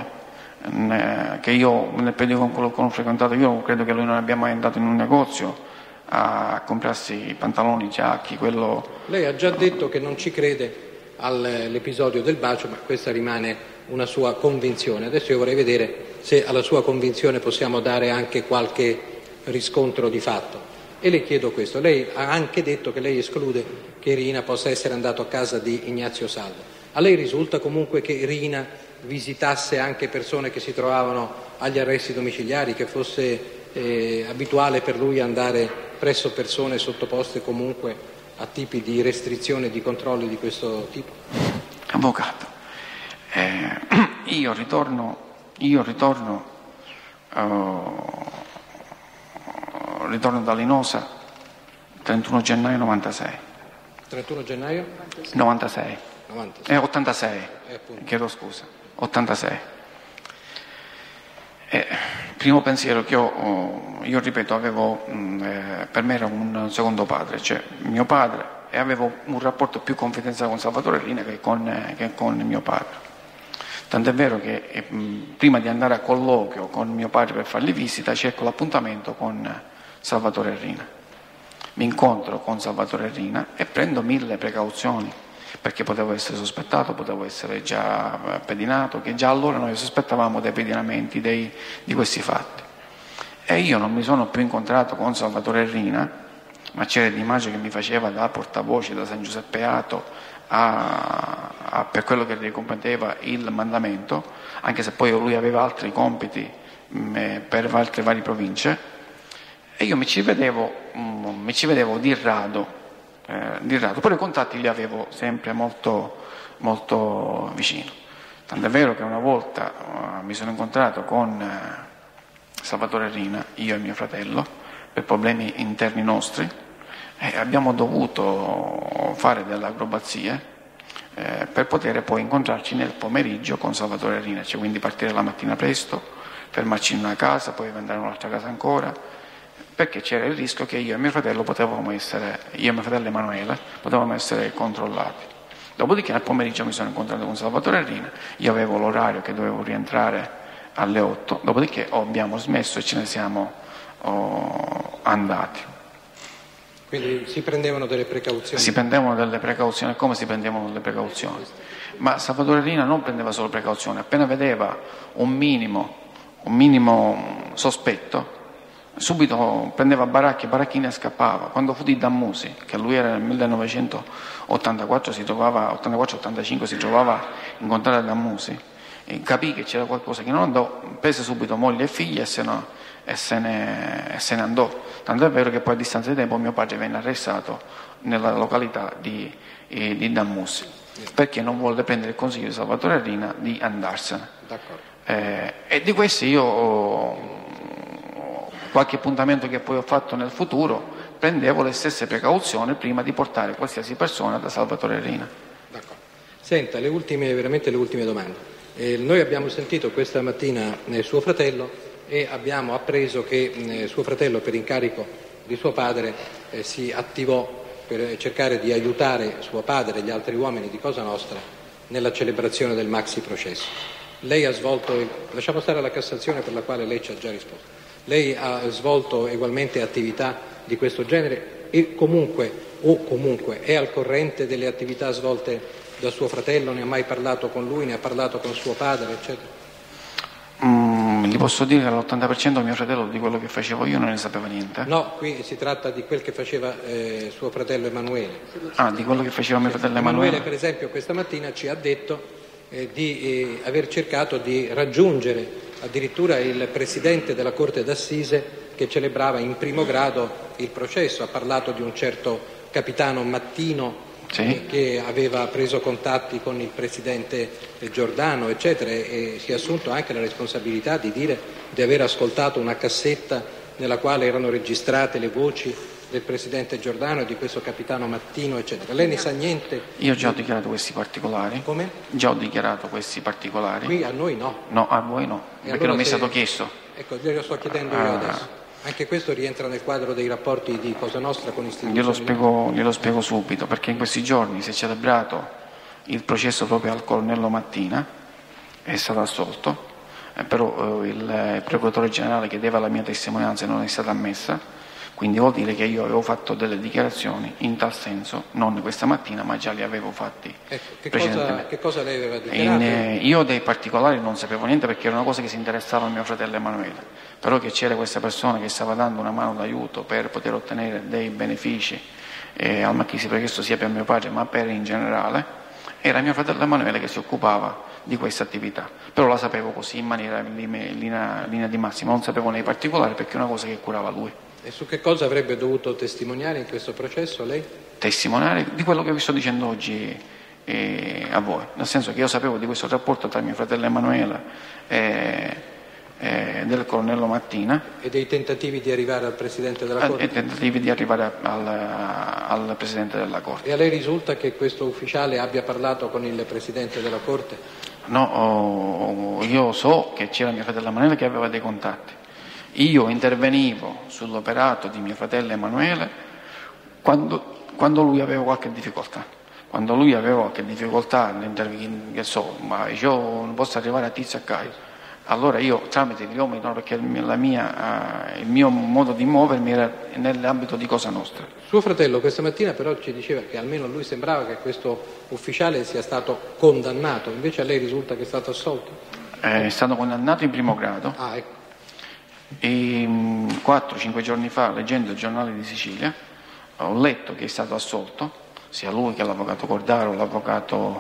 eh, che io nel periodo con quello che ho frequentato io credo che lui non abbia mai andato in un negozio a comprarsi i pantaloni, giacchi, quello... Lei ha già detto che non ci crede all'episodio del bacio, ma questa rimane una sua convinzione. Adesso io vorrei vedere se alla sua convinzione possiamo dare anche qualche riscontro di fatto. E le chiedo questo. Lei ha anche detto che lei esclude che Rina possa essere andato a casa di Ignazio Salvo. A lei risulta comunque che Rina visitasse anche persone che si trovavano agli arresti domiciliari, che fosse eh, abituale per lui andare presso persone sottoposte comunque a tipi di restrizione e di controlli di questo tipo? Avvocato, eh, io ritorno, io ritorno, uh, ritorno da Linosa trentuno gennaio novantasei. trentuno gennaio? novantasei. novantasei. Eh, ottantasei, eh, chiedo scusa, ottantasei. Eh, primo pensiero che ho, io ripeto, avevo, eh, per me era un secondo padre, cioè mio padre, e avevo un rapporto più confidenziale con Salvatore Rina che con, eh, che con mio padre. Tant'è vero che eh, prima di andare a colloquio con mio padre per fargli visita, cerco l'appuntamento con Salvatore Rina. Mi incontro con Salvatore Rina e prendo mille precauzioni, perché potevo essere sospettato, potevo essere già pedinato, che già allora noi sospettavamo dei pedinamenti dei, di questi fatti. E io non mi sono più incontrato con Salvatore Rina, ma c'era l'immagine che mi faceva da portavoce da San Giuseppe Ato a, a, per quello che gli competeva il mandamento, anche se poi lui aveva altri compiti mh, per altre varie province, e io mi ci vedevo, mh, mi ci vedevo di rado. Eh, di rado, però i contatti li avevo sempre molto, molto vicino. Tant'è vero che una volta uh, mi sono incontrato con uh, Salvatore Rina, io e mio fratello, per problemi interni nostri, e abbiamo dovuto fare delle acrobazie eh, per poter poi incontrarci nel pomeriggio con Salvatore Rina, cioè quindi partire la mattina presto, fermarci in una casa, poi andare in un'altra casa ancora, perché c'era il rischio che io e mio fratello potevamo essere, io e mio fratello Emanuele, potevamo essere controllati. Dopodiché nel pomeriggio mi sono incontrato con Salvatore Rina, io avevo l'orario che dovevo rientrare alle otto, dopodiché oh, abbiamo smesso e ce ne siamo oh, andati. Quindi si prendevano delle precauzioni? Si prendevano delle precauzioni, come si prendevano delle precauzioni? Ma Salvatore Rina non prendeva solo precauzioni, appena vedeva un minimo, un minimo sospetto, subito prendeva baracchi e baracchine e scappava. Quando fu di Dammusi, che lui era nel millenovecentottantaquattro, si trovava, ottantaquattro ottantacinque si trovava in contrada a Dammusi, e capì che c'era qualcosa che non andò, prese subito moglie e figli e se, no, e se, ne, e se ne andò. Tanto è vero che poi a distanza di tempo mio padre venne arrestato nella località di, eh, di Dammusi, perché non volle prendere il consiglio di Salvatore Rina di andarsene. Eh, e di questi io ho, qualche appuntamento che poi ho fatto nel futuro, prendevo le stesse precauzioni prima di portare qualsiasi persona da Salvatore Rina. D'accordo. Senta, le ultime, veramente le ultime domande. Eh, noi abbiamo sentito questa mattina eh, suo fratello e abbiamo appreso che eh, suo fratello, per incarico di suo padre, eh, si attivò per cercare di aiutare suo padre e gli altri uomini di Cosa Nostra nella celebrazione del maxi processo. Lei ha svolto, lasciamo stare la Cassazione per la quale lei ci ha già risposto, lei ha svolto ugualmente attività di questo genere e comunque, o comunque è al corrente delle attività svolte da suo fratello, ne ha mai parlato con lui, ne ha parlato con suo padre, eccetera? Mm, gli posso dire che all'ottanta per cento mio fratello di quello che facevo io non ne sapeva niente. No, qui si tratta di quel che faceva eh, suo fratello Emanuele. Ah, di quello che faceva mio fratello Emanuele? Emanuele, per esempio, questa mattina ci ha detto eh, di eh, aver cercato di raggiungere addirittura il presidente della Corte d'Assise che celebrava in primo grado il processo, ha parlato di un certo capitano Mattino, sì, eh, che aveva preso contatti con il presidente Giordano, eccetera, e si è assunto anche la responsabilità di dire di aver ascoltato una cassetta nella quale erano registrate le voci del presidente Giordano e di questo capitano Mattino, eccetera. Lei ne sa niente? Io già ho dichiarato questi particolari. Come? Già ho dichiarato questi particolari. Qui a noi no. No, a voi no, E perché allora non mi è se... stato chiesto. Ecco, glielo sto chiedendo io ah. adesso. Anche questo rientra nel quadro dei rapporti di Cosa Nostra con istituzioni. Glielo spiego, glielo spiego subito, perché in questi giorni si è celebrato il processo proprio al colonnello Mattina, è stato assolto, eh, però eh, il procuratore generale chiedeva la mia testimonianza e non è stata ammessa, quindi vuol dire che io avevo fatto delle dichiarazioni in tal senso, non questa mattina, ma già li avevo fatti ecco, che precedentemente. Cosa, che cosa lei aveva dichiarato? In, eh, io dei particolari non sapevo niente perché era una cosa che si interessava a mio fratello Emanuele, però che c'era questa persona che stava dando una mano d'aiuto per poter ottenere dei benefici eh, al Macchisi, perché questo sia per mio padre ma per in generale, era mio fratello Emanuele che si occupava di questa attività, però la sapevo così in maniera in linea, linea di massima, non sapevo nei particolari perché è una cosa che curava lui. E su che cosa avrebbe dovuto testimoniare in questo processo lei? Testimoniare di quello che vi sto dicendo oggi eh, a voi, nel senso che io sapevo di questo rapporto tra mio fratello Emanuele e, e del colonnello Mattina e dei tentativi di arrivare al Presidente della Corte? E tentativi di arrivare al, al Presidente della Corte. E a lei risulta che questo ufficiale abbia parlato con il Presidente della Corte? No, oh, io so che c'era mio fratello Emanuele che aveva dei contatti. Io intervenivo sull'operato di mio fratello Emanuele quando, quando lui aveva qualche difficoltà. Quando lui aveva qualche difficoltà, che so, ma io non posso arrivare a Tizio a Caio. Allora io tramite gli uomini, no, perché la mia, uh, il mio modo di muovermi era nell'ambito di Cosa Nostra. Suo fratello questa mattina però ci diceva che almeno a lui sembrava che questo ufficiale sia stato condannato, invece a lei risulta che è stato assolto? È stato condannato in primo grado. Ah, ecco. E quattro cinque giorni fa, leggendo il giornale di Sicilia, ho letto che è stato assolto, sia lui che l'avvocato Cordaro, l'avvocato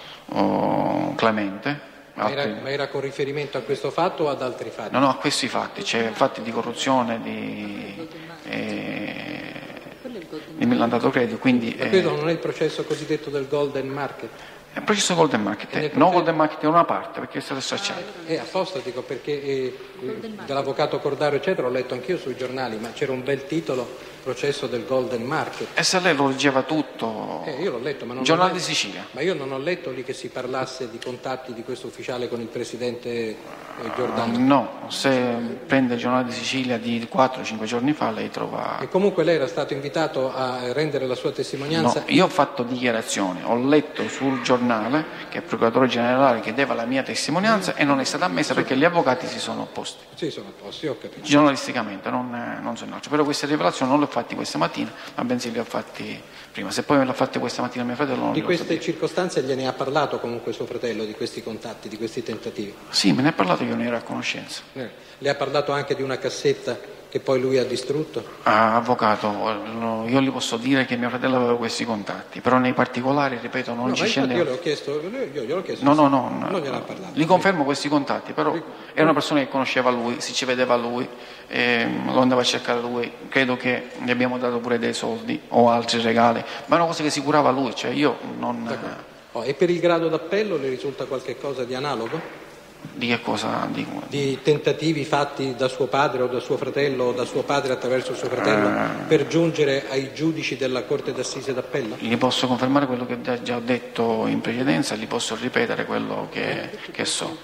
oh, Clemente. Ma era, ma era con riferimento a questo fatto o ad altri fatti? No, no, a questi fatti, c'è fatti di corruzione, di, eh, di millantato credito, quindi... Ma questo eh, non è il processo cosiddetto del Golden Market? È il processo Golden Market, no processo... Golden Market è una parte perché è stato stracciato. È apposta, dico, perché eh, dell'avvocato Cordaro eccetera ho letto anch'io sui giornali, ma c'era un bel titolo, processo del Golden Market. E se lei lo leggeva tutto, eh, io l'ho letto, ma non giornale ho di letto, Sicilia. Ma io non ho letto lì che si parlasse di contatti di questo ufficiale con il presidente eh, Giordano. Uh, no, se prende il giornale di Sicilia di quattro cinque giorni fa lei trova... E comunque lei era stato invitato a rendere la sua testimonianza? No, io ho fatto dichiarazioni, ho letto sul giornale che il procuratore generale chiedeva la mia testimonianza e non è stata ammessa perché gli avvocati si sono opposti. Sì, sono opposti, ho capito. Giornalisticamente, non, non so altro. Però queste rivelazioni non le ho fatte questa mattina, ma bensì le ho fatti prima. Se poi me le ha fatte questa mattina mio fratello non Di queste sapere. circostanze gliene ha parlato comunque suo fratello, di questi contatti, di questi tentativi? Sì, me ne ha parlato, io ne ero a conoscenza. Eh. Le ha parlato anche di una cassetta che poi lui ha distrutto? Ah, avvocato, io gli posso dire che mio fratello aveva questi contatti, però nei particolari, ripeto, non no, ci scende. Io le ho chiesto, io gliel'ho chiesto. No, no, no, no, non gliene ha parlato. Gli confermo questi contatti, però era una persona che conosceva lui, si ci vedeva lui, eh, lo andava a cercare lui, credo che gli abbiamo dato pure dei soldi o altri regali, ma è una cosa che si curava lui, cioè io non... Oh, e per il grado d'appello le risulta qualche cosa di analogo? Di che cosa? Di... di tentativi fatti da suo padre o da suo fratello o da suo padre attraverso suo fratello uh, per giungere ai giudici della Corte d'Assise d'Appello? Gli posso confermare quello che già ho detto in precedenza, gli posso ripetere quello che, che so.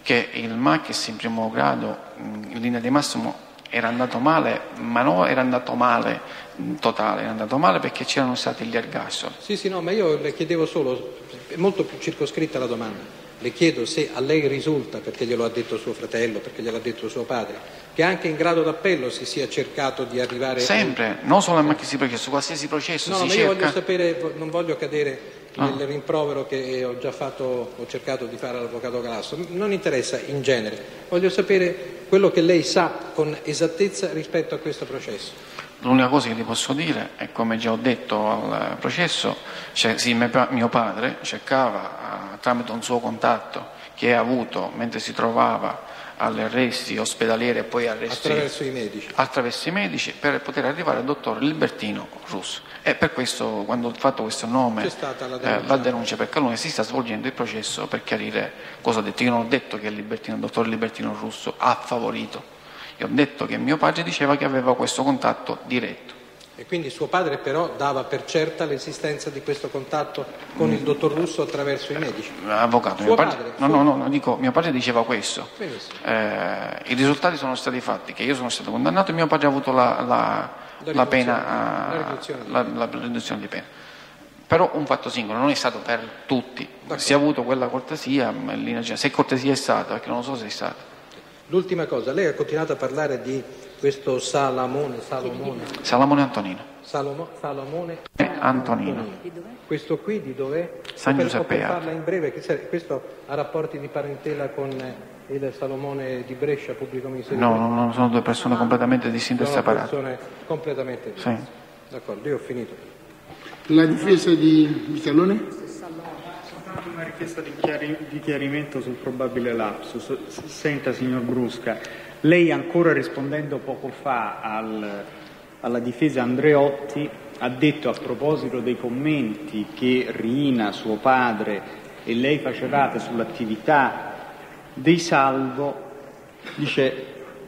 che il Machis in primo grado in linea di massimo era andato male, ma non era andato male totale, era andato male perché c'erano stati gli ergastoli. Sì, sì, no, ma io le chiedevo solo, è molto più circoscritta la domanda. Le chiedo se a lei risulta, perché glielo ha detto suo fratello, perché glielo ha detto suo padre, che anche in grado d'appello si sia cercato di arrivare... Sempre, non solo al Machis processo, qualsiasi processo no, si no, ma cerca... io voglio sapere, non voglio cadere nel no. rimprovero che ho già fatto, ho cercato di fare all'avvocato Galasso, non interessa in genere, voglio sapere quello che lei sa con esattezza rispetto a questo processo. L'unica cosa che ti posso dire è, come già ho detto al processo, cioè, sì, mio padre cercava, tramite un suo contatto che ha avuto mentre si trovava agli arresti ospedalieri e poi arresti attraverso i medici, attraverso i medici per poter arrivare al dottor Libertino Russo. E per questo, quando ho fatto questo nome, c'è stata la denuncia, eh, la denuncia per calunnia, si sta svolgendo il processo per chiarire cosa ho detto. Io non ho detto che il, Libertino, il dottor Libertino Russo ha favorito. Io ho detto che mio padre diceva che aveva questo contatto diretto. E quindi suo padre però dava per certa l'esistenza di questo contatto con il dottor Russo attraverso i medici? Avvocato, suo mio padre, padre, no, suo... no, no, no, dico, mio padre diceva questo. Eh, I risultati sono stati fatti, che io sono stato condannato e mio padre ha avuto la, la, la, la pena, la riduzione, la, la riduzione di pena. Però un fatto singolo, non è stato per tutti. D'accordo. Si è avuto quella cortesia, se cortesia è stata, perché non lo so se è stata. L'ultima cosa, lei ha continuato a parlare di questo Salamone, Salomone. Salamone Antonino. Salomo, Salomone Antonino. Antonino. Questo qui di dov'è? San Giuseppe. Per farla in breve, che questo ha rapporti di parentela con il Salomone di Brescia, pubblico ministero? No, no, no, sono due persone completamente distinte e separate. Sono persone completamente diverse. Sì. D'accordo, io ho finito. La difesa di Vitellone? Una richiesta di, chiari, di chiarimento sul probabile lapsus. Senta, signor Brusca, lei ancora rispondendo poco fa al, alla difesa Andreotti ha detto, a proposito dei commenti che Riina, suo padre e lei facevate sull'attività dei Salvo, dice: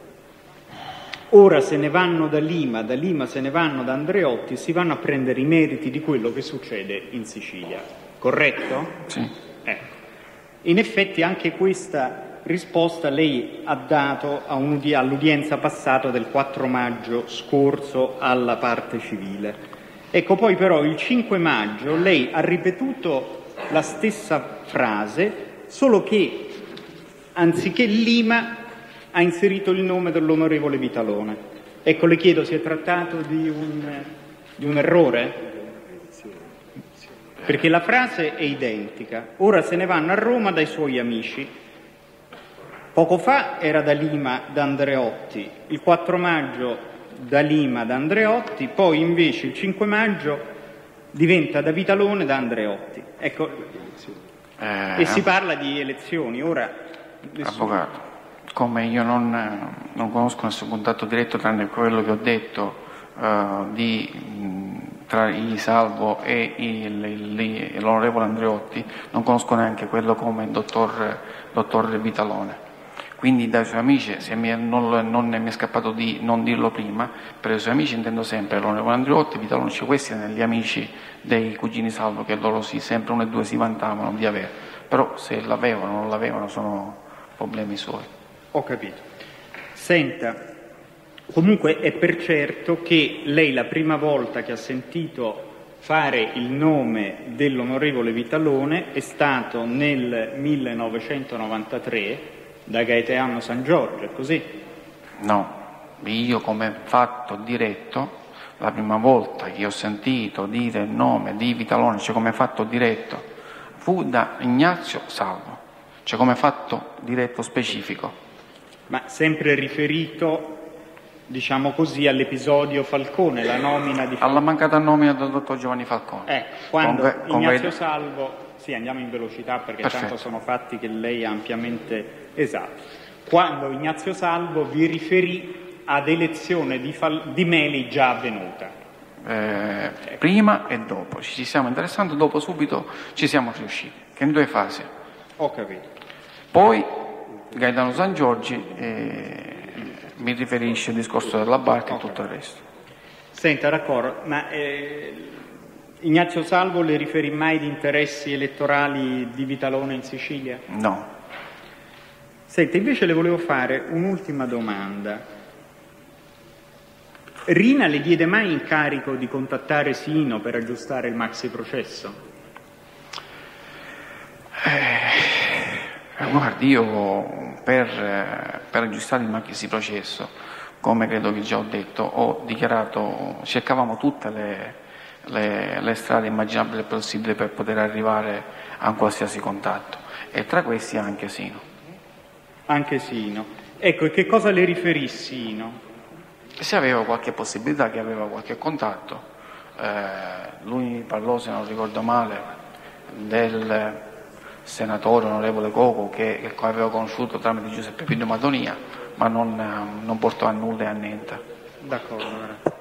ora se ne vanno da Lima, da Lima se ne vanno da Andreotti e si vanno a prendere i meriti di quello che succede in Sicilia. Corretto? Sì. Ecco. In effetti anche questa risposta lei ha dato a all'udienza passata del quattro maggio scorso alla parte civile. Ecco, poi però il cinque maggio lei ha ripetuto la stessa frase, solo che anziché Lima ha inserito il nome dell'onorevole Vitalone. Ecco, le chiedo, si è trattato di un, di un errore? Perché la frase è identica. Ora se ne vanno a Roma dai suoi amici. Poco fa era da Lima da Andreotti, il quattro maggio da Lima da Andreotti, poi invece il cinque maggio diventa da Vitalone da Andreotti. Ecco, eh, e si parla di elezioni. Ora, avvocato, come io non, non conosco nessun contatto diretto tranne quello che ho detto uh, di... tra i Salvo e il, il, il, l'onorevole Andreotti, non conosco neanche quello come il dottor, dottor Vitalone. Quindi dai suoi amici, se mi è, non, non mi è scappato di non dirlo prima, per i suoi amici intendo sempre l'onorevole Andreotti, Vitalone, cioè questi erano gli amici dei cugini Salvo, che loro sì, sempre uno e due si vantavano di avere. Però se l'avevano o non l'avevano sono problemi suoi. Ho capito. Senta, comunque è per certo che lei la prima volta che ha sentito fare il nome dell'onorevole Vitalone è stato nel millenovecentonovantatré da Gaetano San Giorgio, è così? No, io come fatto diretto, la prima volta che ho sentito dire il nome di Vitalone, cioè come fatto diretto, fu da Ignazio Salvo, cioè come fatto diretto specifico. Ma sempre riferito, diciamo così, all'episodio Falcone, la nomina di Falcone. Alla mancata nomina del dottor Giovanni Falcone. Ecco, quando con, con Ignazio con... Salvo, sì, andiamo in velocità perché Perfetto. Tanto sono fatti che lei ha ampiamente esatto. Quando Ignazio Salvo vi riferì ad elezione di, Fal... di Meli già avvenuta. Eh, ecco. Prima e dopo, ci stiamo interessando, dopo subito ci siamo riusciti, che in due fasi. Ho capito. Poi Gaetano San Giorgi eh, mi riferisce al discorso della barca e tutto il resto. Senta, d'accordo, ma eh, Ignazio Salvo le riferì mai di interessi elettorali di Vitalone in Sicilia? No. Senta, invece le volevo fare un'ultima domanda. Rina le diede mai incarico di contattare Sino per aggiustare il maxi processo? Eh, guardi, io per, per aggiustare il maxi processo, come credo che già ho detto, ho dichiarato, cercavamo tutte le, le, le strade immaginabili e possibili per poter arrivare a un qualsiasi contatto, e tra questi anche Sino. Anche Sino. Ecco, e che cosa le riferì Sino? Se aveva qualche possibilità, che aveva qualche contatto. Eh, lui parlò, se non ricordo male, del senatore onorevole Coco che, che aveva conosciuto tramite Giuseppe Pino Madonia, ma non, non portò a nulla e a niente. D'accordo, grazie.